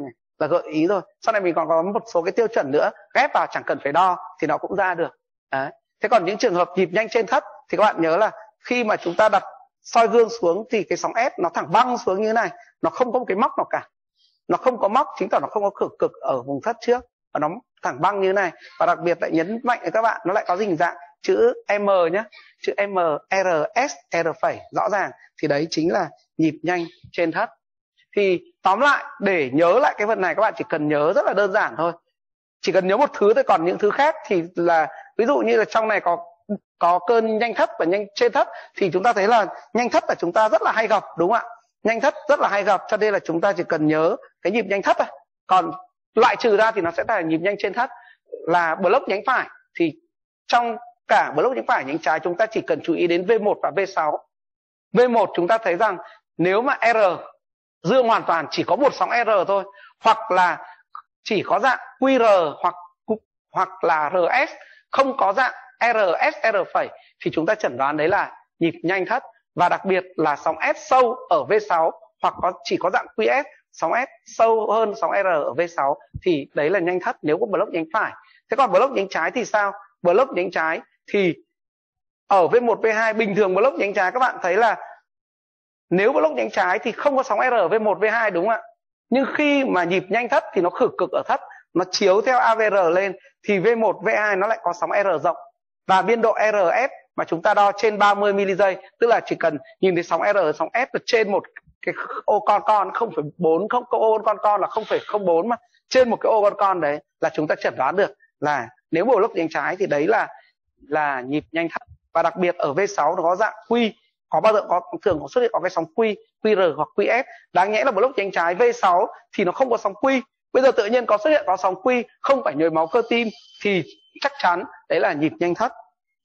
là gợi ý rồi. Sau này mình còn có một số cái tiêu chuẩn nữa, ghép vào chẳng cần phải đo thì nó cũng ra được. Đấy. Thế còn những trường hợp nhịp nhanh trên thất thì các bạn nhớ là khi mà chúng ta đặt soi gương xuống thì cái sóng S nó thẳng băng xuống như thế này, nó không có một cái móc nào cả, nó không có móc, chứng tỏ nó không có cực cực ở vùng thất trước, và nó thẳng băng như thế này. Và đặc biệt lại nhấn mạnh với các bạn, nó lại có hình dạng chữ M nhé, chữ M, R, S, R phẩy rõ ràng, thì đấy chính là nhịp nhanh trên thất. Thì tóm lại, để nhớ lại cái phần này các bạn chỉ cần nhớ rất là đơn giản thôi, chỉ cần nhớ một thứ thôi. Còn những thứ khác thì là ví dụ như là trong này có có cơn nhanh thất và nhanh trên thất, thì chúng ta thấy là nhanh thất là chúng ta rất là hay gặp, đúng không ạ? Nhanh thất rất là hay gặp, cho nên là chúng ta chỉ cần nhớ cái nhịp nhanh thất thôi. Còn loại trừ ra thì nó sẽ là nhịp nhanh trên thất. Là block nhánh phải, thì trong cả block nhánh phải nhánh trái chúng ta chỉ cần chú ý đến V một và V sáu. V một chúng ta thấy rằng nếu mà R dương hoàn toàn chỉ có một sóng R thôi, hoặc là chỉ có dạng Q R hoặc hoặc là R S, không có dạng R S R phẩy, thì chúng ta chẩn đoán đấy là nhịp nhanh thất. Và đặc biệt là sóng S sâu ở V sáu, hoặc có chỉ có dạng Q S, sóng S sâu hơn sóng R ở V sáu, thì đấy là nhanh thất nếu có block nhánh phải. Thế còn block nhánh trái thì sao? Block nhánh trái thì ở V một, V hai, bình thường block nhánh trái các bạn thấy là nếu block nhánh trái thì không có sóng R ở V một, V hai, đúng không ạ? Nhưng khi mà nhịp nhanh thất thì nó khử cực ở thất, nó chiếu theo A V R lên, thì V một, V hai nó lại có sóng R rộng. Và biên độ R S mà chúng ta đo trên ba mươi mi-li-giây, tức là chỉ cần nhìn thấy sóng R, sóng S trên một cái ô con con không phẩy bốn, không có ô con con là không phẩy không bốn, mà trên một cái ô con con đấy là chúng ta chẩn đoán được là nếu bộ block nhánh trái thì đấy là là nhịp nhanh thất. Và đặc biệt ở V sáu nó có dạng Q, có bao giờ có thường có xuất hiện có cái sóng Q, Q R hoặc Q S. Đáng nhẽ là block nhánh trái V sáu thì nó không có sóng Q, bây giờ tự nhiên có xuất hiện có sóng Q, không phải nhồi máu cơ tim, thì chắc chắn đấy là nhịp nhanh thất.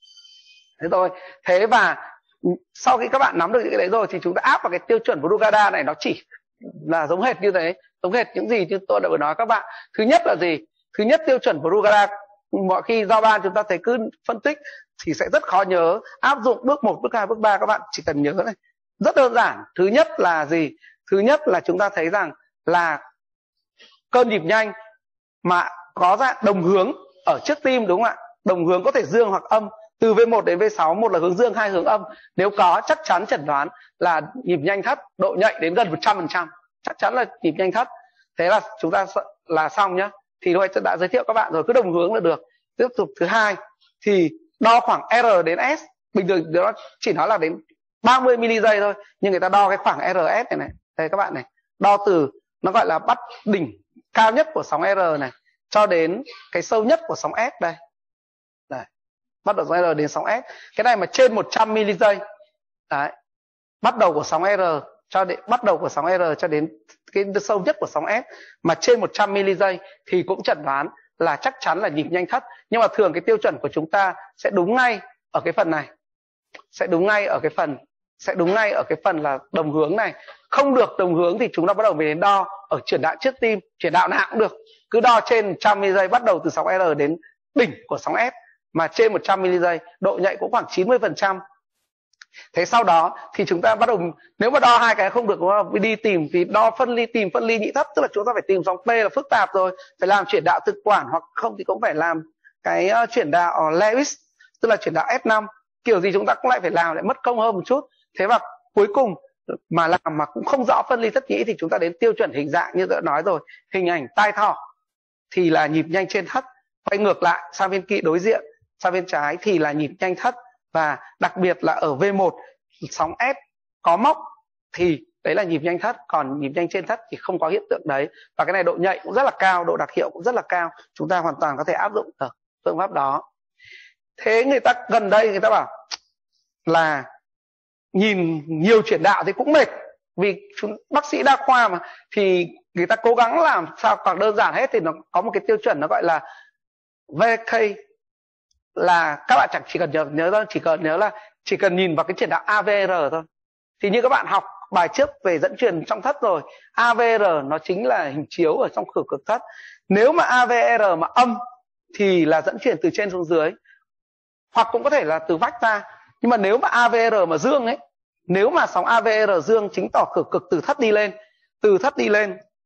Thế thôi. Thế và sau khi các bạn nắm được những cái đấy rồi thì chúng ta áp vào cái tiêu chuẩn Brugada này, nó chỉ là giống hệt như thế, giống hệt những gì như tôi đã vừa nói các bạn. Thứ nhất là gì? Thứ nhất, tiêu chuẩn Brugada mọi khi do ban chúng ta thấy cứ phân tích thì sẽ rất khó nhớ. Áp dụng bước một, bước hai, bước ba các bạn chỉ cần nhớ này, rất đơn giản. Thứ nhất là gì? Thứ nhất là chúng ta thấy rằng là cơn nhịp nhanh mà có dạng đồng hướng ở trước tim, đúng không ạ? Đồng hướng có thể dương hoặc âm, từ V một đến V sáu, một là hướng dương, hai hướng âm. Nếu có, chắc chắn chẩn đoán là nhịp nhanh thất, độ nhạy đến gần một trăm phần trăm, chắc chắn là nhịp nhanh thất. Thế là chúng ta là xong nhá. Thì lúc nãy đã giới thiệu các bạn rồi, cứ đồng hướng là được. Tiếp tục thứ hai thì đo khoảng R đến S, bình thường nó chỉ nói là đến ba mươi mi-li-giây thôi, nhưng người ta đo cái khoảng R S này này, đây các bạn này, đo từ nó gọi là bắt đỉnh cao nhất của sóng R này cho đến cái sâu nhất của sóng S đây. Đây. Bắt đầu sóng R đến sóng S. Cái này mà trên một trăm mi-li-giây. Đấy. Bắt đầu của sóng R cho đến bắt đầu của sóng R cho đến cái sâu nhất của sóng S mà trên một trăm mi-li-giây thì cũng chẩn đoán là chắc chắn là nhịp nhanh thất. Nhưng mà thường cái tiêu chuẩn của chúng ta sẽ đúng ngay ở cái phần này. Sẽ đúng ngay ở cái phần sẽ đúng ngay ở cái phần là đồng hướng này. Không được đồng hướng thì chúng ta bắt đầu mới đến đo ở chuyển đạo trước tim, chuyển đạo nào cũng được. Cứ đo trên một trăm mi-li-giây, bắt đầu từ sóng R đến đỉnh của sóng S mà trên một trăm mi-li-giây, độ nhạy cũng khoảng chín mươi phần trăm. Thế sau đó thì chúng ta bắt đầu, nếu mà đo hai cái không được, đi tìm thì đo phân ly, tìm phân ly nhị thất, tức là chúng ta phải tìm sóng P là phức tạp rồi, phải làm chuyển đạo thực quản, hoặc không thì cũng phải làm cái chuyển đạo Lewis, tức là chuyển đạo S năm. Kiểu gì chúng ta cũng lại phải làm, lại mất công hơn một chút. Thế và cuối cùng mà làm mà cũng không rõ phân ly thất nhĩ thì chúng ta đến tiêu chuẩn hình dạng như tôi đã nói rồi, hình ảnh tai thỏ thì là nhịp nhanh trên thất. Quay ngược lại sang bên kia đối diện, sang bên trái thì là nhịp nhanh thất. Và đặc biệt là ở V một sóng S có móc thì đấy là nhịp nhanh thất, còn nhịp nhanh trên thất thì không có hiện tượng đấy. Và cái này độ nhạy cũng rất là cao, độ đặc hiệu cũng rất là cao, chúng ta hoàn toàn có thể áp dụng được phương pháp đó. Thế người ta gần đây người ta bảo là nhìn nhiều chuyển đạo thì cũng mệt, vì chúng, bác sĩ đa khoa mà, thì người ta cố gắng làm sao càng đơn giản hết. Thì nó có một cái tiêu chuẩn nó gọi là V K, là các bạn chẳng chỉ cần nhớ nhớ thôi, chỉ cần nhớ là chỉ cần nhìn vào cái chuyển đạo A V R thôi. Thì như các bạn học bài trước về dẫn truyền trong thất rồi, A V R nó chính là hình chiếu ở trong khử cực thất. Nếu mà A V R mà âm thì là dẫn truyền từ trên xuống dưới, hoặc cũng có thể là từ vách ra. Nhưng mà nếu mà A V R mà dương ấy, nếu mà sóng A V R dương chính tỏ khử cực từ thất đi lên, từ thất đi lên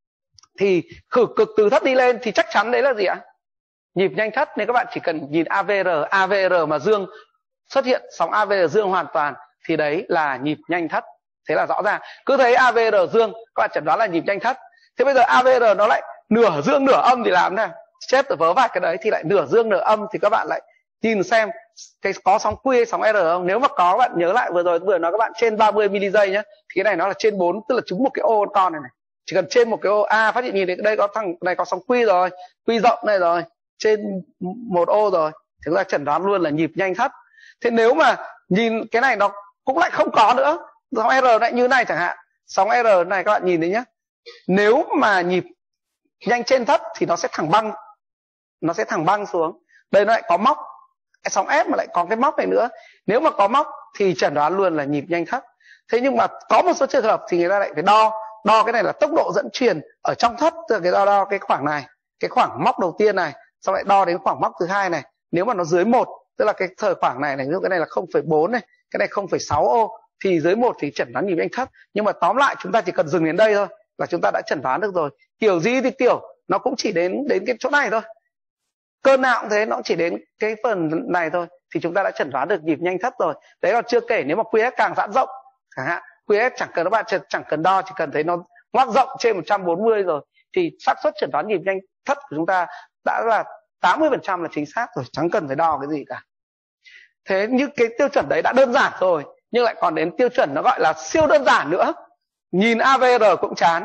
thì khử cực từ thất đi lên thì chắc chắn đấy là gì ạ? Nhịp nhanh thất. Nên các bạn chỉ cần nhìn a vê rờ, a vê rờ mà dương, xuất hiện sóng a vê rờ dương hoàn toàn thì đấy là nhịp nhanh thất. Thế là rõ ràng. Cứ thấy a vê rờ dương các bạn chẩn đoán là nhịp nhanh thất. Thế bây giờ a vê rờ nó lại nửa dương nửa âm thì làm thế nào? Chết ở vớ vạch cái đấy thì lại nửa dương nửa âm, thì các bạn lại nhìn xem cái có sóng Q hay sóng R không. Nếu mà có, các bạn nhớ lại vừa rồi vừa nói các bạn trên ba mươi mi-li giây nhé, thì cái này nó là trên bốn, tức là trúng một cái ô con này này. Chỉ cần trên một cái ô a, phát hiện nhìn thấy đây có thằng này có sóng Q rồi, Q rộng này rồi, trên một ô rồi, thì chúng ta chẩn đoán luôn là nhịp nhanh thất. Thế nếu mà nhìn cái này nó cũng lại không có nữa, sóng R lại như này chẳng hạn, sóng R này các bạn nhìn thấy nhé, nếu mà nhịp nhanh trên thất thì nó sẽ thẳng băng, nó sẽ thẳng băng xuống. Đây nó lại có móc, sóng F mà lại có cái móc này nữa. Nếu mà có móc thì chẩn đoán luôn là nhịp nhanh thất. Thế nhưng mà có một số trường hợp thì người ta lại phải đo, đo cái này là tốc độ dẫn truyền ở trong thất, tức là cái đo, đo cái khoảng này, cái khoảng móc đầu tiên này, xong lại đo đến khoảng móc thứ hai này. Nếu mà nó dưới một, tức là cái thời khoảng này này, ví dụ cái này là không phẩy bốn này, cái này không phẩy sáu ô, thì dưới một thì chẩn đoán nhịp nhanh thất. Nhưng mà tóm lại chúng ta chỉ cần dừng đến đây thôi là chúng ta đã chẩn đoán được rồi. Kiểu gì thì kiểu nó cũng chỉ đến đến cái chỗ này thôi. Cơn nào cũng thế, nó cũng chỉ đến cái phần này thôi thì chúng ta đã chẩn đoán được nhịp nhanh thất rồi. Đấy là chưa kể nếu mà quy ét càng giãn rộng chẳng hạn, quy ét chẳng cần các bạn chẳng cần đo, chỉ cần thấy nó ngoác rộng trên một trăm bốn mươi rồi thì xác suất chẩn đoán nhịp nhanh thất của chúng ta đã là tám mươi phần trăm là chính xác rồi, chẳng cần phải đo cái gì cả. Thế như cái tiêu chuẩn đấy đã đơn giản rồi, nhưng lại còn đến tiêu chuẩn nó gọi là siêu đơn giản nữa. Nhìn a vê rờ cũng chán,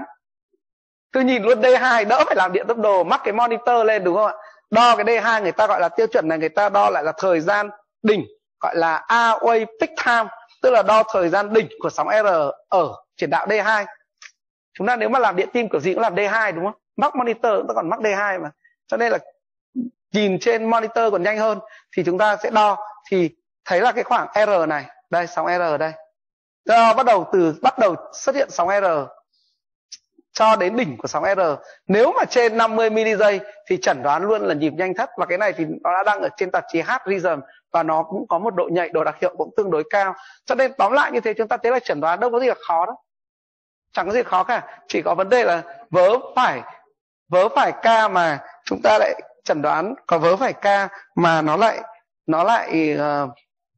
cứ nhìn luôn D hai, đỡ phải làm điện tâm đồ mắc cái monitor lên, đúng không ạ? Đo cái D hai người ta gọi là tiêu chuẩn này, người ta đo lại là thời gian đỉnh, gọi là A-Wave Peak Time, tức là đo thời gian đỉnh của sóng R ở chuyển đạo D hai. Chúng ta nếu mà làm điện tim kiểu gì cũng làm D hai, đúng không? Mắc monitor chúng ta còn mắc D hai mà. Cho nên là nhìn trên monitor còn nhanh hơn, thì chúng ta sẽ đo thì thấy là cái khoảng R này, đây sóng R đây. Đo bắt đầu từ bắt đầu xuất hiện sóng R cho đến đỉnh của sóng R, nếu mà trên năm mươi mi-li giây thì chẩn đoán luôn là nhịp nhanh thất. Và cái này thì nó đã đăng ở trên tạp chí Heart Rhythm và nó cũng có một độ nhạy, độ đặc hiệu cũng tương đối cao. Cho nên tóm lại như thế chúng ta thấy là chẩn đoán đâu có gì là khó đó, chẳng có gì khó cả. Chỉ có vấn đề là vớ phải vớ phải ca mà chúng ta lại chẩn đoán, có vớ phải ca mà nó lại nó lại uh,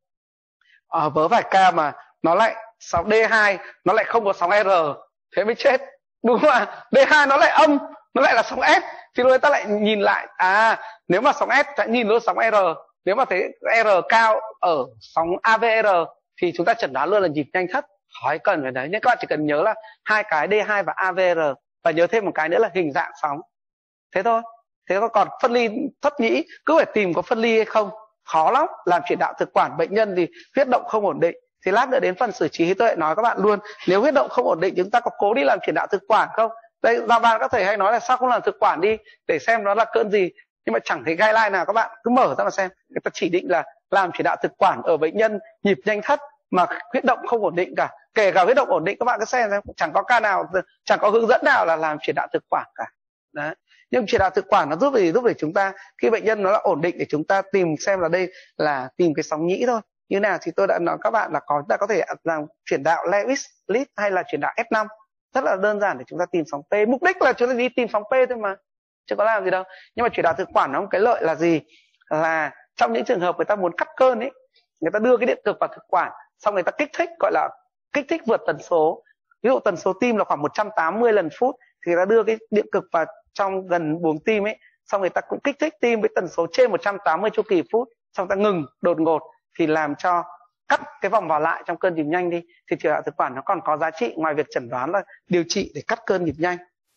uh, vớ phải ca mà nó lại sóng D hai nó lại không có sóng R, thế mới chết, đúng không ạ? D hai nó lại âm, nó lại là sóng S, thì người ta lại nhìn lại, à nếu mà sóng S sẽ nhìn luôn sóng R, nếu mà thấy R cao ở sóng a vê rờ thì chúng ta chẩn đoán luôn là nhịp nhanh thất, khỏi cần phải đấy. Nhưng các bạn chỉ cần nhớ là hai cái D hai và a vê rờ, và nhớ thêm một cái nữa là hình dạng sóng, thế thôi. Thế còn phân ly thất nhĩ cứ phải tìm có phân ly hay không, khó lắm. Làm chuyển đạo thực quản bệnh nhân thì huyết động không ổn định, thì lát nữa đến phần xử trí tôi lại nói các bạn luôn, nếu huyết động không ổn định chúng ta có cố đi làm chuyển đạo thực quản không? Đây giao ban các thầy hay nói là sao không làm thực quản đi để xem nó là cơn gì, nhưng mà chẳng thấy guideline nào. Các bạn cứ mở ra mà xem, người ta chỉ định là làm chuyển đạo thực quản ở bệnh nhân nhịp nhanh thất mà huyết động không ổn định cả. Kể cả huyết động ổn định các bạn cứ xem xem, chẳng có ca nào, chẳng có hướng dẫn nào là làm chuyển đạo thực quản cả. Đấy. Nhưng chuyển đạo thực quản nó giúp để giúp để chúng ta khi bệnh nhân nó là ổn định để chúng ta tìm xem là đây là tìm cái sóng nhĩ thôi. Như nào thì tôi đã nói các bạn là có chúng ta có thể làm chuyển đạo Lewis lead hay là chuyển đạo F năm, rất là đơn giản để chúng ta tìm sóng P. Mục đích là chúng ta đi tìm sóng P thôi mà, chứ có làm gì đâu. Nhưng mà chuyển đạo thực quản nó có cái lợi là gì, là trong những trường hợp người ta muốn cắt cơn ấy, người ta đưa cái điện cực vào thực quản, xong người ta kích thích, gọi là kích thích vượt tần số. Ví dụ tần số tim là khoảng một trăm tám mươi lần phút, thì người ta đưa cái điện cực vào trong gần buồng tim ấy, xong người ta cũng kích thích tim với tần số trên một trăm tám mươi chu kỳ phút, xong người ta ngừng đột ngột, thì làm cho cắt cái vòng vào lại trong cơn nhịp nhanh đi. Thì chuyển đạo thực quản nó còn có giá trị ngoài việc chẩn đoán là điều trị để cắt cơn nhịp nhanh.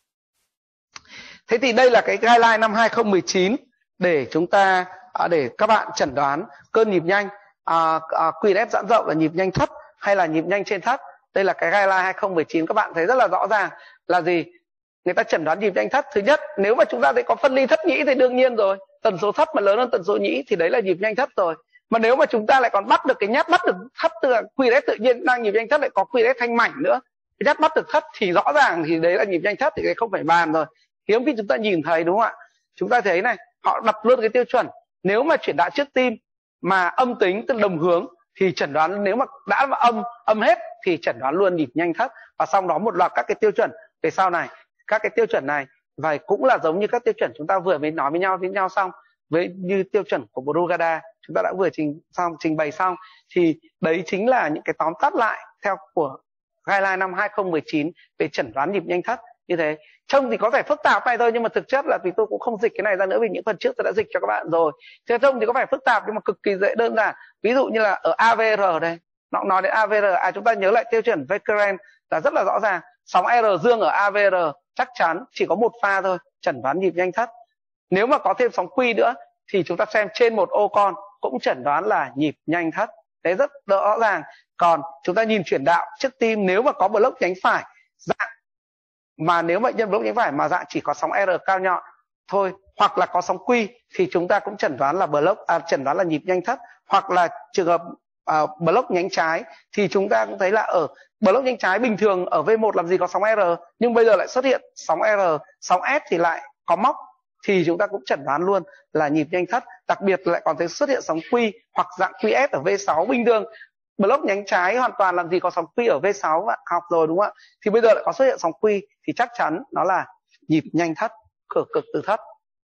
Thế thì đây là cái guideline năm hai không một chín để chúng ta để các bạn chẩn đoán cơn nhịp nhanh, à, à, quy ép giãn rộng là nhịp nhanh thất hay là nhịp nhanh trên thất. Đây là cái guideline hai không một chín, các bạn thấy rất là rõ ràng là gì, người ta chẩn đoán nhịp nhanh thất. Thứ nhất, nếu mà chúng ta thấy có phân ly thất nhĩ thì đương nhiên rồi, tần số thất mà lớn hơn tần số nhĩ thì đấy là nhịp nhanh thất rồi. Mà nếu mà chúng ta lại còn bắt được cái nhát bắt được thất, từ quy ép tự nhiên đang nhịp nhanh thất lại có quy ép thanh mảnh nữa, cái nhát bắt được thất thì rõ ràng thì đấy là nhịp nhanh thất, thì cái không phải bàn rồi. Hiếm khi chúng ta nhìn thấy, đúng không ạ? Chúng ta thấy này, họ đặt luôn cái tiêu chuẩn, nếu mà chuyển đạo trước tim mà âm tính tức là đồng hướng thì chẩn đoán, nếu mà đã mà âm âm hết thì chẩn đoán luôn nhịp nhanh thất. Và sau đó một loạt các cái tiêu chuẩn về sau này, các cái tiêu chuẩn này và cũng là giống như các tiêu chuẩn chúng ta vừa mới nói với nhau với nhau xong, với như tiêu chuẩn của Brugada chúng ta đã vừa trình xong trình bày xong, thì đấy chính là những cái tóm tắt lại theo của guideline năm hai không một chín về chẩn đoán nhịp nhanh thất. Như thế trông thì có vẻ phức tạp này thôi, nhưng mà thực chất là vì tôi cũng không dịch cái này ra nữa vì những phần trước tôi đã dịch cho các bạn rồi. Thế trông thì có vẻ phức tạp nhưng mà cực kỳ dễ đơn giản. Ví dụ như là ở a vê rờ đây, nó nói đến a vê rờ, à chúng ta nhớ lại tiêu chuẩn Becquerel là rất là rõ ràng. Sóng R dương ở a vê rờ chắc chắn chỉ có một pha thôi, chẩn đoán nhịp nhanh thất. Nếu mà có thêm sóng Q nữa thì chúng ta xem trên một ô con cũng chẩn đoán là nhịp nhanh thất. Đấy rất rõ ràng. Còn chúng ta nhìn chuyển đạo trước tim, nếu mà có block nhánh phải dạng, mà nếu bệnh nhân block nhánh phải mà dạng chỉ có sóng R cao nhọn thôi, hoặc là có sóng Q thì chúng ta cũng chẩn đoán là block, à, chẩn đoán là nhịp nhanh thất. Hoặc là trường hợp uh, block nhánh trái thì chúng ta cũng thấy là ở block nhánh trái bình thường ở V một làm gì có sóng R, nhưng bây giờ lại xuất hiện sóng R, sóng S thì lại có móc, thì chúng ta cũng chẩn đoán luôn là nhịp nhanh thất. Đặc biệt lại còn thấy xuất hiện sóng Q hoặc dạng Q S ở V sáu. Bình thường block nhánh trái hoàn toàn làm gì có sóng Q ở V sáu, bạn học rồi đúng không ạ? Thì bây giờ lại có xuất hiện sóng Q thì chắc chắn nó là nhịp nhanh thất, cửa cực từ thất.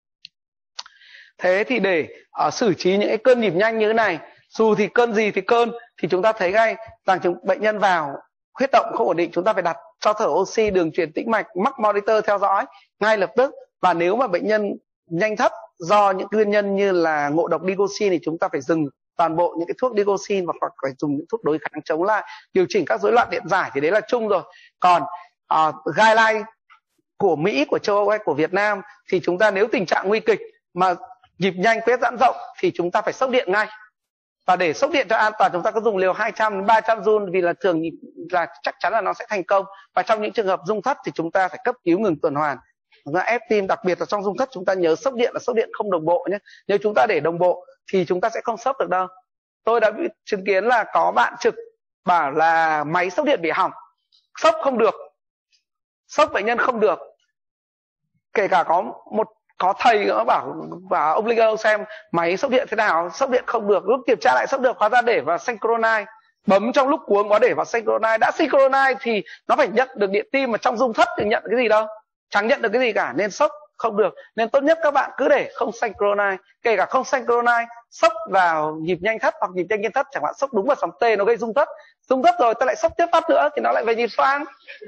Thế thì để uh, xử trí những cái cơn nhịp nhanh như thế này, dù thì cơn gì thì cơn, thì chúng ta thấy ngay rằng chúng bệnh nhân vào huyết động không ổn định, chúng ta phải đặt cho thở oxy, đường truyền tĩnh mạch, mắc monitor theo dõi ngay lập tức. Và nếu mà bệnh nhân nhanh thất do những nguyên nhân như là ngộ độc digoxin thì chúng ta phải dừng toàn bộ những cái thuốc digoxin và phải dùng những thuốc đối kháng chống lại, điều chỉnh các rối loạn điện giải thì đấy là chung rồi. Còn uh, guideline của Mỹ, của châu Âu hay của Việt Nam thì chúng ta nếu tình trạng nguy kịch mà nhịp nhanh quét giãn rộng thì chúng ta phải sốc điện ngay. Và để sốc điện cho an toàn chúng ta có dùng liều hai trăm đến ba trăm joule vì là thường là chắc chắn là nó sẽ thành công. Và trong những trường hợp rung thất thì chúng ta phải cấp cứu ngừng tuần hoàn. Chúng ta ép tim, đặc biệt là trong rung thất chúng ta nhớ sốc điện là sốc điện không đồng bộ nhé. Nếu chúng ta để đồng bộ thì chúng ta sẽ không sốc được đâu. Tôi đã chứng kiến là có bạn trực bảo là máy sốc điện bị hỏng, sốc không được, sốc bệnh nhân không được. Kể cả có một có thầy nữa bảo và ông Linh ơi xem máy sốc điện thế nào, sốc điện không được, lúc kiểm tra lại sốc được, hóa ra để vào synchronize, bấm trong lúc cuống có để vào synchronize, đã synchronize thì nó phải nhận được điện tim, mà trong rung thất thì nhận cái gì đâu, chẳng nhận được cái gì cả, nên sốc không được. Nên tốt nhất các bạn cứ để không synchronize, kể cả không synchronize, sốc vào nhịp nhanh thất hoặc nhịp nhanh nhanh thất, chẳng hạn sốc đúng vào sóng T nó gây rung thất, rung thất rồi ta lại sốc tiếp phát nữa thì nó lại về nhịp xoang,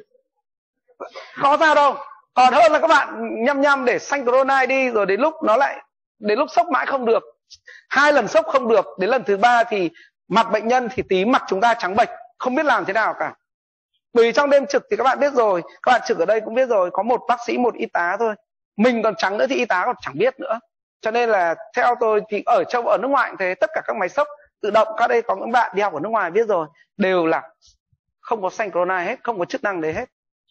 có sao đâu. Còn hơn là các bạn nhăm nhăm để synchronize đi rồi đến lúc nó lại đến lúc sốc mãi không được, hai lần sốc không được, đến lần thứ ba thì mặt bệnh nhân thì tí mặt chúng ta trắng bệch, không biết làm thế nào cả. Bởi vì trong đêm trực thì các bạn biết rồi, các bạn trực ở đây cũng biết rồi, có một bác sĩ một y tá thôi, mình còn trắng nữa thì y tá còn chẳng biết nữa. Cho nên là theo tôi thì ở trong ở nước ngoài cũng thế, tất cả các máy sốc tự động, các đây có những bạn đi học ở nước ngoài biết rồi, đều là không có synchronize hết, không có chức năng đấy hết.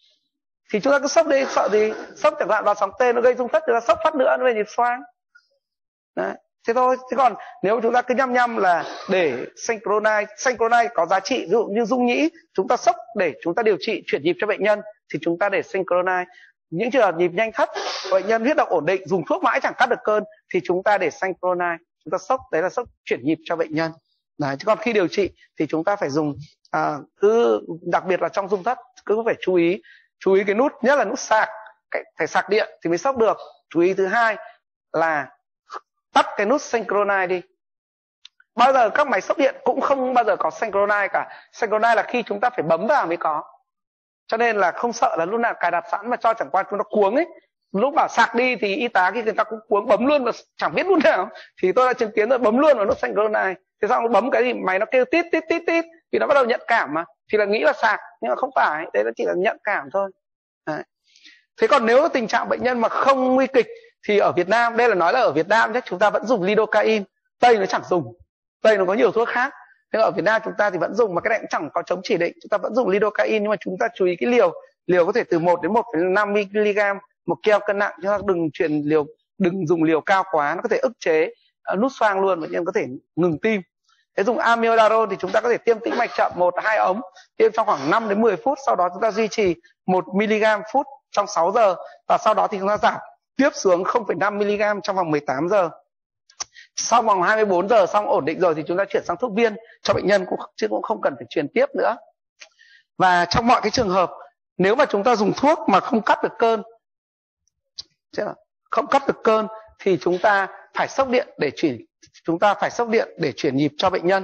Thì chúng ta cứ sốc đi, sợ gì, sốc chẳng hạn vào sóng T nó gây rung thất, chúng ta sốc phát nữa nó về nhịp xoang. Đấy, thế thôi. Thế còn nếu chúng ta cứ nhăm nhăm là để synchronize, synchronize có giá trị, ví dụ như rung nhĩ, chúng ta sốc để chúng ta điều trị chuyển nhịp cho bệnh nhân thì chúng ta để synchronize. Những trường hợp nhịp nhanh thất, bệnh nhân huyết động ổn định, dùng thuốc mãi chẳng cắt được cơn thì chúng ta để synchronize, chúng ta sốc, đấy là sốc chuyển nhịp cho bệnh nhân. Đấy, chứ còn khi điều trị thì chúng ta phải dùng à, cứ đặc biệt là trong rung thất cứ phải chú ý chú ý cái nút, nhất là nút sạc, phải sạc điện thì mới sốc được. Chú ý thứ hai là tắt cái nút synchronize đi. Bao giờ các máy sốc điện cũng không bao giờ có synchronize cả. Synchronize là khi chúng ta phải bấm vào mới có. Cho nên là không sợ là lúc nào cài đặt sẵn mà cho, chẳng qua chúng ta cuống ấy. Lúc bảo sạc đi thì y tá khi người ta cũng cuống bấm luôn mà chẳng biết lúc nào. Thì tôi đã chứng kiến rồi, bấm luôn vào nút synchronize. Thế xong bấm cái gì máy nó kêu tít tít tít tít vì nó bắt đầu nhận cảm mà, thì là nghĩ là sạc nhưng mà không phải, đấy là chỉ là nhận cảm thôi. Đấy. Thế còn nếu tình trạng bệnh nhân mà không nguy kịch thì ở Việt Nam, đây là nói là ở Việt Nam chắc chúng ta vẫn dùng lidocaine, Tây nó chẳng dùng, Tây nó có nhiều thuốc khác. Thế ở Việt Nam chúng ta thì vẫn dùng, mà cái này cũng chẳng có chống chỉ định, chúng ta vẫn dùng lidocaine, nhưng mà chúng ta chú ý cái liều, liều có thể từ một đến một phẩy năm mi-li-gam một keo cân nặng, chúng ta đừng truyền liều, đừng dùng liều cao quá, nó có thể ức chế uh, nút xoang luôn, bệnh nhân có thể ngừng tim. Thế dùng amiodarone thì chúng ta có thể tiêm tĩnh mạch chậm một hai ống, tiêm trong khoảng năm đến mười phút, sau đó chúng ta duy trì một mi-li-gam phút trong sáu giờ, và sau đó thì chúng ta giảm tiếp xuống không phẩy năm mi-li-gam trong vòng mười tám giờ. Sau vòng hai mươi bốn giờ xong ổn định rồi thì chúng ta chuyển sang thuốc viên cho bệnh nhân, cũng chứ cũng không cần phải truyền tiếp nữa. Và trong mọi cái trường hợp nếu mà chúng ta dùng thuốc mà không cắt được cơn không cắt được cơn thì chúng ta phải sốc điện để chuyển chúng ta phải sốc điện để chuyển nhịp cho bệnh nhân.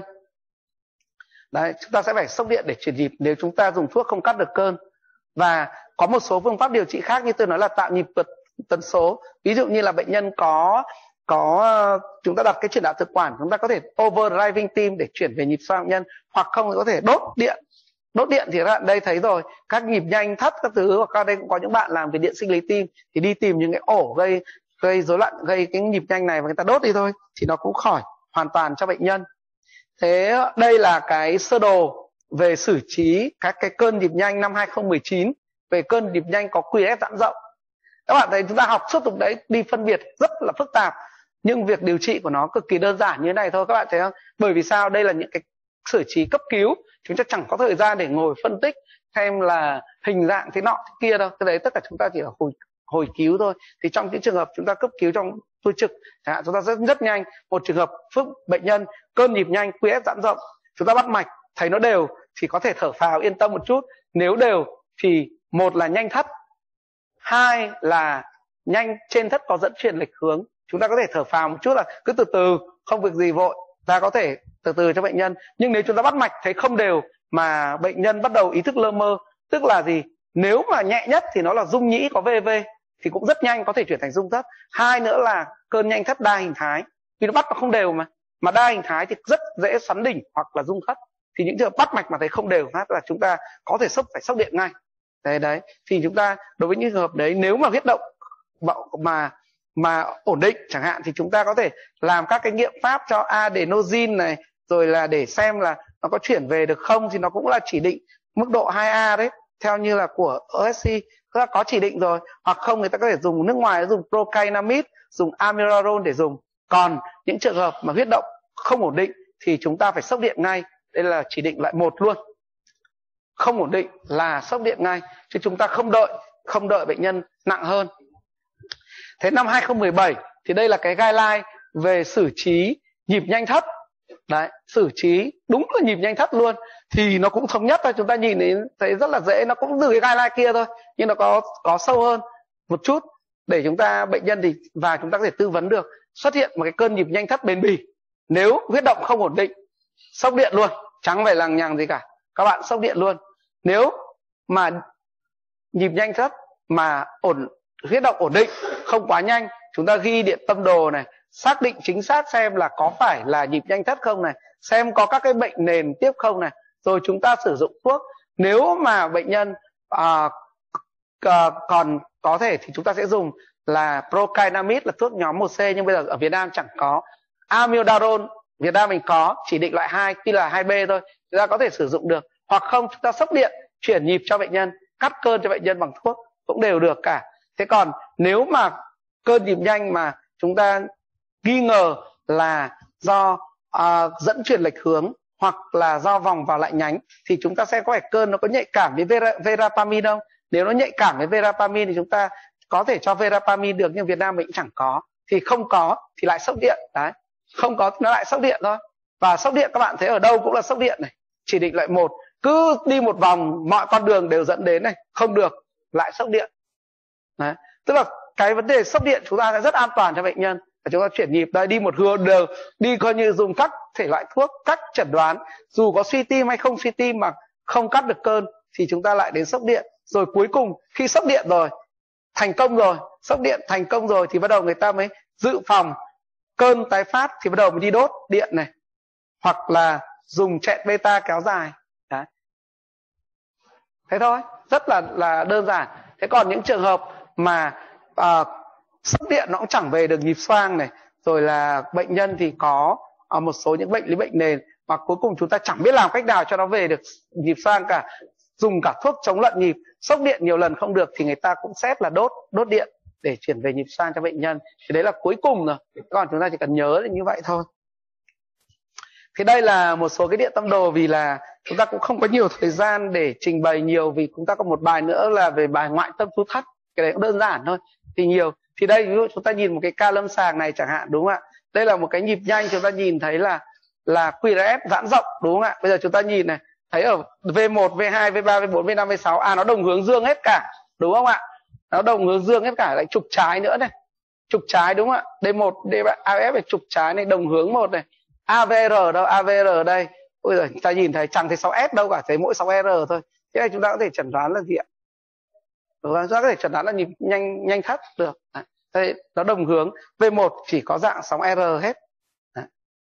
Đấy, chúng ta sẽ phải sốc điện để chuyển nhịp nếu chúng ta dùng thuốc không cắt được cơn. Và có một số phương pháp điều trị khác như tôi nói là tạo nhịp vượt tần số. Ví dụ như là bệnh nhân có có chúng ta đặt cái chuyển đạo thực quản, chúng ta có thể overdriving tim để chuyển về nhịp xoang bệnh nhân, hoặc không thì có thể đốt điện. Đốt điện thì các bạn đây thấy rồi, các nhịp nhanh thắt các thứ, hoặc ở đây cũng có những bạn làm về điện sinh lý tim thì đi tìm những cái ổ gây gây rối loạn, gây cái nhịp nhanh này và người ta đốt đi thôi thì nó cũng khỏi hoàn toàn cho bệnh nhân. Thế đây là cái sơ đồ về xử trí các cái cơn nhịp nhanh năm hai không một chín, về cơn nhịp nhanh có quy ép giãn rộng. Các bạn thấy chúng ta học suốt tục đấy, đi phân biệt rất là phức tạp, nhưng việc điều trị của nó cực kỳ đơn giản như thế này thôi, các bạn thấy không? Bởi vì sao? Đây là những cái xử trí cấp cứu, chúng ta chẳng có thời gian để ngồi phân tích xem là hình dạng thế nọ thế kia đâu. Cái đấy tất cả chúng ta chỉ là hồi, hồi cứu thôi. Thì trong những trường hợp chúng ta cấp cứu trong tôi trực, chúng ta rất rất nhanh. Một trường hợp phức bệnh nhân cơn nhịp nhanh, quy ép giãn rộng, chúng ta bắt mạch thấy nó đều thì có thể thở phào yên tâm một chút. Nếu đều thì một là nhanh thắt, hai là nhanh trên thất có dẫn truyền lệch hướng, chúng ta có thể thở phào một chút là cứ từ từ, không việc gì vội, ta có thể từ từ cho bệnh nhân. Nhưng nếu chúng ta bắt mạch thấy không đều mà bệnh nhân bắt đầu ý thức lơ mơ, tức là gì? Nếu mà nhẹ nhất thì nó là rung nhĩ có vê vê thì cũng rất nhanh có thể chuyển thành rung thấp. Hai nữa là cơn nhanh thất đa hình thái, vì nó bắt nó không đều mà mà đa hình thái thì rất dễ xoắn đỉnh hoặc là rung thất. Thì những trường hợp bắt mạch mà thấy không đều phát là chúng ta có thể sốc phải sốc điện ngay. Đấy đấy, thì chúng ta đối với những trường hợp đấy, nếu mà huyết động mà mà ổn định chẳng hạn, thì chúng ta có thể làm các cái nghiệm pháp cho adenosine này, rồi là để xem là nó có chuyển về được không, thì nó cũng là chỉ định mức độ hai A đấy, theo như là của o ét xê có chỉ định rồi. Hoặc không người ta có thể dùng nước ngoài, dùng procainamide, dùng amiodarone để dùng. Còn những trường hợp mà huyết động không ổn định thì chúng ta phải sốc điện ngay. Đây là chỉ định loại một luôn. Không ổn định là sốc điện ngay, chứ chúng ta không đợi không đợi bệnh nhân nặng hơn. Thế năm hai không một bảy thì đây là cái guideline về xử trí nhịp nhanh thấp. Đấy, xử trí đúng là nhịp nhanh thấp luôn thì nó cũng thống nhất thôi, chúng ta nhìn đến thấy rất là dễ, nó cũng từ cái guideline kia thôi, nhưng nó có có sâu hơn một chút để chúng ta bệnh nhân thì và chúng ta có thể tư vấn được. Xuất hiện một cái cơn nhịp nhanh thấp bền bỉ, nếu huyết động không ổn định, sốc điện luôn, chẳng phải lằng nhằng gì cả, các bạn sốc điện luôn. Nếu mà nhịp nhanh thấp mà ổn, huyết động ổn định, không quá nhanh, chúng ta ghi điện tâm đồ này, xác định chính xác xem là có phải là nhịp nhanh thấp không này, xem có các cái bệnh nền tiếp không này, rồi chúng ta sử dụng thuốc. Nếu mà bệnh nhân à, còn có thể thì chúng ta sẽ dùng là procainamide, là thuốc nhóm một C, nhưng bây giờ ở Việt Nam chẳng có. Amiodarone Việt Nam mình có, chỉ định loại hai, tuy là hai B thôi, chúng ta có thể sử dụng được. Hoặc không chúng ta sốc điện, chuyển nhịp cho bệnh nhân, cắt cơn cho bệnh nhân bằng thuốc cũng đều được cả. Thế còn nếu mà cơn nhịp nhanh mà chúng ta nghi ngờ là do uh, dẫn truyền lệch hướng hoặc là do vòng vào lại nhánh, thì chúng ta sẽ có phải cơn nó có nhạy cảm với vera, verapamine không? Nếu nó nhạy cảm với verapamine thì chúng ta có thể cho verapamine được, nhưng Việt Nam mình cũng chẳng có. Thì không có thì lại sốc điện. Đấy, không có nó lại sốc điện thôi. Và sốc điện các bạn thấy ở đâu cũng là sốc điện này, chỉ định loại một, cứ đi một vòng mọi con đường đều dẫn đến này, không được lại sốc điện. Đấy, tức là cái vấn đề sốc điện chúng ta sẽ rất an toàn cho bệnh nhân. Và chúng ta chuyển nhịp đây, đi một hướng đều, đi coi như dùng các thể loại thuốc, các chẩn đoán, dù có suy tim hay không suy tim mà không cắt được cơn thì chúng ta lại đến sốc điện. Rồi cuối cùng khi sốc điện rồi, thành công rồi, sốc điện thành công rồi thì bắt đầu người ta mới dự phòng cơn tái phát, thì bắt đầu mới đi đốt điện này, hoặc là dùng chẹn beta kéo dài. Đấy, thế thôi, rất là là đơn giản. Thế còn những trường hợp mà à, sốc điện nó cũng chẳng về được nhịp xoang này, rồi là bệnh nhân thì có à, một số những bệnh lý bệnh nền mà cuối cùng chúng ta chẳng biết làm cách nào cho nó về được nhịp xoang cả, dùng cả thuốc chống loạn nhịp, sốc điện nhiều lần không được thì người ta cũng xét là đốt đốt điện để chuyển về nhịp xoang cho bệnh nhân. Thì đấy là cuối cùng rồi, còn chúng ta chỉ cần nhớ là như vậy thôi. Thì đây là một số cái điện tâm đồ, vì là chúng ta cũng không có nhiều thời gian để trình bày nhiều, vì chúng ta có một bài nữa là về bài ngoại tâm thu thắt, cái đấy cũng đơn giản thôi. Thì nhiều, thì đây ví dụ chúng ta nhìn một cái ca lâm sàng này chẳng hạn, đúng không ạ? Đây là một cái nhịp nhanh, chúng ta nhìn thấy là là quy rờ ép giãn rộng, đúng không ạ? Bây giờ chúng ta nhìn này, thấy ở vê một, vê hai, vê ba, vê bốn, vê năm, vê sáu, à nó đồng hướng dương hết cả, đúng không ạ? nó đồng hướng dương hết cả, lại trục trái nữa này, trục trái đúng không ạ? D một, D ba, a ép này trục trái này, đồng hướng một này. a vê rờ đâu? a vê rờ đây. Ôi giời, ta nhìn thấy chẳng thấy sáu S đâu cả, thấy mỗi sáu R thôi. Thế này chúng ta có thể chẩn đoán là gì ạ? Đúng không? Chúng ta có thể chẩn đoán là nhịp nhanh nhanh thấp được. Đấy. Thế nó đồng hướng. V một chỉ có dạng sóng R hết. Đấy.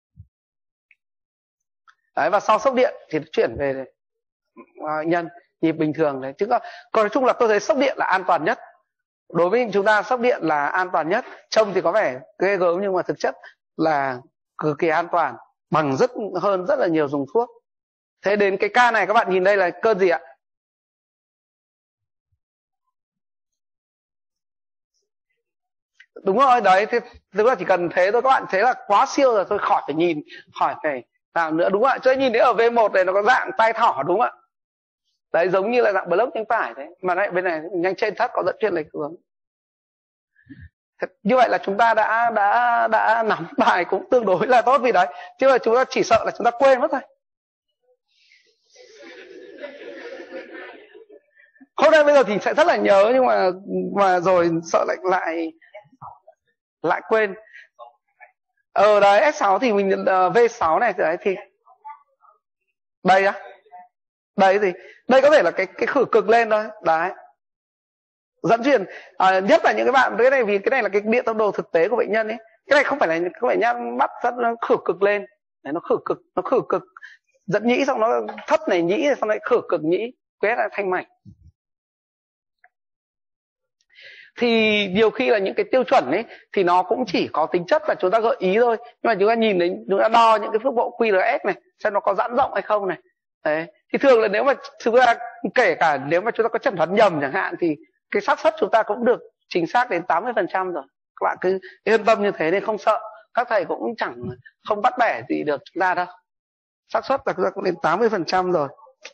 Đấy, và sau sốc điện thì chuyển về uh, nhân nhịp bình thường đấy. Chứ còn, còn nói chung là tôi thấy sốc điện là an toàn nhất. Đối với chúng ta sốc điện là an toàn nhất. Trông thì có vẻ ghê gớm nhưng mà thực chất là cực kỳ an toàn, bằng rất hơn rất là nhiều dùng thuốc. Thế đến cái ca này các bạn nhìn đây là cơn gì ạ? Đúng rồi, đấy, thế, tức là chỉ cần thế thôi, các bạn thấy là quá siêu rồi, thôi khỏi phải nhìn, khỏi phải làm nữa, đúng không ạ? Cho nhìn thấy ở V một này nó có dạng tay thỏ đúng không ạ? Đấy, giống như là dạng block nhanh phải đấy, mà đây bên này nhanh trên thấp có dẫn chuyển lệch hướng. Thế, như vậy là chúng ta đã đã đã nắm bài cũng tương đối là tốt vì đấy, chứ mà chúng ta chỉ sợ là chúng ta quên mất thôi. Hôm nay bây giờ thì sẽ rất là nhớ nhưng mà mà rồi sợ lại lại lại quên. Ờ đấy, S sáu thì mình uh, V sáu này đấy thì đây á. Đây thì đây có thể là cái cái khử cực lên thôi, đấy. Dẫn truyền à, nhất là những cái bạn cái này vì cái này là cái điện tâm đồ thực tế của bệnh nhân ấy. Cái này không phải là không phải nhăn bắt rất nó khử cực lên. Đấy, nó khử cực, nó khử cực dẫn nhĩ xong nó thấp này nhĩ xong lại khử cực nhĩ, quét ra thanh mạch. Thì nhiều khi là những cái tiêu chuẩn ấy thì nó cũng chỉ có tính chất là chúng ta gợi ý thôi, nhưng mà chúng ta nhìn đến chúng ta đo những cái phước bộ Q R S này xem nó có giãn rộng hay không này. Đấy, thì thường là nếu mà chúng ta kể cả nếu mà chúng ta có chẩn đoán nhầm chẳng hạn thì cái xác suất chúng ta cũng được chính xác đến tám mươi phần trăm rồi. Các bạn cứ yên tâm như thế nên không sợ, các thầy cũng chẳng không bắt bẻ gì được chúng ta đâu. Xác suất là chúng ta cũng đến tám mươi phần trăm rồi.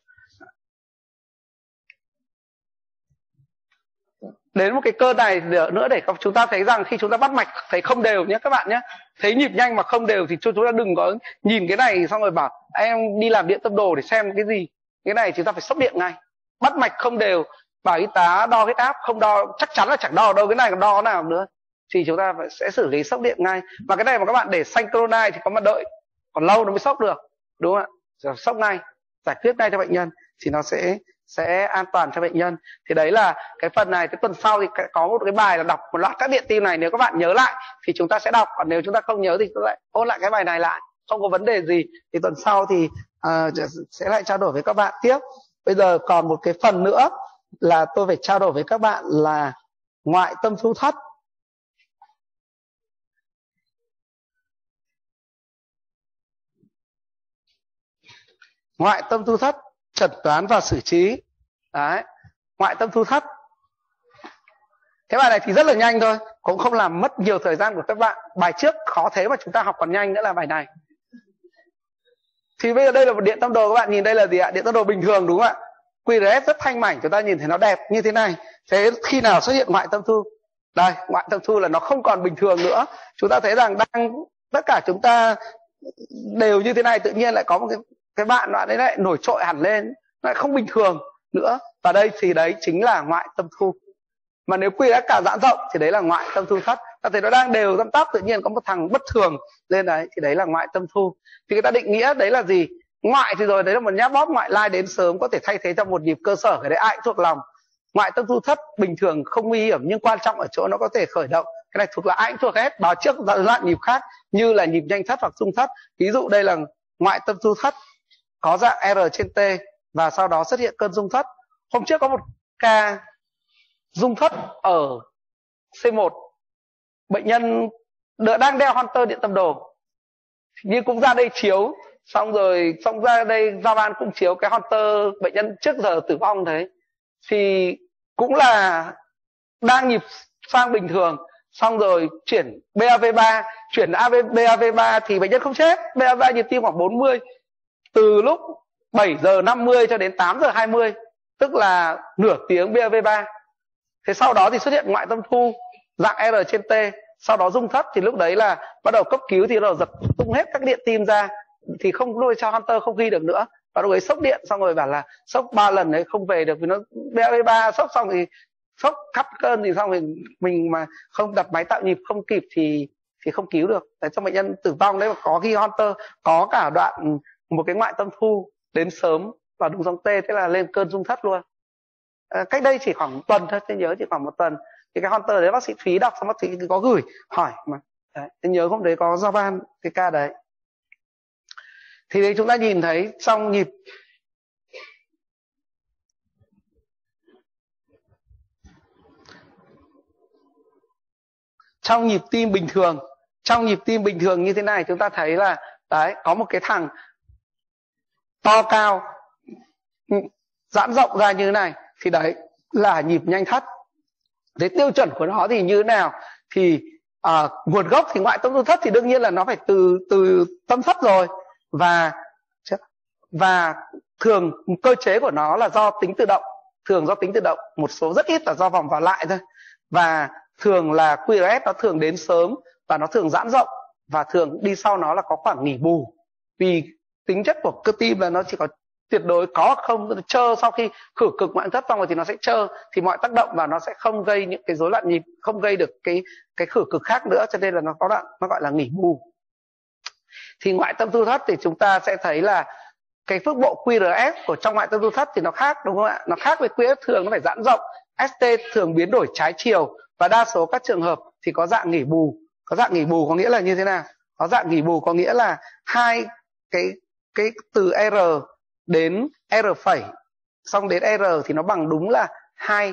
Đến một cái cơ này nữa để chúng ta thấy rằng khi chúng ta bắt mạch thấy không đều nhé các bạn nhé, thấy nhịp nhanh mà không đều thì chúng ta đừng có nhìn cái này xong rồi bảo em đi làm điện tâm đồ để xem cái gì. Cái này chúng ta phải sốc điện ngay. Bắt mạch không đều, bảo y tá đo huyết áp không đo, chắc chắn là chẳng đo đâu, cái này còn đo nào nữa, thì chúng ta phải, sẽ xử lý sốc điện ngay. Và cái này mà các bạn để synchronize thì có mà đợi còn lâu nó mới sốc được, đúng không ạ? Sốc ngay, giải quyết ngay cho bệnh nhân thì nó sẽ sẽ an toàn cho bệnh nhân. Thì đấy là cái phần này. Cái tuần sau thì có một cái bài là đọc một loạt các điện tim này, nếu các bạn nhớ lại thì chúng ta sẽ đọc, còn nếu chúng ta không nhớ thì chúng ta lại ôn lại cái bài này lại, không có vấn đề gì. Thì tuần sau thì uh, sẽ lại trao đổi với các bạn tiếp. Bây giờ còn một cái phần nữa là tôi phải trao đổi với các bạn là ngoại tâm thu thất. Ngoại tâm thu thất, chẩn đoán và xử trí. Đấy, ngoại tâm thu thất. Cái bài này thì rất là nhanh thôi, cũng không làm mất nhiều thời gian của các bạn. Bài trước khó thế mà chúng ta học còn nhanh nữa là bài này. Thì bây giờ đây là một điện tâm đồ, các bạn nhìn đây là gì ạ? Điện tâm đồ bình thường đúng không ạ? Q R S rất thanh mảnh, chúng ta nhìn thấy nó đẹp như thế này. Thế khi nào xuất hiện ngoại tâm thu? Đây, ngoại tâm thu là nó không còn bình thường nữa. Chúng ta thấy rằng đang tất cả chúng ta đều như thế này, tự nhiên lại có một cái cái bạn bạn ấy lại nổi trội hẳn lên, lại không bình thường nữa. Và đây thì đấy chính là ngoại tâm thu. Mà nếu Q R S cả giãn rộng thì đấy là ngoại tâm thu thất. Ta thấy nó đang đều răm tắp, tự nhiên có một thằng bất thường lên đấy thì đấy là ngoại tâm thu. Thì người ta định nghĩa đấy là gì? Ngoại thì rồi đấy là một nháp bóp ngoại lai đến sớm, có thể thay thế cho một nhịp cơ sở, cái đấy ai cũng thuộc lòng. Ngoại tâm thu thất bình thường không nguy hiểm, nhưng quan trọng ở chỗ nó có thể khởi động. Cái này thuộc là ai cũng thuộc hết, báo trước lại nhịp khác như là nhịp nhanh thất hoặc rung thất. Ví dụ đây là ngoại tâm thu thất có dạng R trên T và sau đó xuất hiện cơn rung thất. Hôm trước có một ca rung thất ở C một, bệnh nhân đang đeo Hunter điện tâm đồ, nhưng cũng ra đây chiếu, xong rồi xong ra đây ra ban cũng chiếu cái Hunter bệnh nhân trước giờ tử vong thế, thì cũng là đang nhịp sang bình thường, xong rồi chuyển B A V ba, chuyển B A V ba thì bệnh nhân không chết, B A V ba nhịp tim khoảng bốn mươi, từ lúc bảy giờ năm mươi cho đến tám giờ hai mươi, tức là nửa tiếng B A V ba. Thế sau đó thì xuất hiện ngoại tâm thu dạng R trên T, sau đó rung thất, thì lúc đấy là bắt đầu cấp cứu thì bắt đầu giật tung hết các điện tim ra, thì không nuôi cho Hunter không ghi được nữa. Và lúc ấy sốc điện xong rồi bảo là sốc ba lần đấy không về được vì nó B A V ba, sốc xong thì sốc cắt cơn thì xong mình mình mà không đặt máy tạo nhịp không kịp thì thì không cứu được. Để cho bệnh nhân tử vong đấy. Mà có khi Hunter có cả đoạn một cái ngoại tâm thu đến sớm và đúng dòng T, thế là lên cơn rung thất luôn. À, cách đây chỉ khoảng một tuần thôi, tôi nhớ chỉ khoảng một tuần. Thì cái Hunter đấy bác sĩ Thúy đọc xong bác sĩ có gửi hỏi mà. Đấy, tôi nhớ hôm đấy có giao ban cái ca đấy. Thì đấy chúng ta nhìn thấy trong nhịp trong nhịp tim bình thường, trong nhịp tim bình thường như thế này chúng ta thấy là đấy có một cái thằng to cao giãn rộng ra như thế này, thì đấy là nhịp nhanh thất. Thế tiêu chuẩn của nó thì như thế nào? Thì à, nguồn gốc thì ngoại tâm thu thất thì đương nhiên là nó phải từ từ tâm thất rồi, và và thường cơ chế của nó là do tính tự động, thường do tính tự động, một số rất ít là do vòng vào lại thôi. Và thường là quy rờ ét nó thường đến sớm và nó thường giãn rộng, và thường đi sau nó là có khoảng nghỉ bù. Vì tính chất của cơ tim là nó chỉ có tuyệt đối có không trơ, sau khi khử cực ngoại thất xong rồi thì nó sẽ trơ, thì mọi tác động và nó sẽ không gây những cái rối loạn nhịp, không gây được cái cái khử cực khác nữa, cho nên là nó có đoạn nó gọi là nghỉ bù. Thì ngoại tâm thu thất thì chúng ta sẽ thấy là cái phước bộ quy rờ ét của trong ngoại tâm thu thất thì nó khác, đúng không ạ? Nó khác với quy rờ ét thường nó phải giãn rộng, ét tê thường biến đổi trái chiều, và đa số các trường hợp thì có dạng nghỉ bù. Có dạng nghỉ bù có nghĩa là như thế nào? Có dạng nghỉ bù có nghĩa là hai cái cái từ R đến R phẩy xong đến R thì nó bằng đúng là hai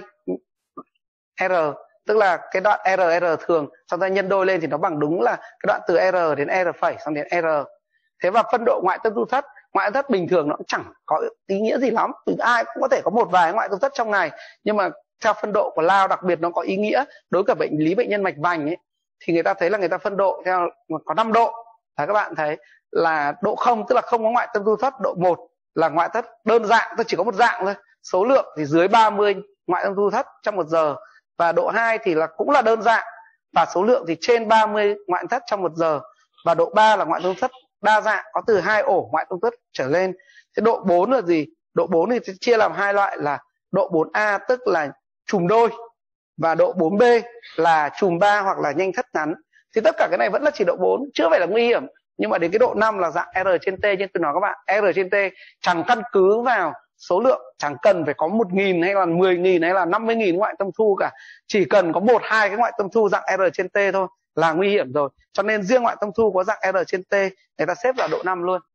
R, tức là cái đoạn R R thường xong ta nhân đôi lên thì nó bằng đúng là cái đoạn từ R đến R phẩy xong đến R. Thế và phân độ ngoại tâm thu thất, ngoại tâm thất bình thường nó cũng chẳng có ý nghĩa gì lắm, vì ai cũng có thể có một vài ngoại tâm thất trong ngày, nhưng mà theo phân độ của Lao đặc biệt nó có ý nghĩa đối với bệnh lý bệnh nhân mạch vành ấy, thì người ta thấy là người ta phân độ theo có năm độ. Và các bạn thấy là độ không tức là không có ngoại tâm thu thất, độ một là ngoại thất đơn dạng, tức chỉ có một dạng thôi, số lượng thì dưới ba mươi ngoại tâm thu thất trong một giờ, và độ hai thì là cũng là đơn dạng và số lượng thì trên ba mươi ngoại thất trong một giờ, và độ ba là ngoại tâm thất đa dạng, có từ hai ổ ngoại tâm thất trở lên. Thế độ bốn là gì? Độ bốn thì chia làm hai loại là độ bốn A tức là chùm đôi, và độ bốn B là chùm ba hoặc là nhanh thất ngắn. Thì tất cả cái này vẫn là chỉ độ bốn, chưa phải là nguy hiểm. Nhưng mà đến cái độ năm là dạng R trên T, nhưng tôi nói các bạn, R trên T chẳng căn cứ vào số lượng, chẳng cần phải có một nghìn hay là mười nghìn hay là năm mươi nghìn ngoại tâm thu cả. Chỉ cần có một hai cái ngoại tâm thu dạng R trên T thôi là nguy hiểm rồi. Cho nên riêng ngoại tâm thu có dạng R trên T người ta xếp là độ năm luôn.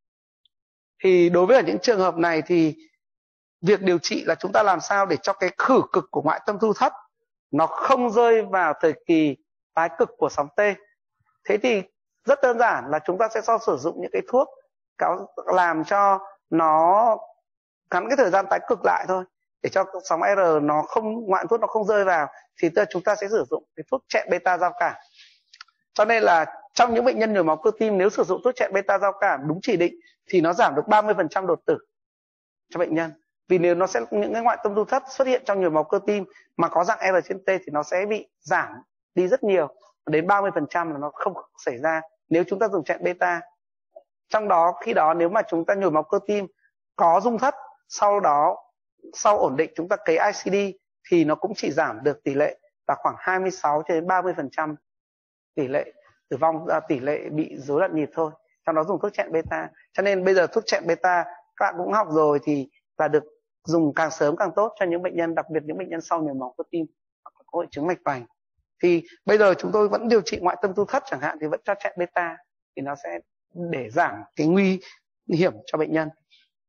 Thì đối với những trường hợp này thì việc điều trị là chúng ta làm sao để cho cái khử cực của ngoại tâm thu thất nó không rơi vào thời kỳ tái cực của sóng T. Thế thì rất đơn giản là chúng ta sẽ so sử dụng những cái thuốc làm cho nó gắn cái thời gian tái cực lại thôi, để cho sóng R nó không, ngoại thuốc nó không rơi vào, thì chúng ta sẽ sử dụng cái thuốc chẹn beta giao cảm. Cho nên là trong những bệnh nhân nhồi máu cơ tim, nếu sử dụng thuốc chẹn beta giao cảm đúng chỉ định thì nó giảm được ba mươi phần trăm đột tử cho bệnh nhân. Vì nếu nó sẽ những cái ngoại tâm thu thất xuất hiện trong nhồi máu cơ tim mà có dạng R trên T thì nó sẽ bị giảm đi rất nhiều, đến ba mươi phần trăm là nó không xảy ra nếu chúng ta dùng chẹn beta. Trong đó khi đó nếu mà chúng ta nhồi máu cơ tim có rung thất, sau đó sau ổn định chúng ta cấy I C D thì nó cũng chỉ giảm được tỷ lệ là khoảng hai mươi sáu cho đến ba mươi phần trăm tỷ lệ tử vong, tỷ lệ bị rối loạn nhịp thôi. Trong đó dùng thuốc chẹn beta. Cho nên bây giờ thuốc chẹn beta các bạn cũng học rồi thì là được dùng càng sớm càng tốt cho những bệnh nhân, đặc biệt những bệnh nhân sau nhồi máu cơ tim hoặc có hội chứng mạch vành. Thì bây giờ chúng tôi vẫn điều trị ngoại tâm thu thất chẳng hạn thì vẫn cho chẹn beta, thì nó sẽ để giảm cái nguy hiểm cho bệnh nhân.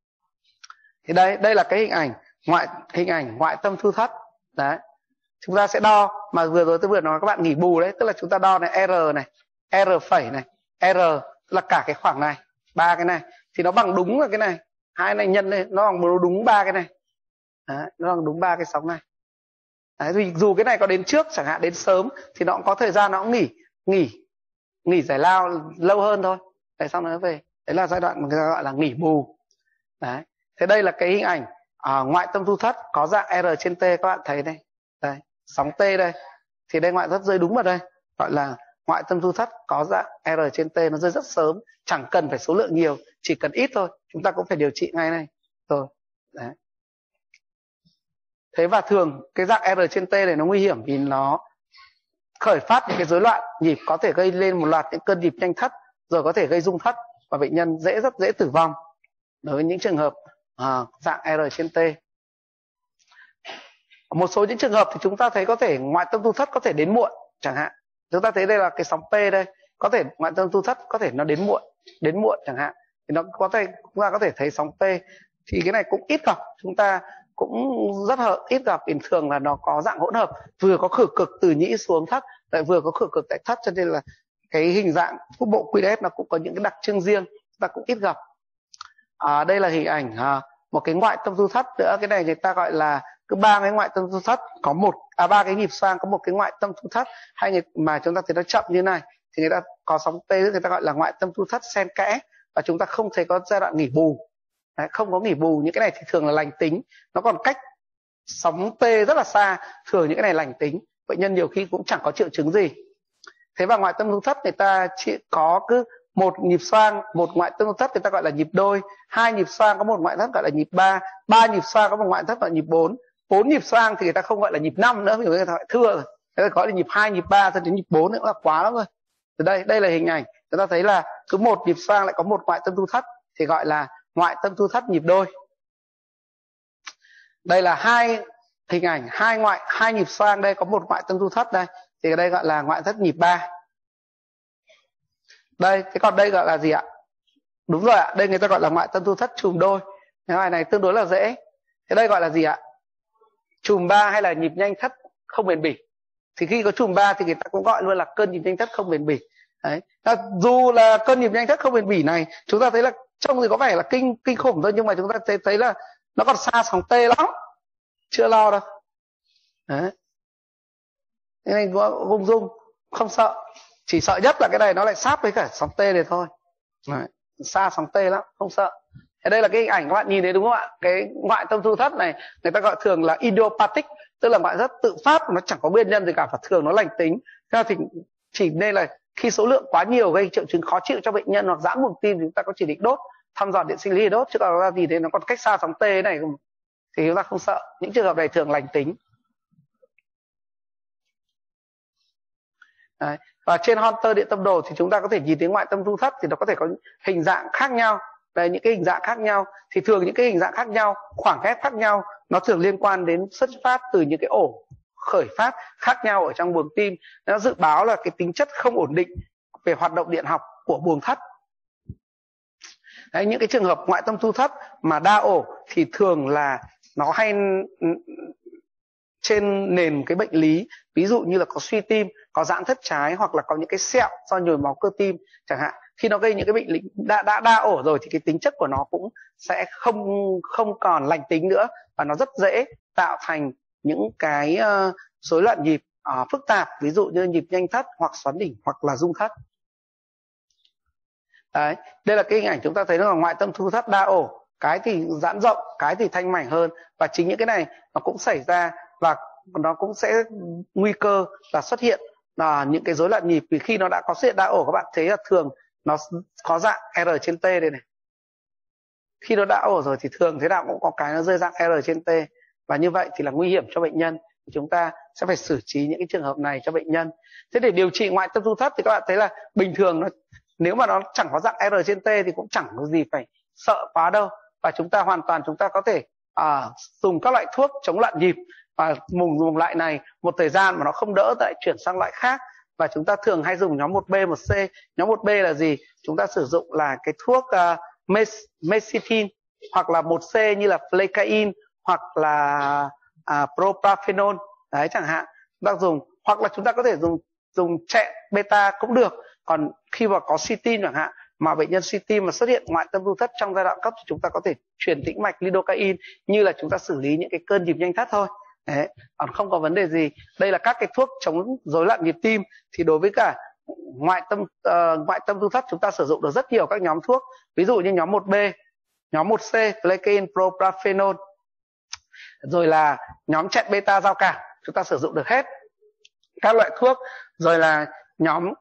Thì đây đây là cái hình ảnh ngoại hình ảnh ngoại tâm thu thất. Đấy. Chúng ta sẽ đo, mà vừa rồi tôi vừa nói các bạn nghỉ bù đấy, tức là chúng ta đo này R này, R phẩy này, R là cả cái khoảng này, ba cái này thì nó bằng đúng là cái này, hai này nhân lên nó bằng đúng ba cái này. Đấy, nó bằng đúng ba cái sóng này. Đấy, thì dù cái này có đến trước chẳng hạn, đến sớm thì nó cũng có thời gian nó cũng nghỉ nghỉ nghỉ giải lao lâu hơn thôi. Đấy, xong nó về. Đấy là giai đoạn mà người ta gọi là nghỉ bù. Đấy. Thế đây là cái hình ảnh à, ngoại tâm thu thất có dạng R trên T, các bạn thấy đây. Đây, sóng T đây. Thì đây ngoại thất rơi đúng vào đây, gọi là ngoại tâm thu thất có dạng R trên T, nó rơi rất sớm, chẳng cần phải số lượng nhiều, chỉ cần ít thôi, chúng ta cũng phải điều trị ngay này. Rồi. Đấy. Thế và thường cái dạng R trên T này nó nguy hiểm vì nó khởi phát những cái rối loạn nhịp, có thể gây lên một loạt những cơn nhịp nhanh thất, rồi có thể gây rung thất, và bệnh nhân dễ rất dễ tử vong đối với những trường hợp à, dạng R trên T. Một số những trường hợp thì chúng ta thấy có thể ngoại tâm thu thất có thể đến muộn chẳng hạn. Chúng ta thấy đây là cái sóng P đây, có thể ngoại tâm thu thất có thể nó đến muộn, đến muộn chẳng hạn. Thì nó có thể chúng ta có thể thấy sóng P, thì cái này cũng ít gặp, chúng ta cũng rất hợp ít gặp. Bình thường là nó có dạng hỗn hợp, vừa có khử cực từ nhĩ xuống thất, lại vừa có khử cực tại thất, cho nên là cái hình dạng của bộ quy đê ép nó cũng có những cái đặc trưng riêng, chúng ta cũng ít gặp. À, đây là hình ảnh à, một cái ngoại tâm thu thất nữa. Cái này người ta gọi là cứ ba cái ngoại tâm thu thất có một à ba cái nhịp xoang có một cái ngoại tâm thu thất, hay người, mà chúng ta thấy nó chậm như này thì người ta có sóng P, người ta gọi là ngoại tâm thu thất xen kẽ, và chúng ta không thấy có giai đoạn nghỉ bù. Đấy, không có nghỉ bù. Những cái này thì thường là lành tính, nó còn cách sóng P rất là xa, thường những cái này lành tính, bệnh nhân nhiều khi cũng chẳng có triệu chứng gì. Thế và ngoại tâm thu thất người ta chỉ có cứ một nhịp xoang, một ngoại tâm thu thất người ta gọi là nhịp đôi, hai nhịp xoang có một ngoại thất gọi là nhịp ba, ba nhịp xoang có một ngoại thất gọi là nhịp bốn, bốn nhịp xoang thì người ta không gọi là nhịp năm nữa, vì người ta gọi thưa rồi, người ta gọi là nhịp hai, nhịp ba, cho đến nhịp bốn nữa là quá lắm rồi. Từ đây, đây là hình ảnh, chúng ta thấy là cứ một nhịp xoang lại có một ngoại tâm thu thất thì gọi là ngoại tâm thu thất nhịp đôi. Đây là hai hình ảnh, hai ngoại hai nhịp xoang, đây có một ngoại tâm thu thất đây, thì ở đây gọi là ngoại thất nhịp ba. Đây, thế còn đây gọi là gì ạ? Đúng rồi ạ, đây người ta gọi là ngoại tâm thu thất chùm đôi. Cái bài này tương đối là dễ. Thế đây gọi là gì ạ? Chùm ba hay là nhịp nhanh thất không bền bỉ. Thì khi có chùm ba thì người ta cũng gọi luôn là cơn nhịp nhanh thất không bền bỉ. Đấy. Dù là cơn nhịp nhanh thất không bền bỉ này, chúng ta thấy là trông thì có vẻ là kinh kinh khủng thôi, nhưng mà chúng ta thấy, thấy là nó còn xa sóng T lắm, chưa lo đâu. Đấy. Cái này rung rung không sợ, chỉ sợ nhất là cái này nó lại sát với cả sóng T này thôi. Đấy. Xa sóng T lắm, không sợ. Thế đây là cái hình ảnh các bạn nhìn thấy đúng không ạ? Cái ngoại tâm thu thất này người ta gọi thường là idiopathic, tức là ngoại thất tự phát, nó chẳng có nguyên nhân gì cả, và thường nó lành tính. Thế thì chỉ nên là khi số lượng quá nhiều gây triệu chứng khó chịu cho bệnh nhân hoặc giãn buồng tim thì chúng ta có chỉ định đốt, thăm dò điện sinh lý để đốt, chứ còn ra gì thế nó còn cách xa sóng T này thì chúng ta không sợ. Những trường hợp này thường lành tính. Đấy. Và trên Holter điện tâm đồ thì chúng ta có thể nhìn thấy ngoại tâm thu thất thì nó có thể có hình dạng khác nhau. Đây, những cái hình dạng khác nhau thì thường những cái hình dạng khác nhau, khoảng ghép khác nhau, nó thường liên quan đến xuất phát từ những cái ổ khởi phát khác nhau ở trong buồng tim. Nó dự báo là cái tính chất không ổn định về hoạt động điện học của buồng thất. Đấy, những cái trường hợp ngoại tâm thu thất mà đa ổ thì thường là nó hay trên nền cái bệnh lý, ví dụ như là có suy tim, có giãn thất trái, hoặc là có những cái sẹo do nhồi máu cơ tim chẳng hạn. Khi nó gây những cái bệnh lý đã, đã đa ổ rồi thì cái tính chất của nó cũng sẽ không không còn lành tính nữa, và nó rất dễ tạo thành những cái uh, rối loạn nhịp uh, phức tạp, ví dụ như nhịp nhanh thất hoặc xoắn đỉnh hoặc là rung thất. Đấy, đây là cái hình ảnh chúng ta thấy nó là ngoại tâm thu thất đa ổ, cái thì giãn rộng, cái thì thanh mảnh hơn, và chính những cái này nó cũng xảy ra và nó cũng sẽ nguy cơ là xuất hiện là những cái rối loạn nhịp. Vì khi nó đã có xuất hiện đa ổ, các bạn thấy là thường nó có dạng R trên T đây này. Khi nó đã ổ rồi thì thường thế nào cũng có cái nó rơi dạng R trên T, và như vậy thì là nguy hiểm cho bệnh nhân. Chúng ta sẽ phải xử trí những cái trường hợp này cho bệnh nhân. Thế để điều trị ngoại tâm thu thất thì các bạn thấy là bình thường nó, nếu mà nó chẳng có dạng R trên T thì cũng chẳng có gì phải sợ quá đâu, và chúng ta hoàn toàn chúng ta có thể à, dùng các loại thuốc chống loạn nhịp, và dùng dùng loại này một thời gian mà nó không đỡ lại chuyển sang loại khác. Và chúng ta thường hay dùng nhóm một B, một C. Nhóm một B là gì? Chúng ta sử dụng là cái thuốc uh, Mesitin, hoặc là một C như là Flecain, hoặc là uh, Propafenol. Đấy chẳng hạn. Chúng ta dùng, hoặc là chúng ta có thể dùng dùng chẹn beta cũng được. Còn khi mà có suy tim chẳng hạn, mà bệnh nhân suy tim mà xuất hiện ngoại tâm thu thất trong giai đoạn cấp thì chúng ta có thể truyền tĩnh mạch lidocaine, như là chúng ta xử lý những cái cơn nhịp nhanh thất thôi. Đấy, còn không có vấn đề gì. Đây là các cái thuốc chống rối loạn nhịp tim, thì đối với cả ngoại tâm uh, ngoại tâm thu thất chúng ta sử dụng được rất nhiều các nhóm thuốc, ví dụ như nhóm một B, nhóm một C, Flecain, Propafenol, rồi là nhóm chẹn beta giao cảm, chúng ta sử dụng được hết các loại thuốc, rồi là nhóm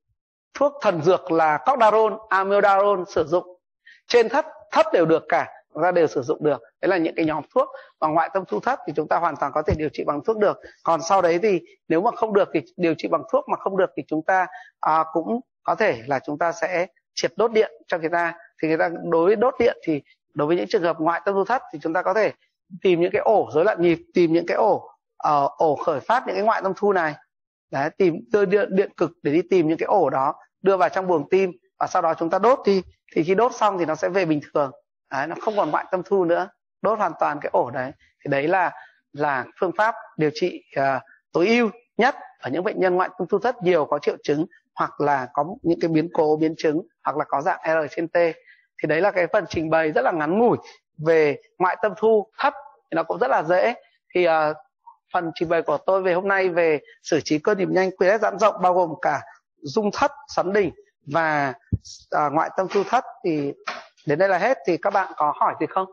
thuốc thần dược là Cordarone, Amiodarone sử dụng trên thấp thấp đều được cả. chúng ta đều sử dụng được. Đấy là những cái nhóm thuốc mà ngoại tâm thu thất thì chúng ta hoàn toàn có thể điều trị bằng thuốc được. Còn sau đấy thì nếu mà không được thì điều trị bằng thuốc, mà không được thì chúng ta à, cũng có thể là chúng ta sẽ triệt đốt điện cho người ta. Thì người ta đối với đốt điện thì đối với những trường hợp ngoại tâm thu thất thì chúng ta có thể tìm những cái ổ rối loạn nhịp, tìm những cái ổ uh, ổ khởi phát những cái ngoại tâm thu này. Đấy, tìm đưa điện, điện cực để đi tìm những cái ổ đó, đưa vào trong buồng tim và sau đó chúng ta đốt đi. Thì khi đốt xong thì nó sẽ về bình thường. Đấy, nó không còn ngoại tâm thu nữa, đốt hoàn toàn cái ổ đấy. Thì đấy là là phương pháp điều trị uh, tối ưu nhất ở những bệnh nhân ngoại tâm thu thất nhiều có triệu chứng, hoặc là có những cái biến cố biến chứng, hoặc là có dạng R trên T. Thì đấy là cái phần trình bày rất là ngắn ngủi về ngoại tâm thu thấp, thì nó cũng rất là dễ. Thì uh, phần trình bày của tôi về hôm nay về xử trí cơ nhịp nhanh quy ét giãn rộng bao gồm cả rung thất, xoắn đỉnh và uh, ngoại tâm thu thất thì đến đây là hết. Thì các bạn có hỏi gì không?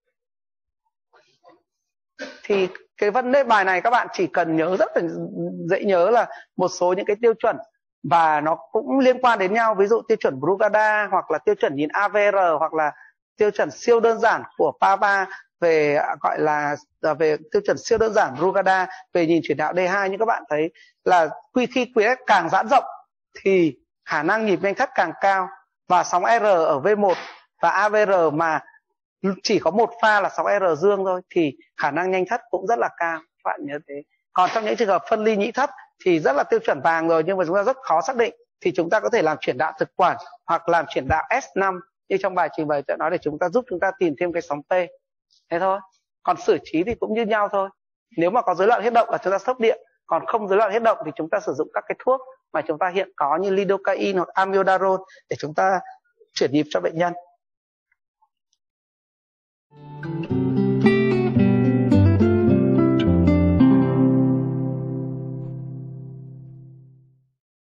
Thì cái vấn đề bài này các bạn chỉ cần nhớ rất là dễ nhớ là một số những cái tiêu chuẩn và nó cũng liên quan đến nhau, ví dụ tiêu chuẩn Brugada hoặc là tiêu chuẩn nhìn a vê rờ hoặc là tiêu chuẩn siêu đơn giản của Pava về gọi là về tiêu chuẩn siêu đơn giản Brugada về nhìn chuyển đạo D hai. Nhưng các bạn thấy là khi khi quy ét càng giãn rộng thì khả năng nhịp nhanh thất càng cao, và sóng R ở V một và a vê rờ mà chỉ có một pha là sóng R dương thôi thì khả năng nhanh thất cũng rất là cao, các bạn nhớ thế. Còn trong những trường hợp phân ly nhĩ thất thì rất là tiêu chuẩn vàng rồi, nhưng mà chúng ta rất khó xác định, thì chúng ta có thể làm chuyển đạo thực quản hoặc làm chuyển đạo S năm như trong bài trình bày đã nói, để chúng ta giúp chúng ta tìm thêm cái sóng P. Thế thôi. Còn xử trí thì cũng như nhau thôi. Nếu mà có rối loạn huyết động là chúng ta sốc điện, còn không rối loạn huyết động thì chúng ta sử dụng các cái thuốc mà chúng ta hiện có như lidocaine hoặc amiodarone để chúng ta chuyển nhịp cho bệnh nhân.